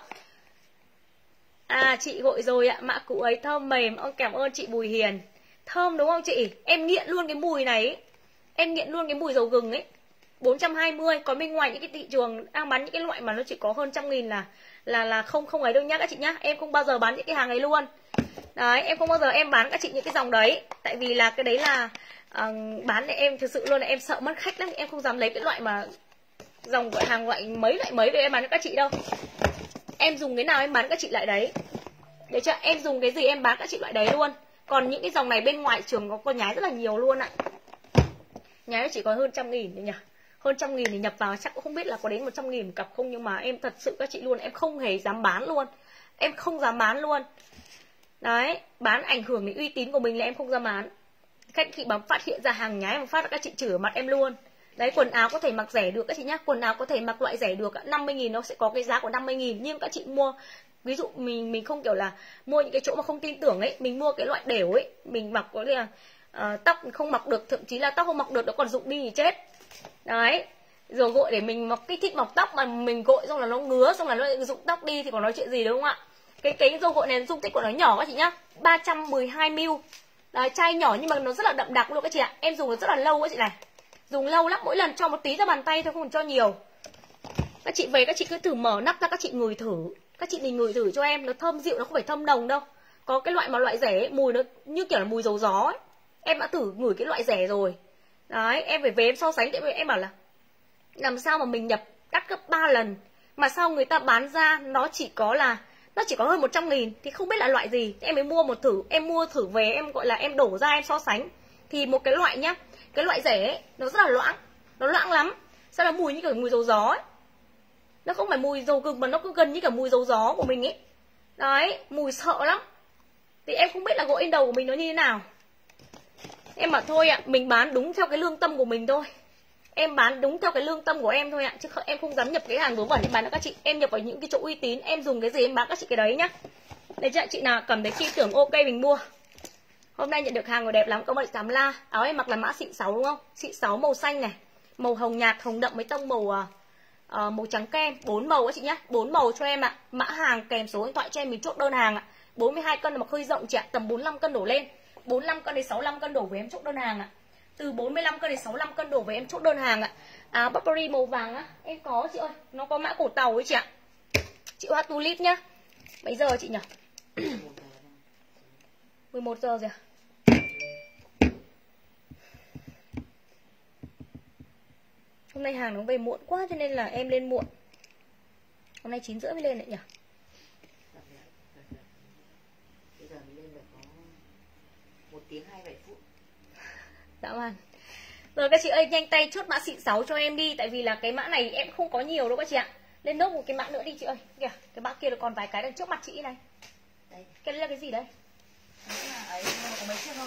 A: À chị gọi rồi ạ, mã cụ ấy thơm mềm. Cảm ơn chị Bùi Hiền. Thơm đúng không chị? Em nghiện luôn cái mùi này ấy. Em nghiện luôn cái mùi dầu gừng ấy. 420, còn bên ngoài những cái thị trường đang bán những cái loại mà nó chỉ có hơn 100.000 là không ấy đâu nhá các chị nhá. Em không bao giờ bán những cái hàng ấy luôn. Đấy, em không bao giờ em bán các chị những cái dòng đấy. Tại vì là cái đấy là bán để em thực sự luôn là em sợ mất khách lắm. Em không dám lấy cái loại mà dòng gọi hàng loại mấy để em bán cho các chị đâu. Em dùng cái nào em bán các chị lại đấy. Để cho em dùng cái gì em bán các chị loại đấy luôn. Còn những cái dòng này bên ngoài trường có nhái rất là nhiều luôn ạ. Nhái chỉ có hơn 100.000 đấy nhỉ. Hơn 100.000 thì nhập vào chắc cũng không biết là có đến 100.000 một cặp không. Nhưng mà em thật sự các chị luôn, em không hề dám bán luôn. Em không dám bán luôn. Đấy, bán ảnh hưởng đến uy tín của mình là em không dám bán. Khách chị bấm phát hiện ra hàng nhái mà phát là các chị chửi mặt em luôn. Đấy, quần áo có thể mặc rẻ được các chị nhá. Quần áo có thể mặc loại rẻ được 50.000 nó sẽ có cái giá của 50.000. Nhưng các chị mua, ví dụ mình không kiểu là mua những cái chỗ mà không tin tưởng ấy, mình mua cái loại đều ấy, mình mặc có là tóc không mặc được, thậm chí là tóc không mặc được nó còn rụng đi thì chết. Đấy, rồi gội để mình mặc cái thích mọc tóc mà mình gội xong là nó ngứa, xong là nó rụng tóc đi thì còn nói chuyện gì đúng không ạ? Cái dầu gội này dung tích của nó nhỏ các chị nhá, 312ml. Đấy, chai nhỏ nhưng mà nó rất là đậm đặc luôn các chị ạ. Em dùng nó rất là lâu các chị này. Dùng lâu lắm, mỗi lần cho một tí ra bàn tay thôi, không cần cho nhiều. Các chị về các chị cứ thử mở nắp ra, các chị ngửi thử. Các chị mình ngửi thử cho em, nó thơm dịu, nó không phải thơm nồng đâu. Có cái loại mà loại rẻ ấy, mùi nó như kiểu là mùi dầu gió ấy. Em đã thử ngửi cái loại rẻ rồi. Đấy, em phải về em so sánh. Tại vì em bảo là làm sao mà mình nhập đắt gấp 3 lần mà sao người ta bán ra nó chỉ có hơn 100.000 thì không biết là loại gì. Em mới mua một thử, em mua thử về em gọi là em đổ ra em so sánh. Thì một cái loại nhá, cái loại rẻ ấy, nó rất là loãng, nó loãng lắm. Sao là mùi như kiểu mùi dầu gió ấy. Nó không phải mùi dầu gừng mà nó cứ gần như cả mùi dầu gió của mình ấy. Đấy, mùi sợ lắm. Thì em không biết là gội lên đầu của mình nó như thế nào. Em bảo thôi ạ, mình bán đúng theo cái lương tâm của mình thôi. Em bán đúng theo cái lương tâm của em thôi ạ. Chứ em không dám nhập cái hàng vớ vẩn em bán cho các chị. Em nhập vào những cái chỗ uy tín. Em dùng cái gì em bán các chị cái đấy nhá. Để cho chị nào cảm thấy tin tưởng ok mình mua. Hôm nay nhận được hàng rồi đẹp lắm. Các bạn Tám La. Áo em mặc là mã xịn 6 đúng không? Xịn 6 màu xanh này, màu hồng nhạt, hồng đậm với tông màu trắng kem. 4 màu các chị nhá. 4 màu cho em ạ. Mã hàng kèm số điện thoại cho em mình chốt đơn hàng ạ. 42 cân mà hơi rộng chị ạ. Tầm 45 cân đổ lên. 45 cân đến 65 cân đổ với em chốt đơn hàng ạ. Từ 45 cân đến 65 cân đổ với em chốt đơn hàng ạ. Áo Burberry màu vàng á, em có chị ơi, nó có mã cổ tàu ấy chị ạ. Chị hoa tulip nhá. Mấy giờ chị nhỉ? 11 giờ rồi à? Hôm nay hàng nó về muộn quá cho nên là em lên muộn. Hôm nay 9h30 mới lên đấy nhỉ?
F: Bây giờ mình lên được có 1 tiếng 27 phút.
A: Dạ vâng. Rồi các chị ơi, nhanh tay chốt mã xịn 6 cho em đi. Tại vì là cái mã này em không có nhiều đâu các chị ạ. Lên nốt một cái mã nữa đi chị ơi. Kìa, cái mã kia là còn vài cái đằng trước mặt chị này. Đây. Cái đấy là cái gì đấy?
F: Đấy là ấy, có mấy chiếc không?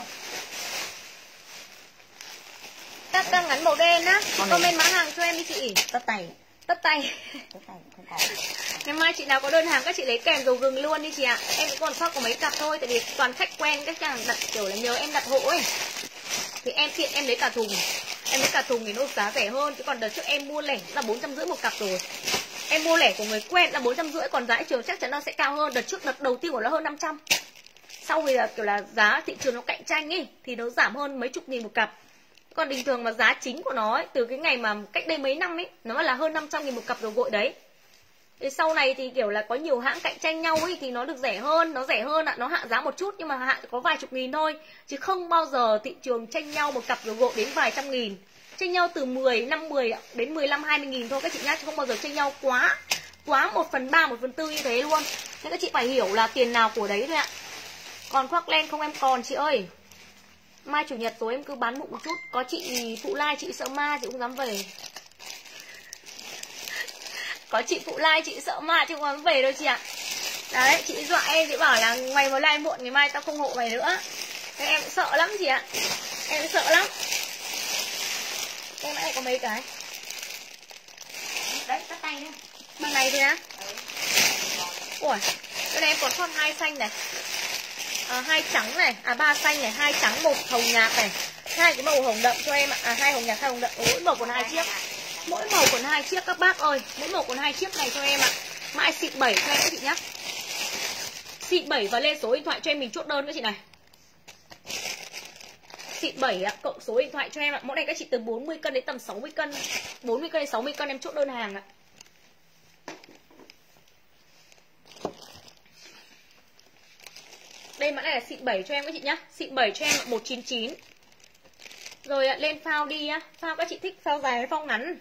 A: Các ngắn màu đen á. Comment mã hàng cho em đi chị.
F: Tất tay.
A: Tất tay.
F: Tất tay không có.
A: Ngày mai chị nào có đơn hàng các chị lấy kèm dầu gừng luôn đi chị ạ. Em cũng còn sót có mấy cặp thôi. Tại vì toàn khách quen các chàng đặt kiểu là nhờ em đặt hộ ấy. Thì em tiện em lấy cả thùng. Em lấy cả thùng thì nó giá rẻ hơn. Chứ còn đợt trước em mua lẻ là 450 một cặp rồi. Em mua lẻ của người quen là 450. Còn giá thị trường chắc chắn nó sẽ cao hơn. Đợt trước đợt đầu tiên của nó hơn 500. Sau thì là kiểu là giá thị trường nó cạnh tranh ấy thì nó giảm hơn mấy chục nghìn một cặp. Còn bình thường mà giá chính của nó ấy, từ cái ngày mà cách đây mấy năm ấy, nó là hơn 500.000 một cặp đồ gội đấy. Thì sau này thì kiểu là có nhiều hãng cạnh tranh nhau ấy thì nó được rẻ hơn, nó rẻ hơn ạ, nó hạ giá một chút nhưng mà hạ có vài chục nghìn thôi, chứ không bao giờ thị trường tranh nhau một cặp đồ gội đến vài trăm nghìn. Tranh nhau từ 10 đến 15 20 nghìn thôi các chị nhá, chứ không bao giờ tranh nhau quá 1/3 1/4 như thế luôn. Nên các chị phải hiểu là tiền nào của đấy thôi ạ. Còn khoác len không em còn chị ơi. Mai chủ nhật tối em cứ bán bụng một chút. Có chị phụ like chị sợ ma chị cũng dám về. Có chị phụ like chị sợ mà chứ không về đâu chị ạ. Đấy, chị dọa em, chị bảo là mày mà like muộn ngày mai tao không hộ mày nữa. Thế em sợ lắm chị ạ. Em sợ lắm. Em nãy có mấy cái.
F: Đấy, tắt tay nhá.
A: Bằng này thôi á. Ủa, cái này em còn sót 2 xanh này. 2 trắng này, 3 xanh này, 2 trắng, 1 hồng nhạt này. 2 cái màu hồng đậm cho em ạ. 2 hồng nhạt, 2 hồng đậm. Mỗi màu còn 2 chiếc. Mỗi màu còn 2 chiếc các bác ơi. Mỗi màu còn 2 chiếc này cho em ạ. Mã xịn 7 cho em các chị nhá. Xịn 7 và lên số điện thoại cho em mình chốt đơn các chị này. Xịn 7 ạ, cộng số điện thoại cho em ạ. Mẫu này các chị từ 40 cân đến tầm 60 cân. 40 cân đến 60 cân em chốt đơn hàng ạ. Đây mã này là xịn 7 cho em các chị nhá. Xịn 7 cho em 199. Rồi lên phao đi nhá. Phao các chị thích phao dài hay phao ngắn?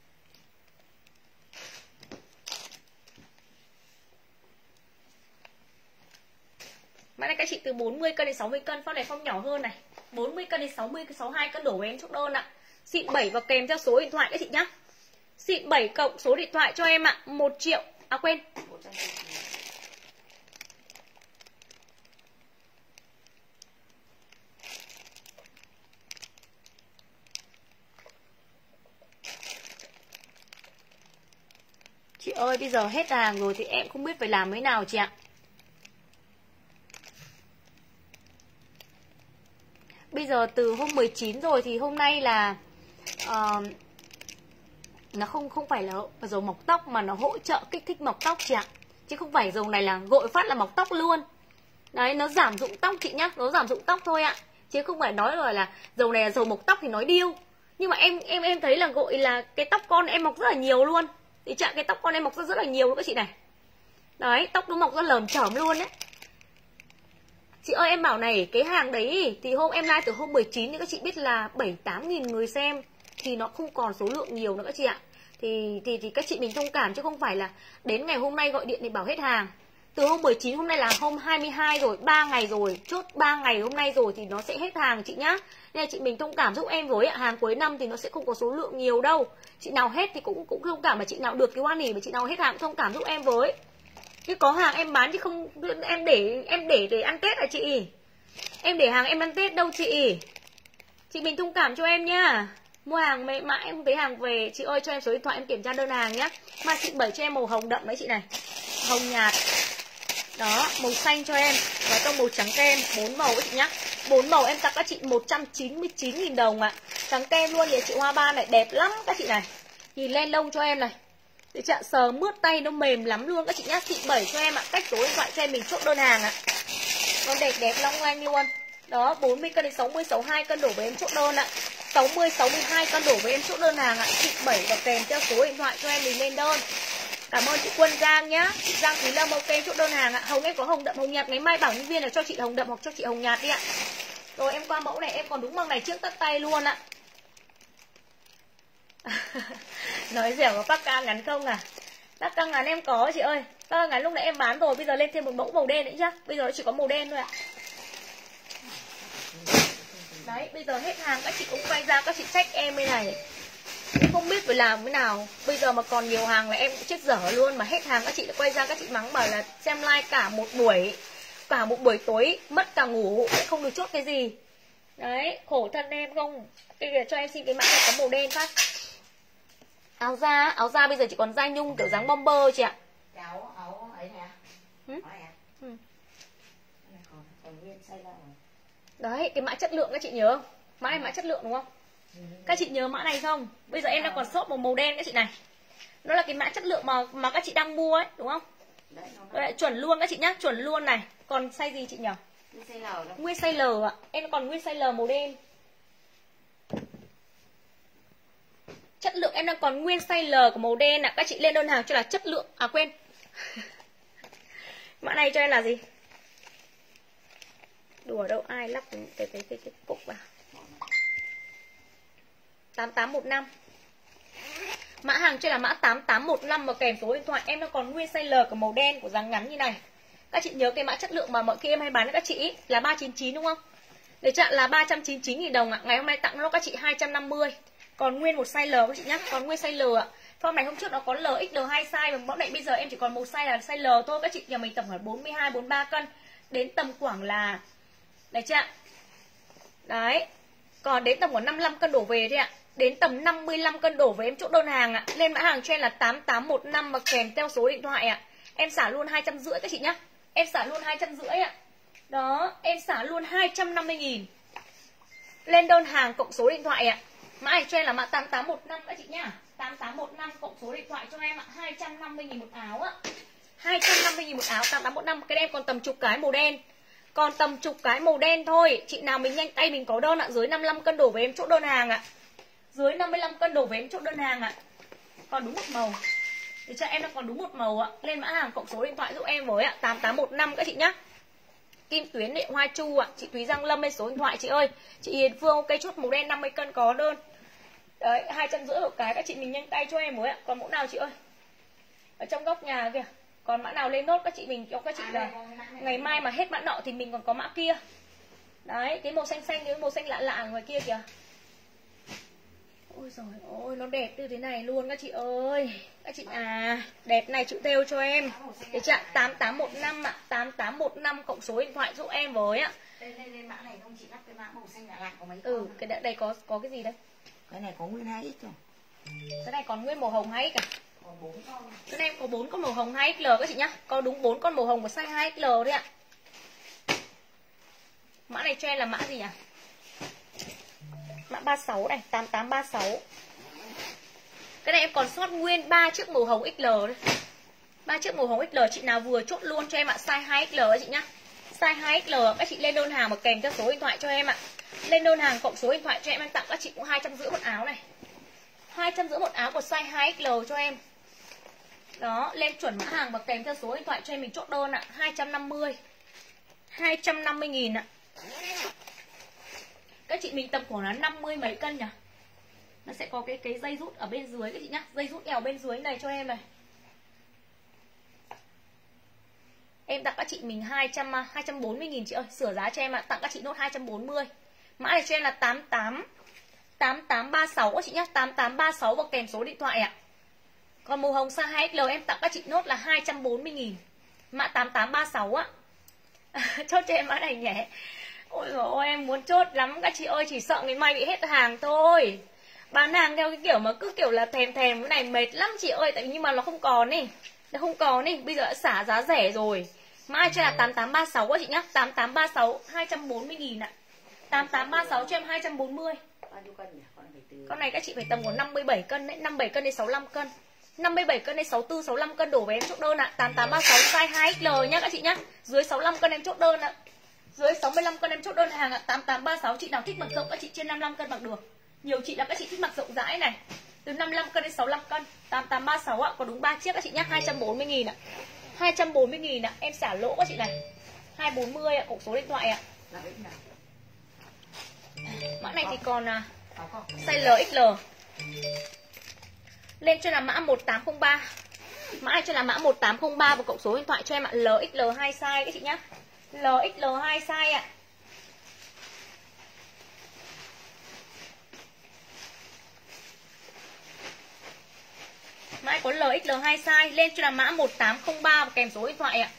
A: Mã này các chị từ 40 cân đến 60 cân, phao này phao nhỏ hơn này. 40 cân đến 60 62 cân đổ về em chốt đơn ạ. Xịn 7 và kèm theo số điện thoại các chị nhá. Xịn 7 cộng số điện thoại cho em ạ. 1 triệu. À quên. Chị ơi bây giờ hết hàng rồi thì em không biết phải làm thế nào chị ạ. Bây giờ từ hôm 19 rồi thì hôm nay là nó không phải là dầu mọc tóc mà nó hỗ trợ kích thích mọc tóc chị ạ. Chứ không phải dầu này là gội phát là mọc tóc luôn. Đấy, nó giảm rụng tóc chị nhá, nó giảm rụng tóc thôi ạ. Chứ không phải nói rồi là dầu này là dầu mọc tóc thì nói điêu. Nhưng mà em thấy là gội là cái tóc con em mọc rất là nhiều luôn. Thì chả cái tóc con em mọc rất là nhiều luôn các chị này. Đấy, tóc nó mọc ra lởm chởm luôn đấy. Chị ơi em bảo này, cái hàng đấy thì hôm em live từ hôm 19 thì các chị biết là 7-8 nghìn người xem. Thì nó không còn số lượng nhiều nữa các chị ạ. Thì các chị mình thông cảm chứ không phải là đến ngày hôm nay gọi điện thì bảo hết hàng. Từ hôm 19 hôm nay là hôm 22 rồi, 3 ngày rồi, chốt 3 ngày hôm nay rồi thì nó sẽ hết hàng chị nhá. Nên là chị mình thông cảm giúp em với ạ, hàng cuối năm thì nó sẽ không có số lượng nhiều đâu. Chị nào hết thì cũng thông cảm, mà chị nào được cái hoan hỉ mà chị nào hết hàng cũng thông cảm giúp em với. Chứ có hàng em bán chứ không em để ăn Tết à chị. Em để hàng em ăn Tết đâu chị. Chị mình thông cảm cho em nhá. Mua hàng mãi em không thấy hàng về. Chị ơi cho em số điện thoại em kiểm tra đơn hàng nhá. Mà chị 7 cho em màu hồng đậm đấy chị này. Hồng nhạt. Đó, màu xanh cho em. Và tông màu trắng kem, 4 màu chị nhá. 4 màu em tặng các chị 199.000 đồng ạ. Trắng kem luôn thì chị Hoa Ba này đẹp lắm các chị này. Nhìn len lông cho em này. Chị chạ sờ mướt tay nó mềm lắm luôn các chị nhá. Chị 7 cho em ạ. Cách số điện thoại cho em mình chốt đơn hàng ạ. Nó đẹp long lanh luôn. Đó, 40 cân đến 60 62 cân đổ với em chốt đơn ạ. 60 62 cân đổ với em chốt đơn hàng ạ. Chị 7 và kèm theo số điện thoại cho em mình lên đơn. Cảm ơn chị Quân Giang nhá. Chị Giang Thúy Lâm ok chốt đơn hàng ạ. Hồng em có hồng đậm hồng nhạt, ngày mai bảo nhân viên là cho chị hồng đậm hoặc cho chị hồng nhạt đi ạ. Rồi em qua mẫu này em còn đúng bằng này trước tắt tay luôn ạ. Nói dẻo có tắc ca ngắn không à? Tắc ca ngắn em có chị ơi. Tắc ca ngắn lúc nãy em bán rồi, bây giờ lên thêm một mẫu màu đen nữa chứ. Bây giờ nó chỉ có màu đen thôi ạ. Đấy, bây giờ hết hàng các chị cũng quay ra các chị check em bên này. Em không biết phải làm thế nào. Bây giờ mà còn nhiều hàng là em cũng chết dở luôn. Mà hết hàng các chị lại quay ra các chị mắng bảo là xem like cả một buổi. Cả một buổi tối mất cả ngủ, không được chốt cái gì. Đấy, khổ thân em không. Bây giờ cho em xin cái mã này có màu đen phát. Áo da bây giờ chỉ còn da nhung kiểu dáng bomber chị ạ.
F: Áo ấy nè. Còn nguyên size là.
A: Đấy, cái mã chất lượng các chị nhớ không? Mã này mã chất lượng đúng không? Các chị nhớ mã này không? Bây giờ em đang còn shop một màu đen các chị này. Nó là cái mã chất lượng mà các chị đang mua ấy, đúng không? Đấy, chuẩn luôn các chị nhá, chuẩn luôn này. Còn size gì chị nhỉ? Nguyên size L ạ. Em còn nguyên size L màu đen. Chất lượng em đang còn nguyên size L của màu đen ạ. Các chị lên đơn hàng cho là chất lượng. À quên. Mã này cho em là gì? Đùa đâu ai lắp cái cục vào. 8815. Mã hàng cho là mã 8815 và kèm số điện thoại. Em đang còn nguyên size L của màu đen của dáng ngắn như này. Các chị nhớ cái mã chất lượng mà mọi khi em hay bán cho các chị ý, là 399 đúng không? Để chặn là 399.000 đồng ạ. Ngày hôm nay tặng nó các chị 250. Còn nguyên một size L các chị nhá, còn nguyên size L ạ. Form này hôm trước nó có L, XL 2 size, và mẫu này bây giờ em chỉ còn một size là size L thôi. Các chị nhà mình tầm khoảng 42, 43 cân. Đến tầm khoảng là, đấy chưa ạ? Đấy. Còn đến tầm khoảng 55 cân đổ về thôi ạ. Đến tầm 55 cân đổ về em chốt đơn hàng ạ. Lên mã hàng cho em là 8815 và kèm theo số điện thoại ạ. Em xả luôn 250 các chị nhá. Em xả luôn 250 ạ. Đó, em xả luôn 250.000. Lên đơn hàng cộng số điện thoại ạ. Mã này cho em là mã 8815 các chị nhá. 8815 cộng số điện thoại cho em ạ. 250.000 một áo ạ. 250.000 một áo 8815. Cái em còn tầm chục cái màu đen. Còn tầm chục cái màu đen thôi. Chị nào mình nhanh tay mình có đơn ạ. Dưới 55 cân đổ về em chốt đơn hàng ạ. Dưới 55 cân đổ về em chốt đơn hàng ạ. Còn đúng một màu. Để cho em nó còn đúng một màu ạ. Lên mã hàng cộng số điện thoại giúp em với ạ. 8815 các chị nhá. Kim Tuyến Điện Hoa Chu ạ. Chị Thúy Giang Lâm lên số điện thoại chị ơi. Chị Hiền Phương ok chốt màu đen 50 cân có đơn. Đấy 250 một cái. Các chị mình nhanh tay cho em với ạ. Còn mẫu nào chị ơi? Ở trong góc nhà kìa. Còn mã nào lên nốt các chị mình cho các chị là ngày mai mà hết mã nọ thì mình còn có mã kia. Đấy cái màu xanh xanh, cái màu xanh lạ lạ ở ngoài kia kìa. Ôi giời ơi nó đẹp như thế này luôn các chị ơi. Các chị à, đẹp này chữ têu cho em. Để chị ạ, 8815 ạ, 8815 cộng số điện thoại giúp em với ạ.
F: Lên mã này không chị lắp cái mã màu xanh lạ lạ có mấy
A: Ừ, cái đây có cái gì đây?
F: Cái này có nguyên 2x rồi.
A: Cái này còn nguyên màu hồng 2x à?
F: Còn 4 con.
A: Cái này có 4 con màu hồng 2XL các chị nhá. Có đúng 4 con màu hồng của size 2XL đấy ạ. Mã này cho em là mã gì nhỉ? Mã 36 này, 8836. Cái này em còn sót nguyên 3 chiếc màu hồng XL đấy. 3 chiếc màu hồng XL chị nào vừa chốt luôn cho em ạ, size 2XL các chị nhá. Size 2XL các chị lên đơn hàng và kèm theo số điện thoại cho em ạ. Lên đơn hàng cộng số điện thoại cho em tặng các chị cũng 250 một áo này. 250 một áo của size 2XL cho em. Đó, lên chuẩn mã hàng và kèm theo số điện thoại cho em mình chốt đơn ạ, 250. 250.000 ạ. Các chị mình tầm khoảng là 50 mấy cân nhỉ? Nó sẽ có cái dây rút ở bên dưới các chị nhá. Dây rút eo bên dưới này cho em này. Em tặng các chị mình 240.000 chị ơi. Sửa giá cho em ạ, tặng các chị nốt 240. Mã này cho em là 8836 các chị nhá. 8836 và kèm số điện thoại ạ. Còn màu hồng size 2XL em tặng các chị nốt là 240.000. Mã 8836 á. Chốt cho em mã này nhé. Ôi dồi ôi em muốn chốt lắm các chị ơi. Chỉ sợ ngày mai bị hết hàng thôi. Bán hàng theo cái kiểu mà cứ kiểu là thèm cái này mệt lắm chị ơi. Tại vì nhưng mà nó không còn đi. Nó không còn đi. Bây giờ đã xả giá rẻ rồi. Mã cho là 8836 các chị nhá. 8836 240.000 ạ. 8836 cho em 240.
F: Bao nhiêu cân nhỉ?
A: Con này các chị phải tầm của 57 cân đấy. 57 cân đến 65 cân. 57 cân đến 64, 65 cân đổ về em chốt đơn ạ. 8836 size 2XL nhá các chị nhá. Dưới 65 cân em chốt đơn ạ. Dưới 65 cân em chốt đơn hàng ạ. 8836 chị nào thích mặc rộng các chị trên 55 cân mặc được. Nhiều chị là các chị thích mặc rộng rãi này. Từ 55 cân đến 65 cân. 8836 ạ, có đúng 3 chiếc các chị nhá, 240.000 ạ. 240.000 ạ, em xả lỗ các chị này. 240 ạ, cộng số điện thoại ạ. Mã này thì còn size LXL. Lên cho là mã 1803. Mã này cho là mã 1803 và cộng số điện thoại cho em ạ. LXL 2 size các chị nhá. LXL 2 size ạ. Mã này có LXL 2 size. Lên cho là mã 1803 và kèm số điện thoại ạ.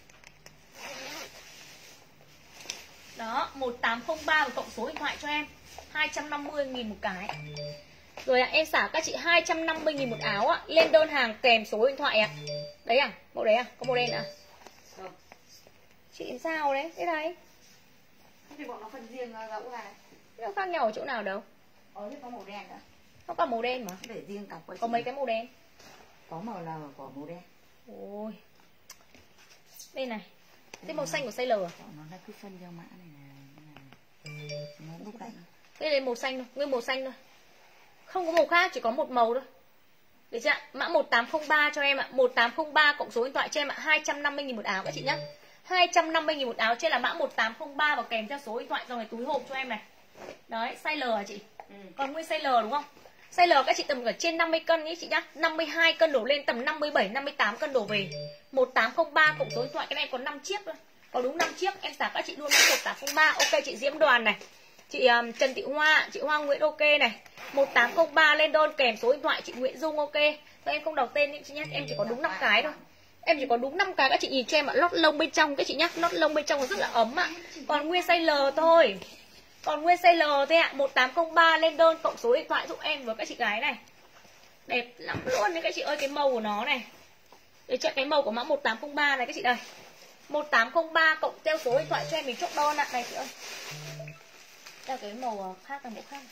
A: Đó, 1803 và cộng số điện thoại cho em. 250.000 một cái. Rồi ạ, em xả các chị 250.000 một áo ạ. Lên đơn hàng kèm số điện thoại ạ. Đấy à, mẫu đấy à, có màu đen à? Chị làm sao đấy, thế này.
F: Không thì bọn nó phân riêng gẫu này.
A: Nó khác nhau ở chỗ nào đâu.
F: Thế có màu đen nữa.
A: Nó có màu đen mà.
F: Để riêng cặp
A: có mấy cái màu đen.
F: Có màu nào có màu đen.
A: Ôi. Đây này. Thế màu xanh của size L à?
F: Nó là cứ phân theo mã này là nó đúc lạnh.
A: Đây là màu xanh thôi, nguyên màu xanh thôi. Không có màu khác, chỉ có một màu thôi. Được chưa? Mã 1803 cho em ạ. 1803 cộng số điện thoại cho em ạ. 250.000 một áo các chị nhá. 250.000 một áo trên là mã 1803 và kèm theo số điện thoại rồi túi hộp cho em này. Đấy, size L hả chị? Còn nguyên size L đúng không? Size L các chị tầm ở trên 50 cân ý chị nhá. 52 cân đổ lên tầm 57, 58 cân đổ về. 1803 cộng số điện thoại cái này còn 5 chiếc thôi. Có đúng 5 chiếc, em xả các chị luôn mã 1803. Ok chị Diễm Đoàn này. Chị Trần Thị Hoa, chị Hoa Nguyễn ok này. 1803 lên đơn kèm số điện thoại chị Nguyễn Dung ok. Và em không đọc tên chị nhé, em chỉ có đúng 5 cái thôi. Em chỉ có đúng 5 cái, các chị nhìn cho em ạ. Lót lông bên trong các chị nhá, lót lông bên trong rất là ấm ạ. Còn nguyên size L thôi. Còn nguyên size L thôi ạ. 1803 lên đơn cộng số điện thoại giúp em với các chị gái này. Đẹp lắm luôn đấy các chị ơi, cái màu của nó này. Để check cái màu của mã 1803 này các chị đây. 1803 cộng theo số điện thoại cho em mình chốt đơn ạ. Này chị ơi. Theo cái màu khác là màu khác.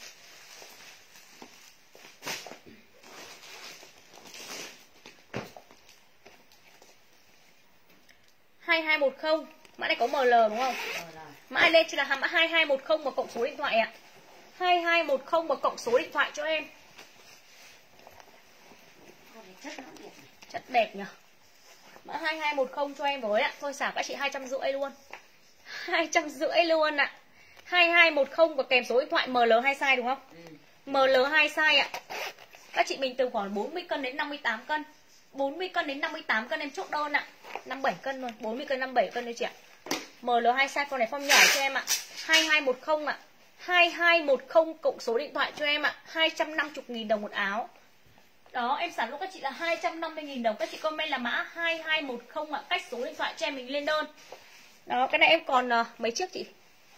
A: Hai 2210, mã này có ML đúng không? Mã này lên chỉ là mã 2210 và cộng số điện thoại ạ. 2210 và cộng số điện thoại cho em. Chất đẹp nhỉ. Mã 2210 cho em với ạ. Thôi xả các chị 250 luôn. 250 luôn ạ. 2210 và kèm số điện thoại ML 2 size đúng không? ML 2 size ạ. Các chị mình từ khoảng 40 cân đến 58 cân. 40 cân đến 58 cân em chốt đơn ạ. 57 cân luôn, 40 cân 57 cân thôi chị ạ. ML 2 size, con này form nhỏ cho em ạ. 2210 ạ. 2210 cộng số điện thoại cho em ạ. 250.000 đồng một áo. Đó, em sản lúc các chị là 250.000 đồng. Các chị comment là mã 2210 ạ. Cách số điện thoại cho em mình lên đơn. Đó, cái này em còn mấy chiếc chị?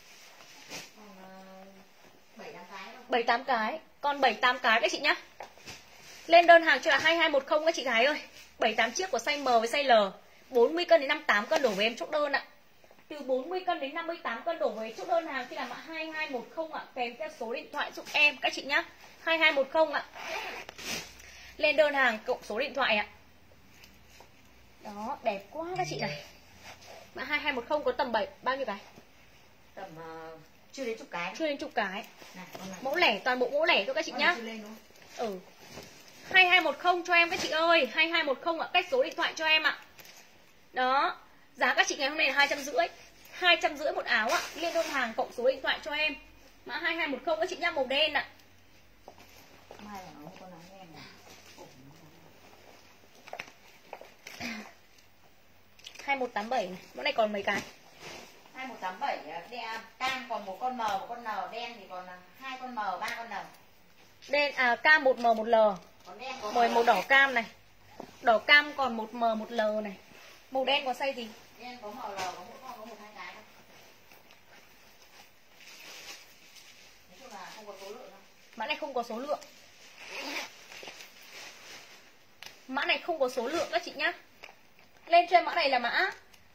A: 7-8 cái. Còn 7-8 cái các chị nhá. Lên đơn hàng cho là 2210 các chị gái ơi. 7-8 chiếc của size M với size L. 40 cân đến 58 cân đổ về em chốt đơn ạ. Từ 40 cân đến 58 cân đổ về chốt đơn hàng thì là mã 2210 ạ. Kèm theo số điện thoại giúp em các chị nhá. 2210 ạ. Lên đơn hàng cộng số điện thoại ạ. Đó, đẹp quá các chị này. Mã 2210 có tầm 7 bao nhiêu cái?
F: Tầm chưa đến chục cái.
A: Chưa đến chục cái.
F: Này,
A: mẫu lẻ, toàn bộ mẫu lẻ cho các chị nhá. 2210 cho em các chị ơi. 2210 ạ, cách số điện thoại cho em ạ. Đó, giá các chị ngày hôm nay là 250. 250 một áo ạ. Lên đơn hàng cộng số điện thoại cho em. Mã 2210 các chị nhá, màu đen ạ.
F: Mai là nó có nắng em này.
A: 2187 này, mẫu này còn mấy cái?
F: 2187 cam còn một con M, một con N, đen thì còn 2 con M, 3 con N.
A: Đen cam 1M 1L.
F: Còn đen có
A: Mời màu đỏ cam này. Đỏ cam còn 1M 1L này. Màu đen có size gì?
F: đen có màu L, có mỗi con có 1-2 cái thôi. Nói chung là không có số lượng đâu.
A: Mã này không có số lượng. Mã này không có số lượng các chị nhá. Lên cho em mã này là mã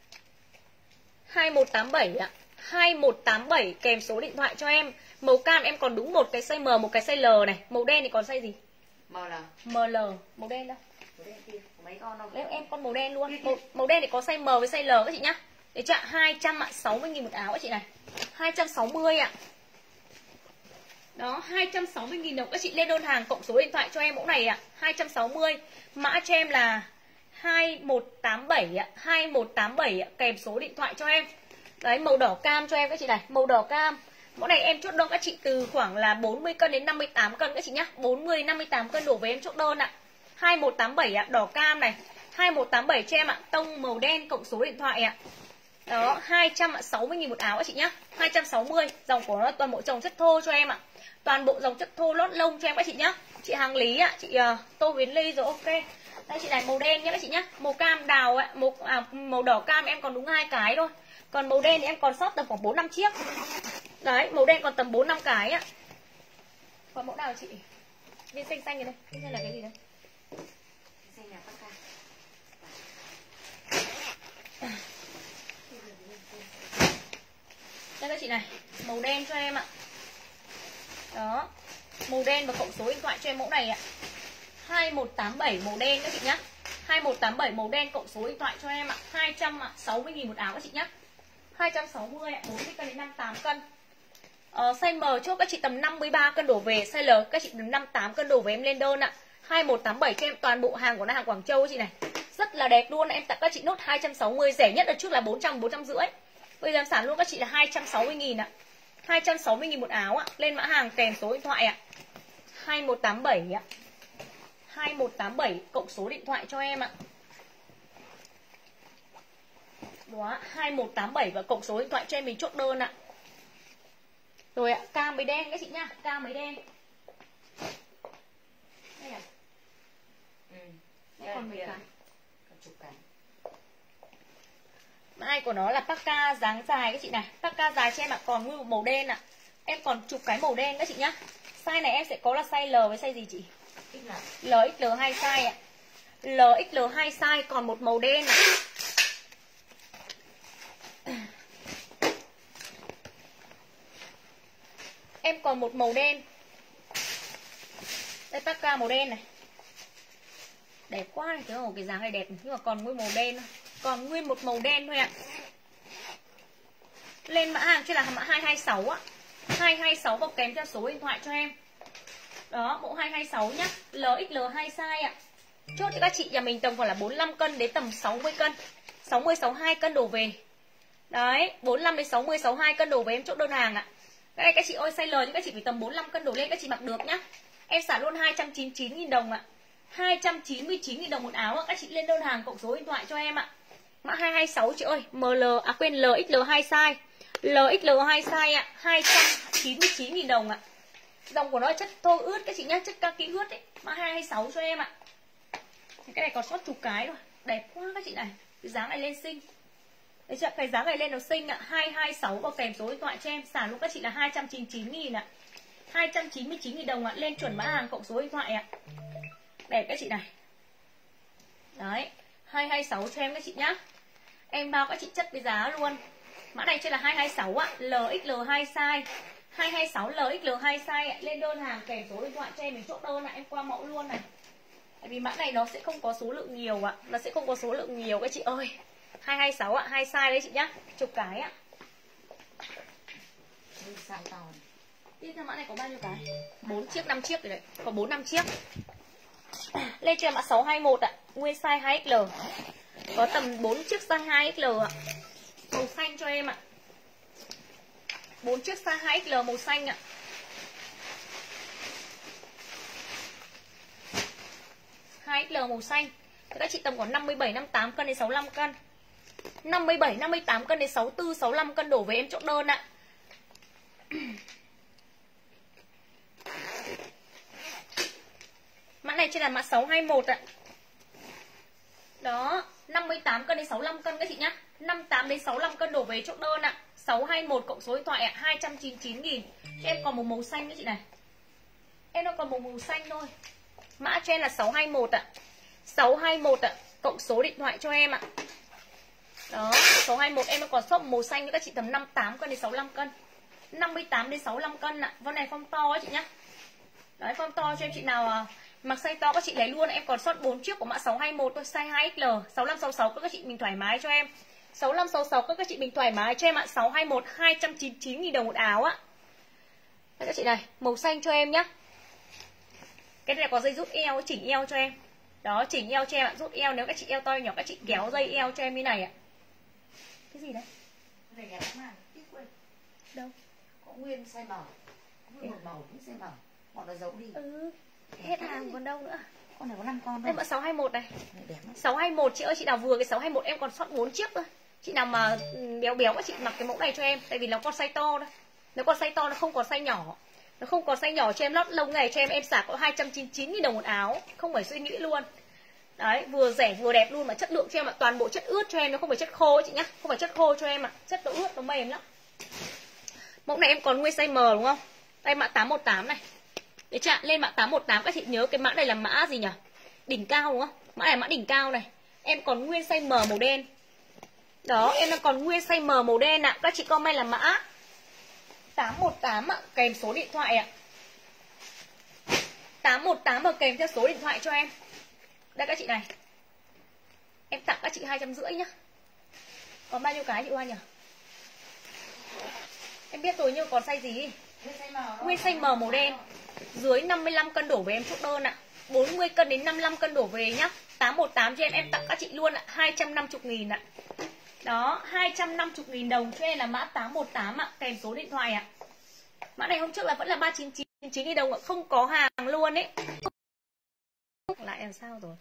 A: 2187 ạ. 2187 kèm số điện thoại cho em. Màu cam em còn đúng một cái size M, một cái size L này. Màu đen thì còn size gì?
F: ML.
A: ML, màu đen đâu?
F: Màu đen kia, có mấy con đâu?
A: Lấy em con màu đen luôn. Màu đen thì có size M với size L các chị nhá. Để chạ 260.000 một áo các chị này. 260 ạ. Đó, 260.000 đồng các chị lên đơn hàng cộng số điện thoại cho em mẫu này ạ. 260. Mã cho em là 2187 ạ. 2187 ạ, kèm số điện thoại cho em. Đấy, màu đỏ cam cho em các chị này, màu đỏ cam. Mẫu này em chốt đơn các chị từ khoảng là 40 cân đến 58 cân các chị nhá. 40 đến 58 cân đổ về em chốt đơn ạ. 2187 ạ, đỏ cam này. 2187 cho em ạ, tông màu đen cộng số điện thoại ạ. Đó, 260.000 một áo các chị nhá. 260, dòng của nó toàn bộ dòng chất thô cho em ạ. Toàn bộ dòng chất thô lót lông cho em các chị nhá. Chị Hàng Lý ạ, chị Tô Huyền Ly rồi, ok. Đây chị này màu đen nhá các chị nhá. Màu cam đào ạ, màu đỏ cam em còn đúng 2 cái thôi. Còn màu đen thì em còn sót tầm khoảng 4-5 chiếc. Đấy, màu đen còn tầm 4-5 cái ạ. Còn mẫu nào chị? Viên xanh xanh này đây, cái này là cái gì đây?
F: Xanh là tắc ca.
A: Đây các chị này, màu đen cho em ạ. Đó, màu đen và cộng số điện thoại cho em mẫu này ạ. 2187 màu đen các chị nhá. 2187 màu đen cộng số điện thoại cho em ạ. 260.000 một áo các chị nhá. 260 ạ, 40 cân đến 58 cân. Size M chốt các chị tầm 53 cân đổ về, size L các chị tầm 58 cân đổ về em lên đơn ạ. 2187 cho em, toàn bộ hàng của nó hàng Quảng Châu các chị này. Rất là đẹp luôn, em tặng các chị nốt 260, rẻ nhất ở trước là 400, 450. Bây giờ em sản luôn các chị là 260.000 ạ. 260.000 một áo ạ. Lên mã hàng kèm số điện thoại ạ. 2187 ạ. 2187 cộng số điện thoại cho em ạ. Đó, 2187 và cộng số điện thoại cho em mình chốt đơn ạ. Rồi ạ, cam với đen các chị nhá, cam với đen. Đây à? Còn mấy cái.
F: Còn chục cái.
A: Mã này của nó là Parka dáng dài các chị này. Parka dài cho em ạ, còn nguyên một màu đen ạ. Em còn chục cái màu đen các chị nhá. Size này em sẽ có là size L với size gì chị?
F: XL.
A: LXL 2 size ạ. LXL 2 size còn một màu đen ạ. Em còn một màu đen. Đây Parka màu đen này. Đẹp quá này, cái dáng này đẹp nhưng mà còn nguyên màu đen thôi. Còn nguyên một màu đen thôi ạ. Lên mã hàng chứ là mã 226 á. 226 vào kèm theo số điện thoại cho em. Đó, mẫu 226 nhá. LXL 2 size ạ. Chốt cho các chị nhà mình tầm khoảng là 45 cân đến tầm 60 cân. 60 62 cân đổ về. Đấy, 45 đến 60 62 cân đổ về em chốt đơn hàng ạ. Đây các chị ơi, size L nhưng các chị phải tầm 45 cân đổ lên các chị mặc được nhá. Em xả luôn 299.000 đồng ạ. 299.000 đồng một áo ạ. Các chị lên đơn hàng cộng số điện thoại cho em ạ. Mã 226 chị ơi, LXL 2 size. LXL 2 size ạ, 299.000 đồng ạ. Dòng của nó là chất thô ướt các chị nhá, chất kaki ướt ấy. Mã 226 cho em ạ. Cái này còn sót chục cái rồi. Đẹp quá các chị này. Cái dáng này lên xinh. Đấy chưa? Cái dáng này lên nó xinh ạ. 226 vào kèm số điện thoại cho em. Xả luôn các chị là 299.000 ạ. 299.000 đồng ạ. Lên chuẩn mã hàng cộng số điện thoại ạ. Đẹp các chị này. Đấy, 226 cho em các chị nhá. Em bao các chị chất với giá luôn. Mã này trên là 226 ạ, LXL 2 size. 226 LXL 2 size ạ. Lên đơn hàng kèm số điện thoại cho em mình chốt đơn ạ. Em qua mẫu luôn này. Tại vì mã này nó sẽ không có số lượng nhiều ạ. Nó sẽ không có số lượng nhiều các chị ơi. 226 ạ, 2 size đấy chị nhá. Chục cái ạ.
F: Size to.
A: Tiếp theo mã này có bao nhiêu cái? 4 chiếc, 5 chiếc rồi đấy. Có 4 5 chiếc. Lên cho mã 621 ạ, nguyên size 2XL. Có tầm 4 chiếc size 2XL ạ. Màu xanh cho em ạ. 4 chiếc size 2XL màu xanh ạ. XL màu xanh. Thì các chị tầm khoảng 57 58 cân đến 65 cân. 57 58 cân đến 64 65 cân đổ về em chốt đơn ạ. Mã này trên là mã 621 ạ. Đó, 58 cân đến 65 cân các chị nhá. 58 đến 65 cân đổ về chốt đơn ạ. 621 cộng số điện thoại ạ, 299.000. Em còn một màu xanh nữa chị này. Em nó còn một màu xanh thôi. Mã trên là 621 ạ. 621 ạ, cộng số điện thoại cho em ạ. Đó, 621 em nó còn shop màu xanh nữa các chị tầm 58 cân đến 65 cân. 58 đến 65 cân ạ. Con này form to á chị nhá. Đấy, form to cho em chị nào mặc size to các chị lấy luôn. Em còn sót 4 chiếc của mã 621 thôi, size 2XL. 6566 các chị mình thoải mái cho em. 6566 các chị mình thoải mái cho em ạ. 621 299.000 đồng một áo ạ. Đây các chị này, màu xanh cho em nhá. Cái này có dây rút eo, chỉnh eo cho em. Đó, chỉnh eo cho em ạ, rút eo nếu các chị eo to nhỏ các chị kéo dây eo cho em như này ạ. Cái gì đấy?
F: Cái này đẹp lắm à, tiếc quên.
A: Đâu?
F: Có nguyên size màu. Nguyên một màu cũng size màu. Bọn nó giấu đi.
A: Hết hàng còn đâu nữa.
F: Con này có 5 con thôi.
A: Đây mã 621 này.
F: Này đẹp lắm.
A: 621 chị ơi, chị nào vừa cái 621 em còn sót 4 chiếc thôi. Chị nào mà béo béo các chị mặc cái mẫu này cho em, tại vì nó còn size to đó. Nó còn size to, nó không còn size nhỏ. Nó không còn size nhỏ cho em, lót lông này cho em xả có 299.000 đồng một áo, không phải suy nghĩ luôn. Đấy, vừa rẻ vừa đẹp luôn mà chất lượng cho em ạ, toàn bộ chất ướt cho em, nó không phải chất khô chị nhá, không phải chất khô cho em ạ, chất nó ướt nó mềm lắm. Mẫu này em còn nguyên size M đúng không? Đây mã 818 này. Đấy chưa? Lên mã 818 các chị nhớ cái mã này là mã gì nhỉ? Đỉnh cao đúng không? Mã này mã đỉnh cao này. Em còn nguyên size M màu đen. Đó, em đang còn nguyên size M màu đen ạ. Các chị comment là mã 818 ạ, kèm số điện thoại ạ. 818 và kèm theo số điện thoại cho em. Đây các chị này. Em tặng các chị 250 nhá. Còn bao nhiêu cái chị Hoa nhỉ? Em biết rồi nhưng còn size gì? Nguyên size M màu đen. Dưới 55 cân đổ về em chốt đơn ạ. 40 cân đến 55 cân đổ về nhá. 818 cho em tặng các chị luôn ạ, 250.000 ạ. Đó, 250.000 đồng cho em là mã 818 ạ, kèm số điện thoại ạ. Mã này hôm trước là vẫn là 399.000 đồng ạ, không có hàng luôn ấy. Lại làm sao rồi?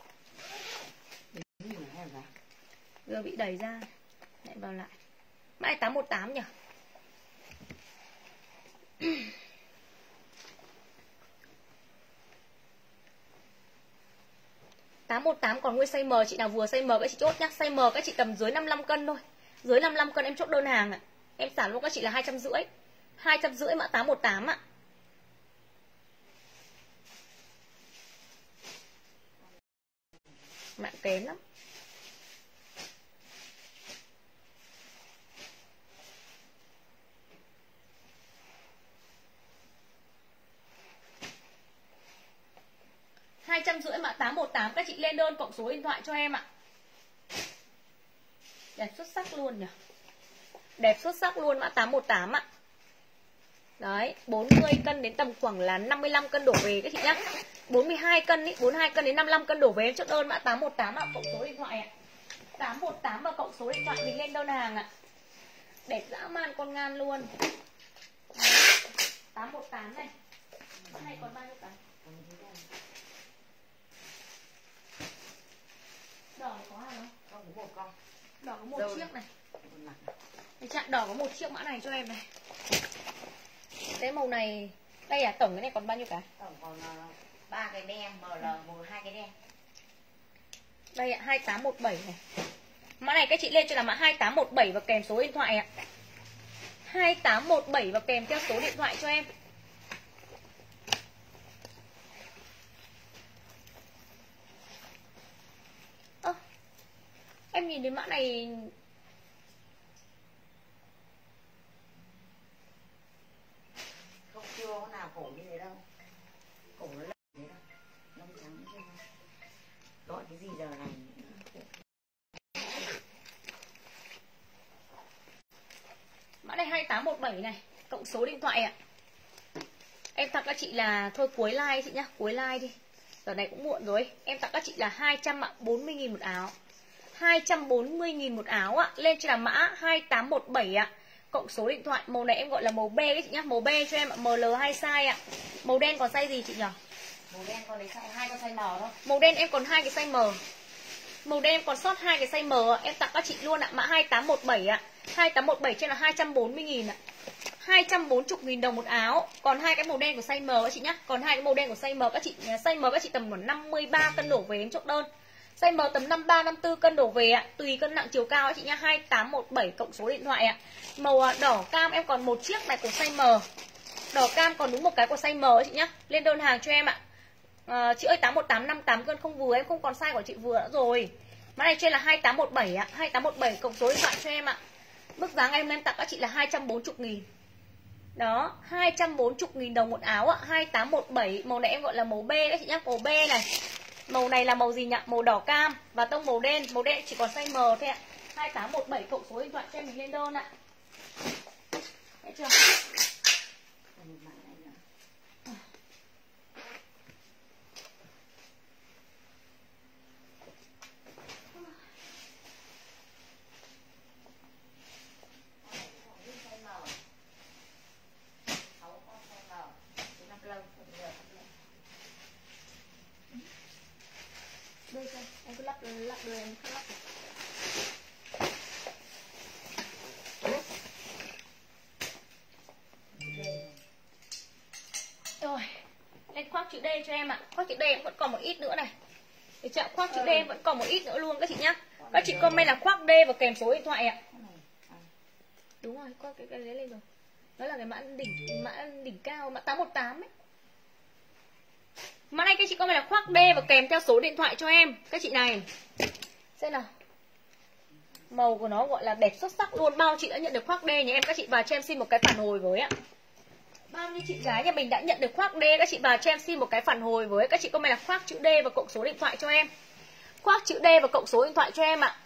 A: Vừa bị đẩy ra. Lại vào lại. Mã này 818 nhỉ? 818 còn nguyên size M, chị nào vừa size M các chị chốt nhá. Size M các chị tầm dưới 55 cân thôi. Dưới 55 cân em chốt đơn hàng ạ. Em xả luôn các chị là 250. 250 mã 818 ạ. Mạng kém lắm. $250 mã 818 các chị lên đơn cộng số điện thoại cho em ạ. Đẹp xuất sắc luôn nhỉ. Đẹp xuất sắc luôn mã 818 ạ. Đấy, 40 cân đến tầm khoảng là 55 cân đổ về các chị nhá. 42 cân ý, 42 cân đến 55 cân đổ về em chốt đơn mã 818 ạ, cộng số điện thoại ạ. 818 và cộng số điện thoại mình lên đơn hàng ạ. Đẹp dã man con ngan luôn. 818 này. Mã này còn bao nhiêu cái? Đỏ có hàng không?
F: Không, có một con.
A: Đỏ có một chiếc này. Cái chặn đỏ có một chiếc mã này cho em này. Cái màu này, đây à, tổng cái này còn bao nhiêu cái?
F: Tổng còn 3 cái đen, ML, 2 cái đen.
A: Đây ạ, 2817 này. Mã này các chị lên cho là mã 2817 và kèm số điện thoại ạ. 2817 và kèm theo số điện thoại cho em. Em nhìn đến mã này
F: không, chưa có nào cổ như thế đâu. Cổ nó lợn thế đâu. Lông trắng chứ. Gọi cái gì giờ này.
A: mã này 2817 này, cộng số điện thoại ạ. Em tặng các chị là thôi cuối like chị nhá, cuối like đi. Giờ này cũng muộn rồi. Em tặng các chị là 240.000 một áo. 240.000 một áo ạ. Lên cho là mã 2817 ạ. Cộng số điện thoại. Màu này em gọi là màu be đấy chị nhá. Màu be cho em ạ. ML 2 size ạ. Màu đen còn size gì chị nhỉ?
F: Màu đen còn lấy size 2 con size M thôi.
A: Màu đen em còn 2 cái size M. Màu đen em còn sót 2 cái size M ạ. Em tặng các chị luôn ạ. Mã 2817 ạ. 2817 trên là 240.000 ạ. 240.000 đồng một áo. Còn hai cái màu đen của size M các chị nhá. Còn hai cái màu đen của size M các chị, size M các chị tầm khoảng 53 cân đổ về em chốt đơn. Size M tầm 53 54 cân đổ về ạ, tùy cân nặng chiều cao chị nhá. 2817 cộng số điện thoại ạ. Màu đỏ cam em còn một chiếc này của size M. Đỏ cam còn đúng một cái của size M chị nhá. Lên đơn hàng cho em ạ. Chị ơi 818 58 cân không vừa, em không còn size của chị vừa nữa rồi. Mã này trên là 2817 ạ. 2817 cộng số điện thoại cho em ạ. Mức giá em tặng các chị là 240.000. Đó, 240.000 đồng một áo ạ. 2817. Màu này em gọi là màu B đấy chị nhá. Màu B này. Màu này là màu gì nhỉ? Màu đỏ cam và tông màu đen. Màu đen chỉ còn size M thôi ạ. 2817 cộng số điện thoại cho em mình lên đơn ạ. Thấy chưa? Đây xem, em cứ lắp đưa em cứ lắp. Rồi, lên khoác chữ D cho em ạ. Khoác chữ D em vẫn còn một ít nữa này. Để chợ khoác chữ D em vẫn còn một ít nữa luôn các chị nhá. Các chị comment là khoác D và kèm số điện thoại ạ. Đúng rồi, khoác cái đấy lên rồi. Đó là cái mã đỉnh cao, mã 818 ấy. Mã này các chị comment là khoác D và kèm theo số điện thoại cho em. Các chị này. Xem nào. Màu của nó gọi là đẹp xuất sắc luôn. Bao chị đã nhận được khoác D nhà em, các chị vào cho em xin một cái phản hồi với ạ. Bao nhiêu chị gái nhà mình đã nhận được khoác D, các chị vào cho em xin một cái phản hồi với. Các chị comment là khoác chữ D và cộng số điện thoại cho em. Khoác chữ D và cộng số điện thoại cho em ạ.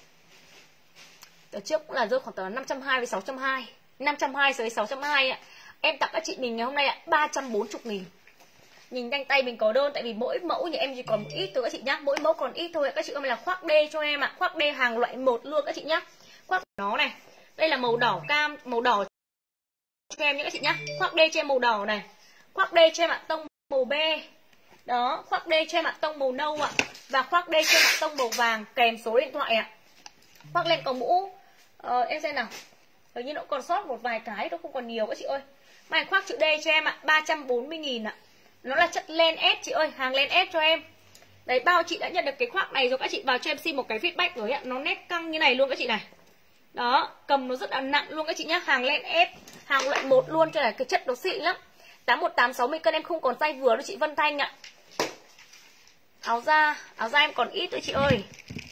A: Đợt trước cũng là rơi khoảng tầm 520 với 620. 520 với 620 ạ. Em tặng các chị mình ngày hôm nay ạ 340.000. Nhìn nhanh tay mình có đơn, tại vì mỗi mẫu nhà em chỉ còn một ít thôi các chị nhá. Mỗi mẫu còn ít thôi. Các chị comment là khoác D cho em ạ. Khoác D hàng loại 1 luôn các chị nhá. Khoác nó này. Đây là màu đỏ cam, màu đỏ cho em nhé các chị nhá. Khoác D cho em màu đỏ này. Khoác D cho em ạ tông màu B. Đó, khoác D cho em ạ tông màu nâu ạ. Và khoác D cho em ạ tông màu vàng kèm số điện thoại ạ. Khoác lên có mũ. Em xem nào. Hình như nó còn sót một vài cái, nó không còn nhiều các chị ơi. Mày khoác chữ D cho em ạ, 340.000 ạ. Nó là chất len S chị ơi, hàng len S cho em. Đấy, bao chị đã nhận được cái khoác này rồi, các chị vào cho em xin một cái feedback rồi ạ. Nó nét căng như này luôn các chị này. Đó, cầm nó rất là nặng luôn các chị nhá. Hàng len ép, hàng loại 1 luôn, cho là cái chất nó xịn lắm. 818 60 cân em không còn size vừa đâu chị Vân Thanh ạ. Áo da em còn ít thôi chị ơi.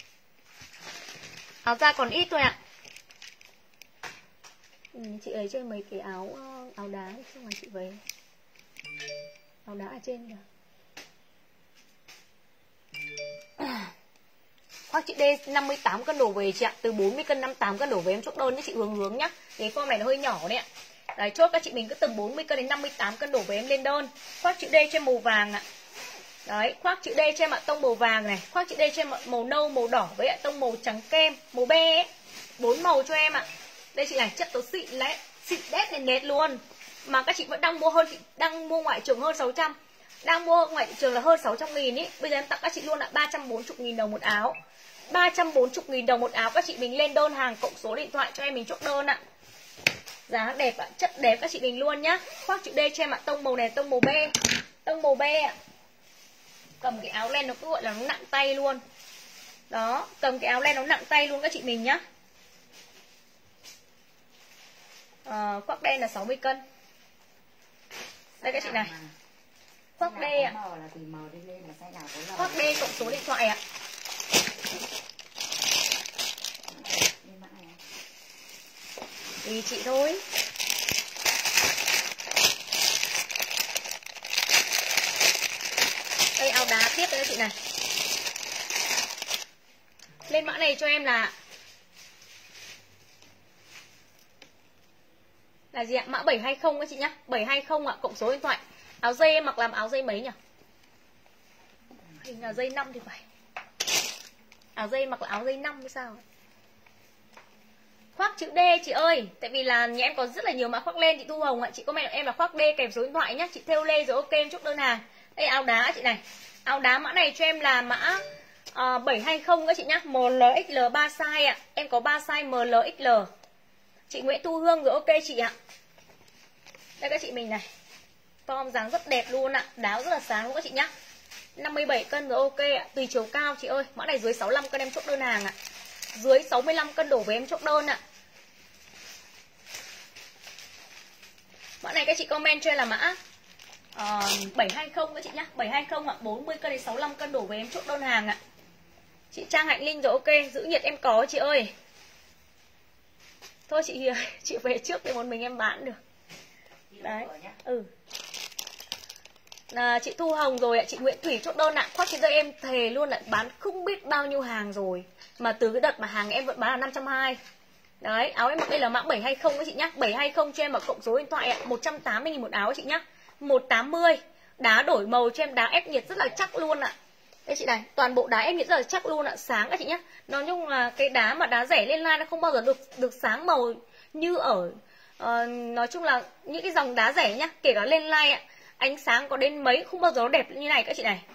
A: Áo da còn ít thôi ạ. Chị ấy chơi mấy cái áo đá xong rồi chị về. Áo đá ở trên kìa. Khoác chị D 58 cân đổ về chị ạ. Từ 40 cân 58 cân đổ về em chốt đơn với chị Hướng nhá. Cái form này nó hơi nhỏ đấy ạ. Đấy, chốt các chị mình cứ tầm 40 cân đến 58 cân đổ về em lên đơn. Khoác chữ D cho em màu vàng ạ. Đấy, khoác chữ D cho em ạ, tông màu vàng này. Khoác chữ D cho em màu nâu, màu đỏ với ạ, tông màu trắng kem, màu be ấy. 4 màu cho em ạ. Đây chị này, chất tố xịn lẽ, xịn đét lên nét luôn. Mà các chị vẫn đang mua hơn, đang mua ngoại trường hơn 600. Đang mua ngoại trường là hơn 600.000 ý. Bây giờ em tặng các chị luôn là 340.000 đồng một áo. 340.000 đồng một áo. Các chị mình lên đơn hàng cộng số điện thoại cho em mình chốt đơn ạ. Giá đẹp ạ, chất đẹp các chị mình luôn nhá. Khoác chữ D cho em ạ, tông màu này, tông màu be. Tông màu be ạ. Cầm cái áo len nó cứ gọi là nó nặng tay luôn. Đó, cầm cái áo len nó nặng tay luôn các chị mình nhá. Khoác đen là 60 cân. Đây các chị này. Khoác D ạ. Khoác D cộng số điện thoại ạ. Tùy chị thôi. Đây áo đá tiếp đấy các chị này. Lên mã này cho em là gì ạ? Mã 720 các chị nhá. 720 ạ, cộng số điện thoại. Áo dây em mặc làm áo dây mấy nhỉ? Hình là dây 5 thì phải. Áo dây mặc là áo dây 5 hay sao? Khoác chữ D chị ơi. Tại vì là nhà em có rất là nhiều mã khoác len chị Thu Hồng ạ. Chị comment em là khoác D kèm số điện thoại nhá. Chị theo lê rồi ok em chốt đơn hàng. Đây áo đá chị này. Áo đá mã này cho em là mã 720 các chị nhá. ML XL 3 size ạ. Em có 3 size ML XL. Chị Nguyễn Thu Hương rồi ok chị ạ. Đây các chị mình này. Form dáng rất đẹp luôn ạ. Đáo rất là sáng luôn các chị nhá. 57 cân rồi ok ạ. Tùy chiều cao chị ơi. Mã này dưới 65 cân em chốt đơn hàng ạ. Dưới 65 cân đổ về em chốt đơn ạ. Mã này các chị comment cho em là mã 720 các chị nhá. 720 ạ. 40 cân đến 65 cân đổ về em chốt đơn hàng ạ. Chị Trang Hạnh Linh rồi ok. Giữ nhiệt em có chị ơi. Thôi chị về trước để một mình em bán được. Đấy. Chị Thu Hồng rồi ạ. Chị Nguyễn Thủy chốt đơn ạ. Khoác trên đây em thề luôn là bán không biết bao nhiêu hàng rồi. Mà từ cái đợt mà hàng em vẫn bán là 520. Đấy, áo em mặc đây là mã 720 các chị nhá. 720 cho em ở cộng số điện thoại ạ. 180.000 một áo chị nhá. 180. Đá đổi màu cho em, đá ép nhiệt rất là chắc luôn ạ. Đây chị này, toàn bộ đá ép nhiệt rất là chắc luôn ạ, sáng các chị nhá. Nói chung là cái đá mà đá rẻ lên line nó không bao giờ được sáng màu như ở nói chung là những cái dòng đá rẻ nhá, kể cả lên line ạ, ánh sáng có đến mấy không bao giờ nó đẹp như này các chị này.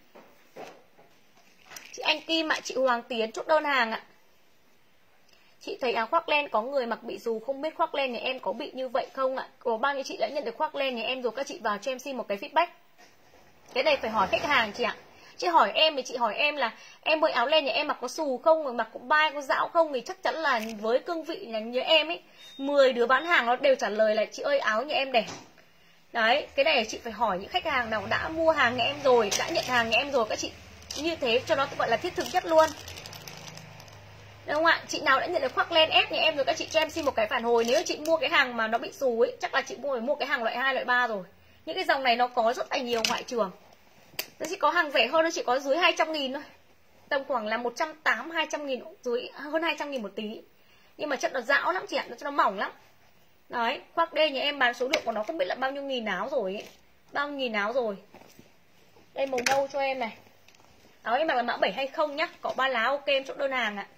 A: Chị Anh Kim ạ, chị Hoàng Tiến chốt đơn hàng ạ. Chị thấy áo khoác len có người mặc bị dù, không biết khoác len nhà em có bị như vậy không ạ? Có bao nhiêu chị đã nhận được khoác len nhà em rồi, các chị vào cho em xin một cái feedback. Cái này phải hỏi khách hàng chị ạ. Chị hỏi em thì chị hỏi em là em ơi áo len nhà em mặc có xù không, rồi mặc có bay có dão không, thì chắc chắn là với cương vị là như em ấy, 10 đứa bán hàng nó đều trả lời là chị ơi áo nhà em đẹp. Đấy, cái này chị phải hỏi những khách hàng nào đã mua hàng nhà em rồi, đã nhận hàng nhà em rồi, các chị như thế cho nó gọi là thiết thực nhất luôn. Đúng không ạ? Chị nào đã nhận được khoác len ép nhà em rồi, các chị cho em xin một cái phản hồi. Nếu chị mua cái hàng mà nó bị xù ấy, chắc là chị mua cái hàng loại 2, loại 3 rồi. Những cái dòng này nó có rất là nhiều ngoại trường. Nó chỉ có hàng rẻ hơn, nó chỉ có dưới 200.000 thôi. Tầm khoảng là 180-200.000, dưới hơn 200.000 một tí. Nhưng mà chất nó dão lắm chị ạ, nó mỏng lắm. Đấy, khoác D nhà em bán số lượng của nó không biết là bao nhiêu nghìn áo rồi ấy. Bao nhiêu nghìn áo rồi. Đây màu nâu cho em này. Áo em mặc là mã 720 nhá, có 3 lá ok em chốt đơn hàng ạ.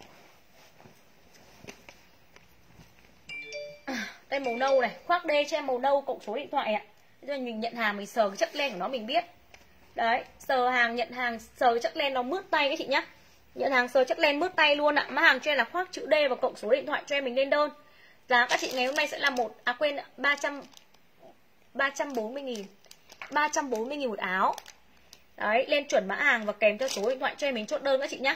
A: Đây màu nâu này, khoác D cho em màu nâu cộng số điện thoại ạ. Rồi mình nhận hàng mình sờ cái chất len của nó mình biết. Đấy, sờ hàng, nhận hàng, sờ cái chất len nó mướt tay các chị nhá. Nhận hàng sờ chất len mướt tay luôn ạ. Mã hàng cho em là khoác chữ D và cộng số điện thoại cho em mình lên đơn. Giá các chị ngày hôm nay sẽ là 340.000. 340.000 một áo. Đấy, lên chuẩn mã hàng và kèm theo số điện thoại cho em mình chốt đơn các chị nhá.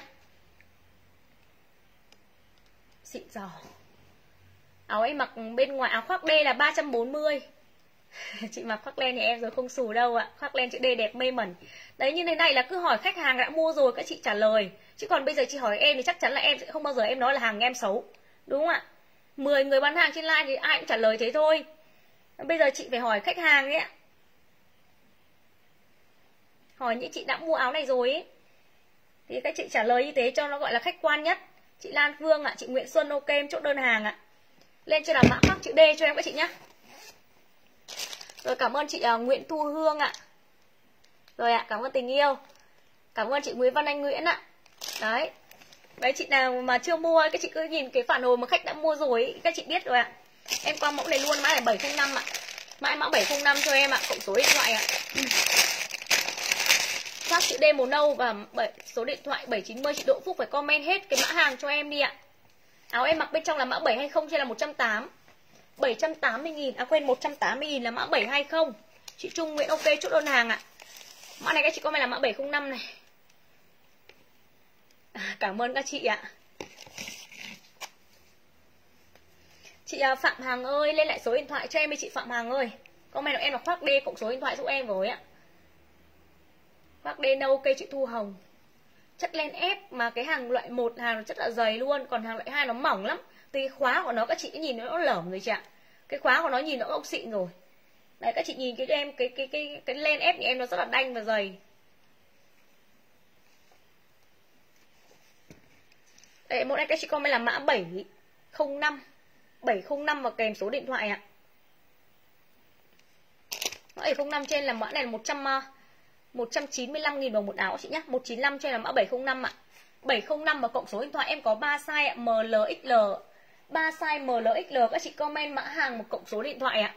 A: Xịn giò. Áo em mặc bên ngoài áo khoác D là 340. Chị mặc khoác len thì em rồi không xù đâu ạ. Khoác len chữ D đẹp mê mẩn. Đấy, như thế này là cứ hỏi khách hàng đã mua rồi các chị trả lời. Chứ còn bây giờ chị hỏi em thì chắc chắn là em sẽ không bao giờ em nói là hàng em xấu. Đúng không ạ? 10 người bán hàng trên live thì ai cũng trả lời thế thôi. Bây giờ chị phải hỏi khách hàng ấy ạ. Hỏi những chị đã mua áo này rồi ấy, thì các chị trả lời như thế cho nó gọi là khách quan nhất. Chị Lan Phương ạ, chị Nguyễn Xuân ok em chốt đơn hàng ạ. Lên cho là mã khoác chữ D cho em các chị nhá. Rồi cảm ơn chị Nguyễn Thu Hương ạ. Rồi ạ, cảm ơn tình yêu. Cảm ơn chị Nguyễn Văn Anh Nguyễn ạ. Đấy. Đấy, chị nào mà chưa mua, các chị cứ nhìn cái phản hồi mà khách đã mua rồi ấy, các chị biết rồi ạ. Em qua mẫu này luôn, mã là 705 ạ. Mã 705 cho em ạ, cộng số điện thoại ạ. Khoác chữ D màu nâu và số điện thoại 790. Chị Đỗ Phúc phải comment hết cái mã hàng cho em đi ạ. Áo em mặc bên trong là mã 720 trên là 180. 780.000, à quên 180.000 là mã 720. Chị Trung Nguyễn ok chốt đơn hàng ạ. Mã này các chị comment là mã 705 này. Cảm ơn các chị ạ. Chị Phạm Hằng ơi, lên lại số điện thoại cho em đi chị Phạm Hằng ơi. Comment của em là khoác D cộng số điện thoại giúp em với ạ. Khoác D nâu ok chị Thu Hồng. Chất len ép mà cái hàng loại 1 hàng nó rất là dày luôn, còn hàng loại 2 nó mỏng lắm. Từ cái khóa của nó các chị nhìn nó lởm rồi chị ạ. Cái khóa của nó nhìn nó ốc xịn rồi. Đấy, các chị nhìn cái len ép của em nó rất là đanh và dày. Đây, mẫu này các chị comment là mã 705. 705 và kèm số điện thoại ạ. Mã 705 trên là mã này là 195.000 đồng một áo chị nhé. 195 trên là mã 705 ạ. 705 và cộng số điện thoại em có 3 size ạ, ML XL. 3 size ML XL, các chị comment mã hàng một cộng số điện thoại ạ.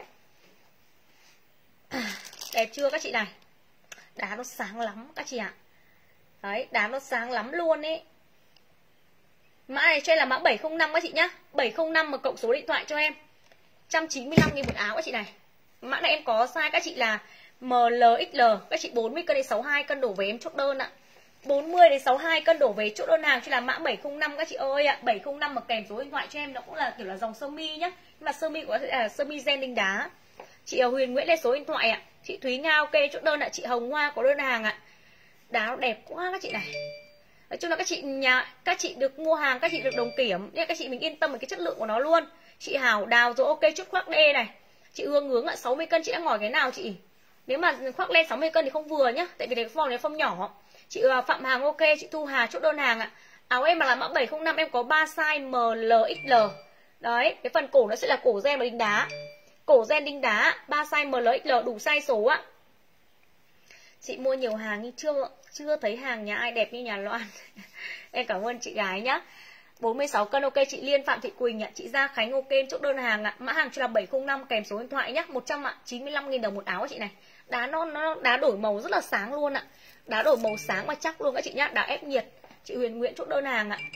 A: Đẹp chưa các chị này? Đá nó sáng lắm các chị ạ. Đấy, đá nó sáng lắm luôn ấy. Mã này cho em là mã 705 các chị nhá. 705 mà cộng số điện thoại cho em. 195.000 một áo các chị này. Mã này em có size các chị là ML XL, các chị 40 cân đến 62 cân đổ về em chốt đơn ạ. 40 đến 62 cân đổ về chốt đơn hàng cho là mã 705 các chị ơi ạ. 705 mà kèm số điện thoại cho em, nó cũng là kiểu là dòng sơ mi nhá. Nhưng mà sơ mi của sơ mi gen đinh đá. Chị Huyền Nguyễn lên số điện thoại ạ. Chị Thúy Nga ok chốt đơn ạ. Chị Hồng Hoa có đơn hàng ạ. Đá nó đẹp quá các chị này. Nói chung là các chị được mua hàng, các chị được đồng kiểm, nên các chị mình yên tâm về cái chất lượng của nó luôn. Chị Hảo Đào rồi ok chốt khoác D này. Chị Hương Hướng ạ, 60 cân chị đã ngỏi cái nào chị? Nếu mà khoác len 60 cân thì không vừa nhá, tại vì cái form này form nhỏ. Chị Phạm Hằng ok, chị Thu Hà chốt đơn hàng ạ. Áo em mà là mã 705 em có 3 size ML XL. Đấy, cái phần cổ nó sẽ là cổ gen và đính đá. Cổ gen đính đá, 3 size ML XL đủ size số ạ. Chị mua nhiều hàng nhưng chưa thấy hàng nhà ai đẹp như nhà Loan. Em cảm ơn chị gái nhá. 46 cân ok chị Liên Phạm Thị Quỳnh ạ. Chị Gia Khánh ok chốt đơn hàng ạ. Mã hàng cho là 705 kèm số điện thoại nhá. 195.000 đồng một áo chị này. Đá nó đá đổi màu rất là sáng luôn ạ. Đá đổi màu sáng và chắc luôn các chị nhá. Đá ép nhiệt. Chị Huyền Nguyễn chốt đơn hàng ạ.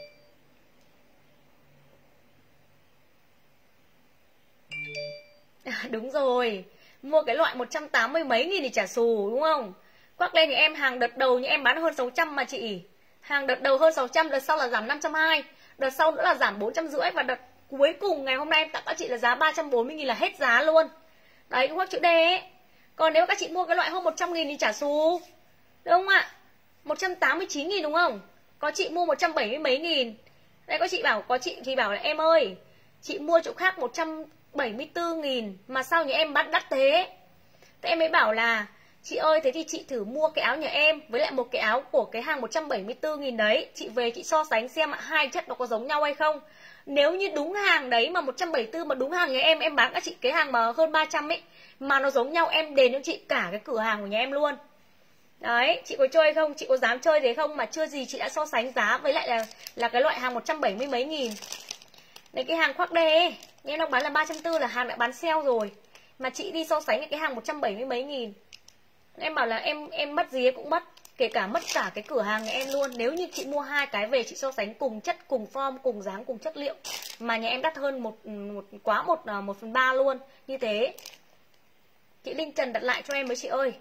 A: Đúng rồi. Mua cái loại 180 mấy nghìn thì trả xù đúng không? Khoác lên thì em hàng đợt đầu như em bán hơn 600 mà chị. Hàng đợt đầu hơn 600, đợt sau là giảm 520. Đợt sau nữa là giảm 450 và đợt cuối cùng ngày hôm nay em tặng các chị là giá 340.000 là hết giá luôn. Đấy, khoác chữ D ấy. Còn nếu các chị mua cái loại hơn 100.000 thì trả xù. Đúng không ạ? 189.000 đúng không? Có chị mua 170 mấy nghìn. Đây có chị bảo, thì bảo là em ơi, chị mua chỗ khác 174.000 mà sao nhà em bán đắt thế? Thế em mới bảo là chị ơi, thế thì chị thử mua cái áo nhà em với lại một cái áo của cái hàng 174.000 đấy. Chị về chị so sánh xem hai chất nó có giống nhau hay không. Nếu như đúng hàng đấy mà 174 mà đúng hàng nhà em bán các chị cái hàng mà hơn 300 ấy, mà nó giống nhau em đền cho chị cả cái cửa hàng của nhà em luôn. Đấy, chị có chơi không? Chị có dám chơi thế không? Mà chưa gì chị đã so sánh giá với lại là cái loại hàng 170 mấy nghìn. Đấy, cái hàng khoác D ấy, em đang bán là 340 là hàng đã bán sale rồi. Mà chị đi so sánh cái hàng 170 mấy nghìn. Em bảo là em mất gì em cũng mất, kể cả mất cả cái cửa hàng nhà em luôn. Nếu như chị mua hai cái về chị so sánh cùng chất, cùng form, cùng dáng, cùng chất liệu mà nhà em đắt hơn quá 1/3 luôn. Như thế. Chị Linh Trần đặt lại cho em với chị ơi.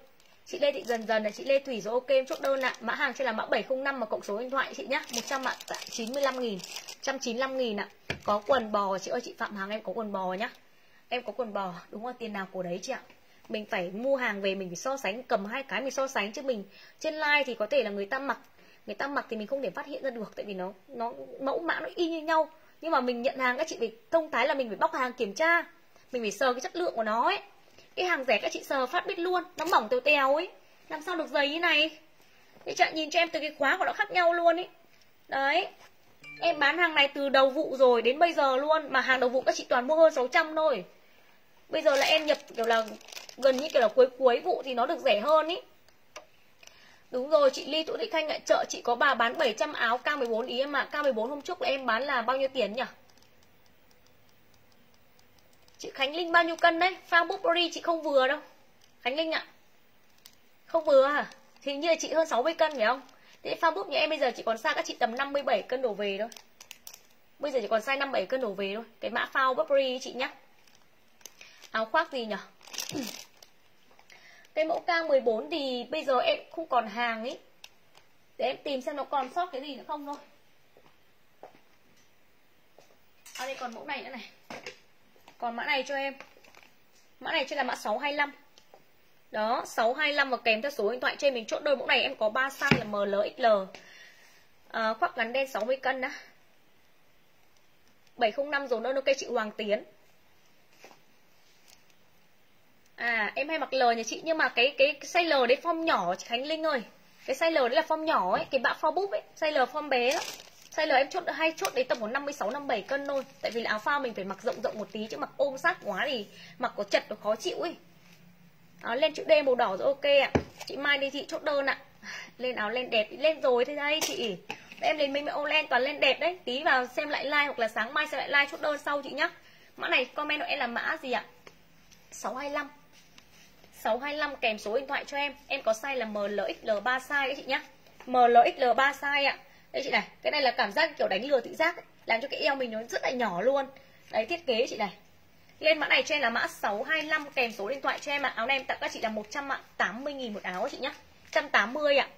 A: Chị Lê Thị Dần Dần này, chị Lê Thủy rồi, ok em chốt đơn ạ. Mã hàng cho là mã 705 mà cộng số điện thoại chị nhá. 195.000, 195.000 ạ. Có quần bò chị ơi, chị Phạm Hằng em có quần bò nhá. Em có quần bò, đúng rồi, tiền nào của đấy chị ạ. Mình phải mua hàng về mình phải so sánh, cầm hai cái mình so sánh, chứ mình trên live thì có thể là người ta mặc thì mình không thể phát hiện ra được, tại vì nó mẫu mã nó y như nhau. Nhưng mà mình nhận hàng các chị phải thông thái là mình phải bóc hàng kiểm tra, mình phải sờ cái chất lượng của nó ấy. Cái hàng rẻ các chị sờ phát biết luôn, nó mỏng tèo tèo ấy, làm sao được dày như này. Thế chị nhìn cho em từ cái khóa của nó khác nhau luôn ấy. Đấy, em bán hàng này từ đầu vụ rồi đến bây giờ luôn, mà hàng đầu vụ các chị toàn mua hơn 600 thôi. Bây giờ là em nhập kiểu là gần như kiểu là cuối vụ thì nó được rẻ hơn ý. Đúng rồi, chị Ly Tụ Thị Khanh ạ, chợ chị có bà bán 700 áo K14 ý em ạ. K14 hôm trước là em bán là bao nhiêu tiền nhỉ? Chị Khánh Linh bao nhiêu cân đấy? Phao Burberry chị không vừa đâu Khánh Linh ạ. Không vừa hả? Thì như là chị hơn 60 cân phải không? Thế phao búp nhà em bây giờ chỉ còn xa các chị tầm 57 cân đổ về thôi. Bây giờ chỉ còn size 57 cân đổ về thôi. Cái mã phao Burberry chị nhá. Áo khoác gì nhỉ? Cái mẫu K14 thì bây giờ em không còn hàng ấy. Để em tìm xem nó còn sót cái gì nữa không thôi. À đây còn mẫu này nữa này. Còn mã này cho em. Mã này cho là mã 625. Đó, 625 và kèm theo số điện thoại trên mình chốt đơn mẫu này em có 3 size là ML, XL. Khoác ngắn đen 60 cân á. 705 rồi đơn ok chị Hoàng Tiến. À em hay mặc L nhà chị, nhưng mà cái size L đấy form nhỏ chị Khánh Linh ơi. Cái size L đấy là form nhỏ ấy, cái bạ phao búp ấy, size L form bé lắm. Size L em chốt hay chốt đấy tầm khoảng 56 57 cân thôi. Tại vì là áo phao mình phải mặc rộng rộng một tí, chứ mặc ôm sát quá thì mặc có chật nó khó chịu ấy. Lên chữ D màu đỏ rồi ok ạ. Chị Mai đi chị chốt đơn ạ. Lên áo len đẹp lên rồi thế đây chị. Em lên mình ô len toàn lên đẹp đấy. Tí vào xem lại like hoặc là sáng mai xem lại like chốt đơn sau chị nhá. Mã này comment của em là mã gì ạ? 625. 625 kèm số điện thoại cho em. Em có size là ML, XL 3 size đấy chị nhá. ML, XL 3 size ạ. Đây chị này, cái này là cảm giác kiểu đánh lừa thị giác ấy. Làm cho cái eo mình nó rất là nhỏ luôn. Đấy thiết kế chị này. Lên mã này cho em là mã 625 kèm số điện thoại cho em ạ. Áo này em tặng các chị là 180.000 một áo chị nhá. 180 ạ.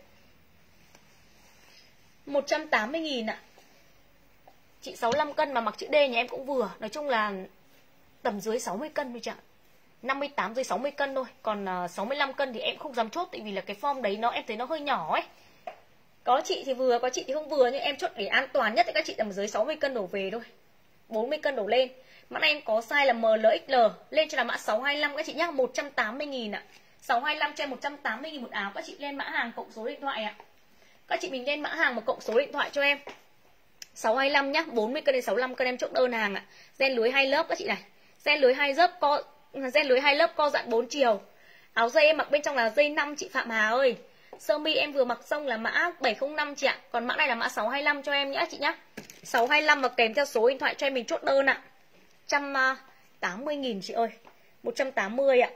A: 180.000 ạ. Chị 65 cân mà mặc chữ D nhà em cũng vừa. Nói chung là tầm dưới 60 cân thôi chị ạ. 58 dưới 60 cân thôi. Còn 65 cân thì em không dám chốt, tại vì là cái form đấy em thấy nó hơi nhỏ ấy. Có chị thì vừa, có chị thì không vừa, nhưng em chốt để an toàn nhất thì các chị tầm dưới 60 cân đổ về thôi. 40 cân đổ lên. Mã này em có size là ML, XL. Lên cho là mã 625 các chị nhá, 180.000 ạ. 625 cho em 180.000 một áo. Các chị lên mã hàng cộng số điện thoại ạ. Các chị mình lên mã hàng và cộng số điện thoại cho em. 625 nhá, 40 cân đến 65 cân em chốt đơn hàng ạ. Ren lưới 2 lớp các chị này. Ren lưới 2 lớp co giãn 4 chiều. Áo dây em mặc bên trong là dây 5 chị Phạm Hà ơi. Sơ mi em vừa mặc xong là mã 705 chị ạ. Còn mã này là mã 625 cho em nhá chị nhá. 625 và kèm theo số điện thoại cho em mình chốt đơn ạ. 180.000 chị ơi. 180 ạ.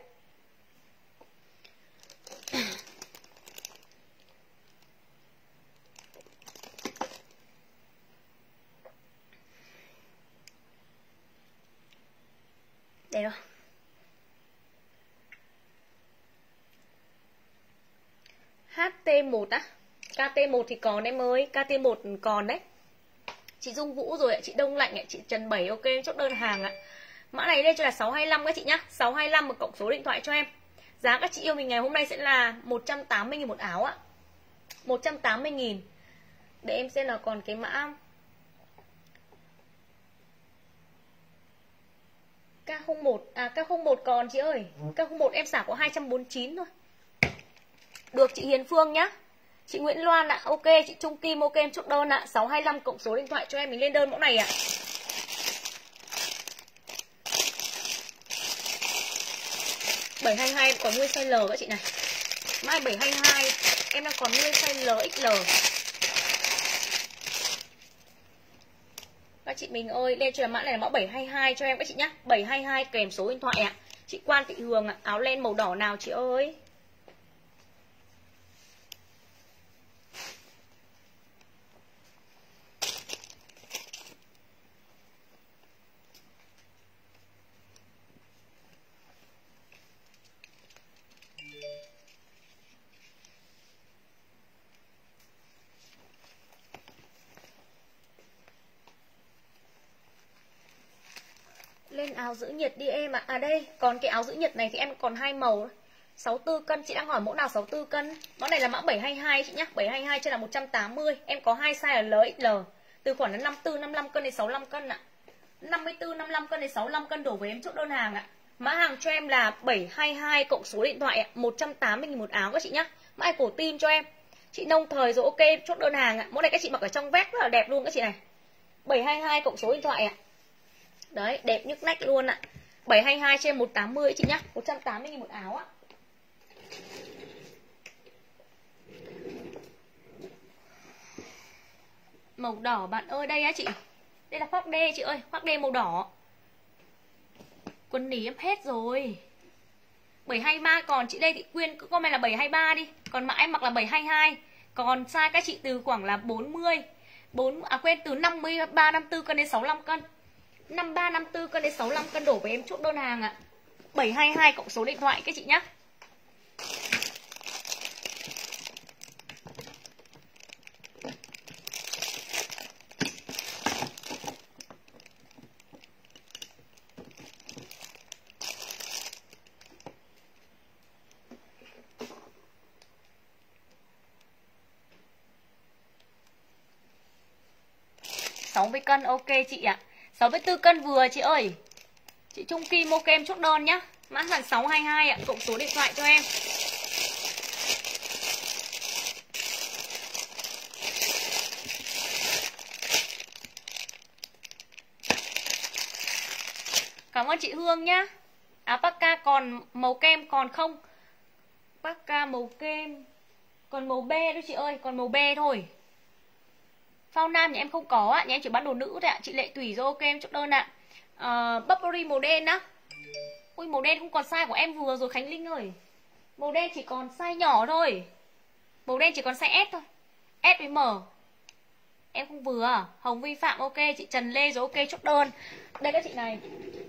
A: Đây rồi. HT1 á. KT1 thì còn em ơi. KT1 còn đấy. Chị Dung Vũ rồi ạ. Chị Đông Lạnh ạ. Chị Trần Bảy ok chốt đơn hàng ạ. Mã này lên cho là 625 các chị nhá. 625 và cộng số điện thoại cho em. Giá các chị yêu mình ngày hôm nay sẽ là 180.000 một áo ạ. 180.000. Để em xem là còn cái mã K01. À K01 còn chị ơi. K01 em xả có 249 thôi. Được chị Hiền Phương nhá. Chị Nguyễn Loan ạ. Ok chị Trung Kim ok em chốt đơn ạ. 625 cộng số điện thoại cho em mình lên đơn mẫu này ạ. Bảy 22 em còn nguyên size L các chị này. Mai 722 em đang còn nguyên size L, XL. Các chị mình ơi, lên cho là mã này là mã 722 cho em các chị nhá. 722 kèm số điện thoại ạ. Chị Quan Thị Hường ạ. Áo len màu đỏ nào chị ơi? áo giữ nhiệt đi em ạ. À đây, còn cái áo giữ nhiệt này thì em còn 2 màu. 64 cân, chị đang hỏi mẫu nào 64 cân. Mẫu này là mã 722 chị nhá. 722 trên là 180. Em có 2 size là L, XL. Từ khoảng là 54, 55 cân đến 65 cân ạ. 54, 55 cân đến 65 cân đổ về em chốt đơn hàng ạ. Mã hàng cho em là 722 cộng số điện thoại ạ. 180.000 một áo các chị nhá. Mã cổ tim cho em. Chị nông thời rồi, ok em chốt đơn hàng ạ. Mẫu này các chị mặc ở trong vest rất là đẹp luôn các chị này. 722 cộng số điện thoại ạ. Đấy, đẹp nhức nách luôn ạ. 722 trên 180 chị nhá. 180.000 một áo ạ. Màu đỏ bạn ơi, đây á chị. Đây là khoác D chị ơi, khoác D màu đỏ. Quần nỉ em hết rồi. 723 còn chị Lê Thị Quyên cứ comment là 723 đi. Còn mã em mặc là 722. Còn size các chị từ khoảng là 40 từ 53 54 cân đến 65 cân. 53 54 cân đến 65 cân đổ với em chốt đơn hàng ạ. 722 cộng số điện thoại các chị nhá. Cân ok chị ạ. 64 cân vừa chị ơi. Chị Trung Kim ok em chốt đơn nhá. Mã hàng 622 ạ, cộng số điện thoại cho em. Cảm ơn chị Hương nhá. Áo Parka còn màu kem còn không? Parka màu kem còn màu be thôi chị ơi, còn màu be thôi. Phao nam nhà em không có ạ, nhà em chỉ bán đồ nữ thôi ạ. Chị Lệ Tùy rồi ok em chốt đơn ạ. Burberry màu đen á. Ui màu đen không còn size của em vừa rồi Khánh Linh ơi. Màu đen chỉ còn size nhỏ thôi. Màu đen chỉ còn size S thôi. S với M. Em không vừa. Hồng Vi Phạm ok, chị Trần Lê rồi ok chốt đơn. Đây các chị này.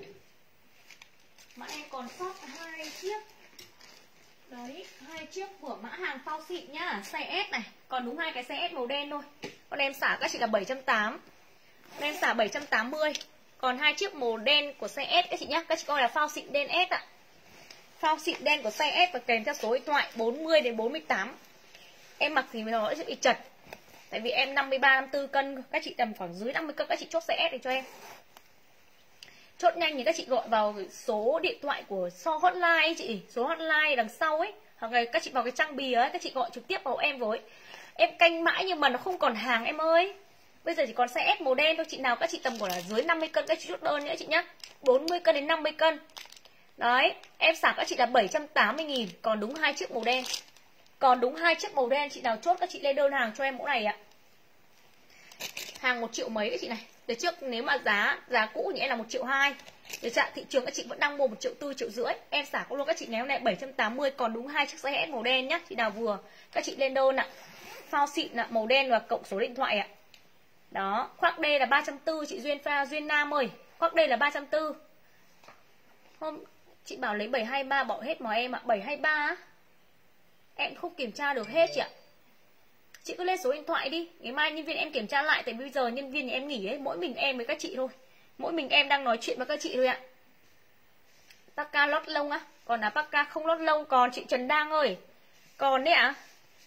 A: Mã em còn sót 2 chiếc. Đấy, 2 chiếc của mã hàng phao xịn nhá, size S này. Còn đúng 2 cái size S màu đen thôi. Con em xả các chị là 780. Con em xả 780. Còn 2 chiếc màu đen của size S các chị nhá. Các chị coi là phao xịn đen S ạ. Phao xịn đen của size S và kèm theo số điện thoại 40 đến 48. Em mặc thì nó sẽ bị chật. Tại vì em 53 54 cân, các chị tầm khoảng dưới 50 cân các chị chốt size S để cho em. Chốt nhanh thì các chị gọi vào số điện thoại của So Hotline ấy chị, số hotline đằng sau ấy, hoặc là các chị vào cái trang bìa ấy, các chị gọi trực tiếp vào em rồi. Em canh mãi nhưng mà nó không còn hàng em ơi. Bây giờ chỉ còn size S màu đen thôi, chị nào các chị tầm khoảng là dưới 50 cân các chị chốt đơn nữa chị nhá. 40 cân đến 50 cân. Đấy, em xả các chị là 780.000, còn đúng 2 chiếc màu đen. Còn đúng 2 chiếc màu đen, chị nào chốt các chị lên đơn hàng cho em mẫu này ạ. Hàng 1 triệu mấy các chị này. Từ trước nếu mà giá cũ thì em là 1,2 triệu. Để trạng thị trường các chị vẫn đang mua 1,4 triệu, 1,5 triệu. Em xả có luôn các chị ngày hôm nay 780, còn đúng 2 chiếc size S màu đen nhá. Chị nào vừa các chị lên đơn ạ. Phao xịn ạ, màu đen và cộng số điện thoại ạ. Đó, khoác D là 340 chị Duyên Nam ơi. Khoác D là 340. Hôm chị bảo lấy 723 bỏ hết màu em ạ. 723 á. Em không kiểm tra được hết chị ạ. Chị cứ lên số điện thoại đi. Ngày mai nhân viên em kiểm tra lại. Tại bây giờ nhân viên thì em nghỉ ấy. Mỗi mình em với các chị thôi. Mỗi mình em đang nói chuyện với các chị thôi ạ. Parka lót lông á. Còn là Parka không lót lông. Còn chị Trần Đang ơi. Còn đấy ạ.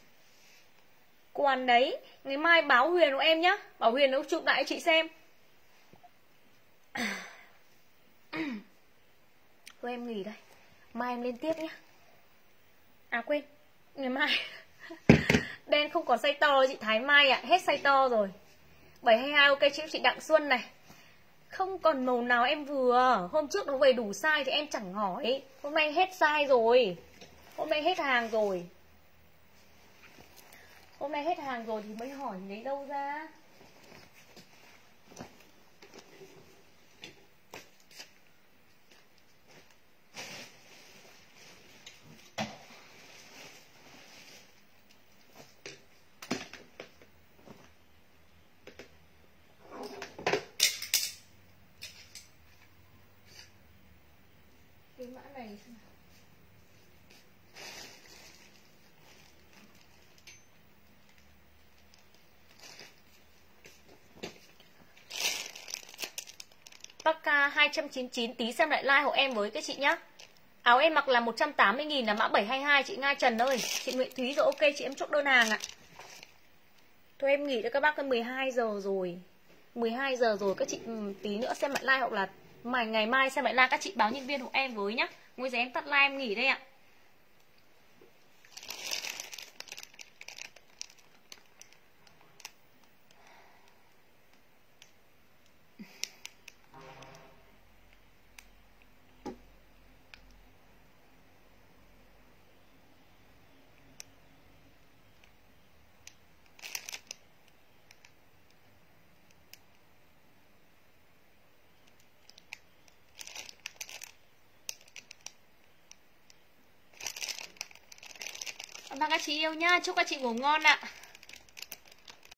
A: Còn đấy. Ngày mai báo Huyền của em nhá. Bảo Huyền nó chụp lại cho chị xem. Thôi em nghỉ đây. Mai em lên tiếp nhá. À quên. Ngày mai đen không còn size to chị Thái Mai ạ. Hết size to rồi. 722 ok chị Đặng Xuân này. Không còn màu nào em vừa. Hôm trước nó về đủ size thì em chẳng hỏi. Hôm nay hết size rồi. Hôm nay hết hàng rồi. Hôm nay hết hàng rồi thì mới hỏi thì lấy đâu ra. Cái mã này Paka 299, tí xem lại like hộ em với các chị nhá. Áo em mặc là 180.000 là mã 722 chị Nga Trần ơi. Chị Nguyễn Thúy rồi, ok chị em chốt đơn hàng ạ. Thôi em nghỉ cho các bác cái 12 giờ rồi. 12 giờ rồi các chị tí nữa xem lại like hoặc là ngày mai xem lại like các chị báo nhân viên hộ em với nhá. Bây giờ em tắt like em nghỉ đây ạ. Các chị yêu nhá, chúc các chị ngủ ngon ạ.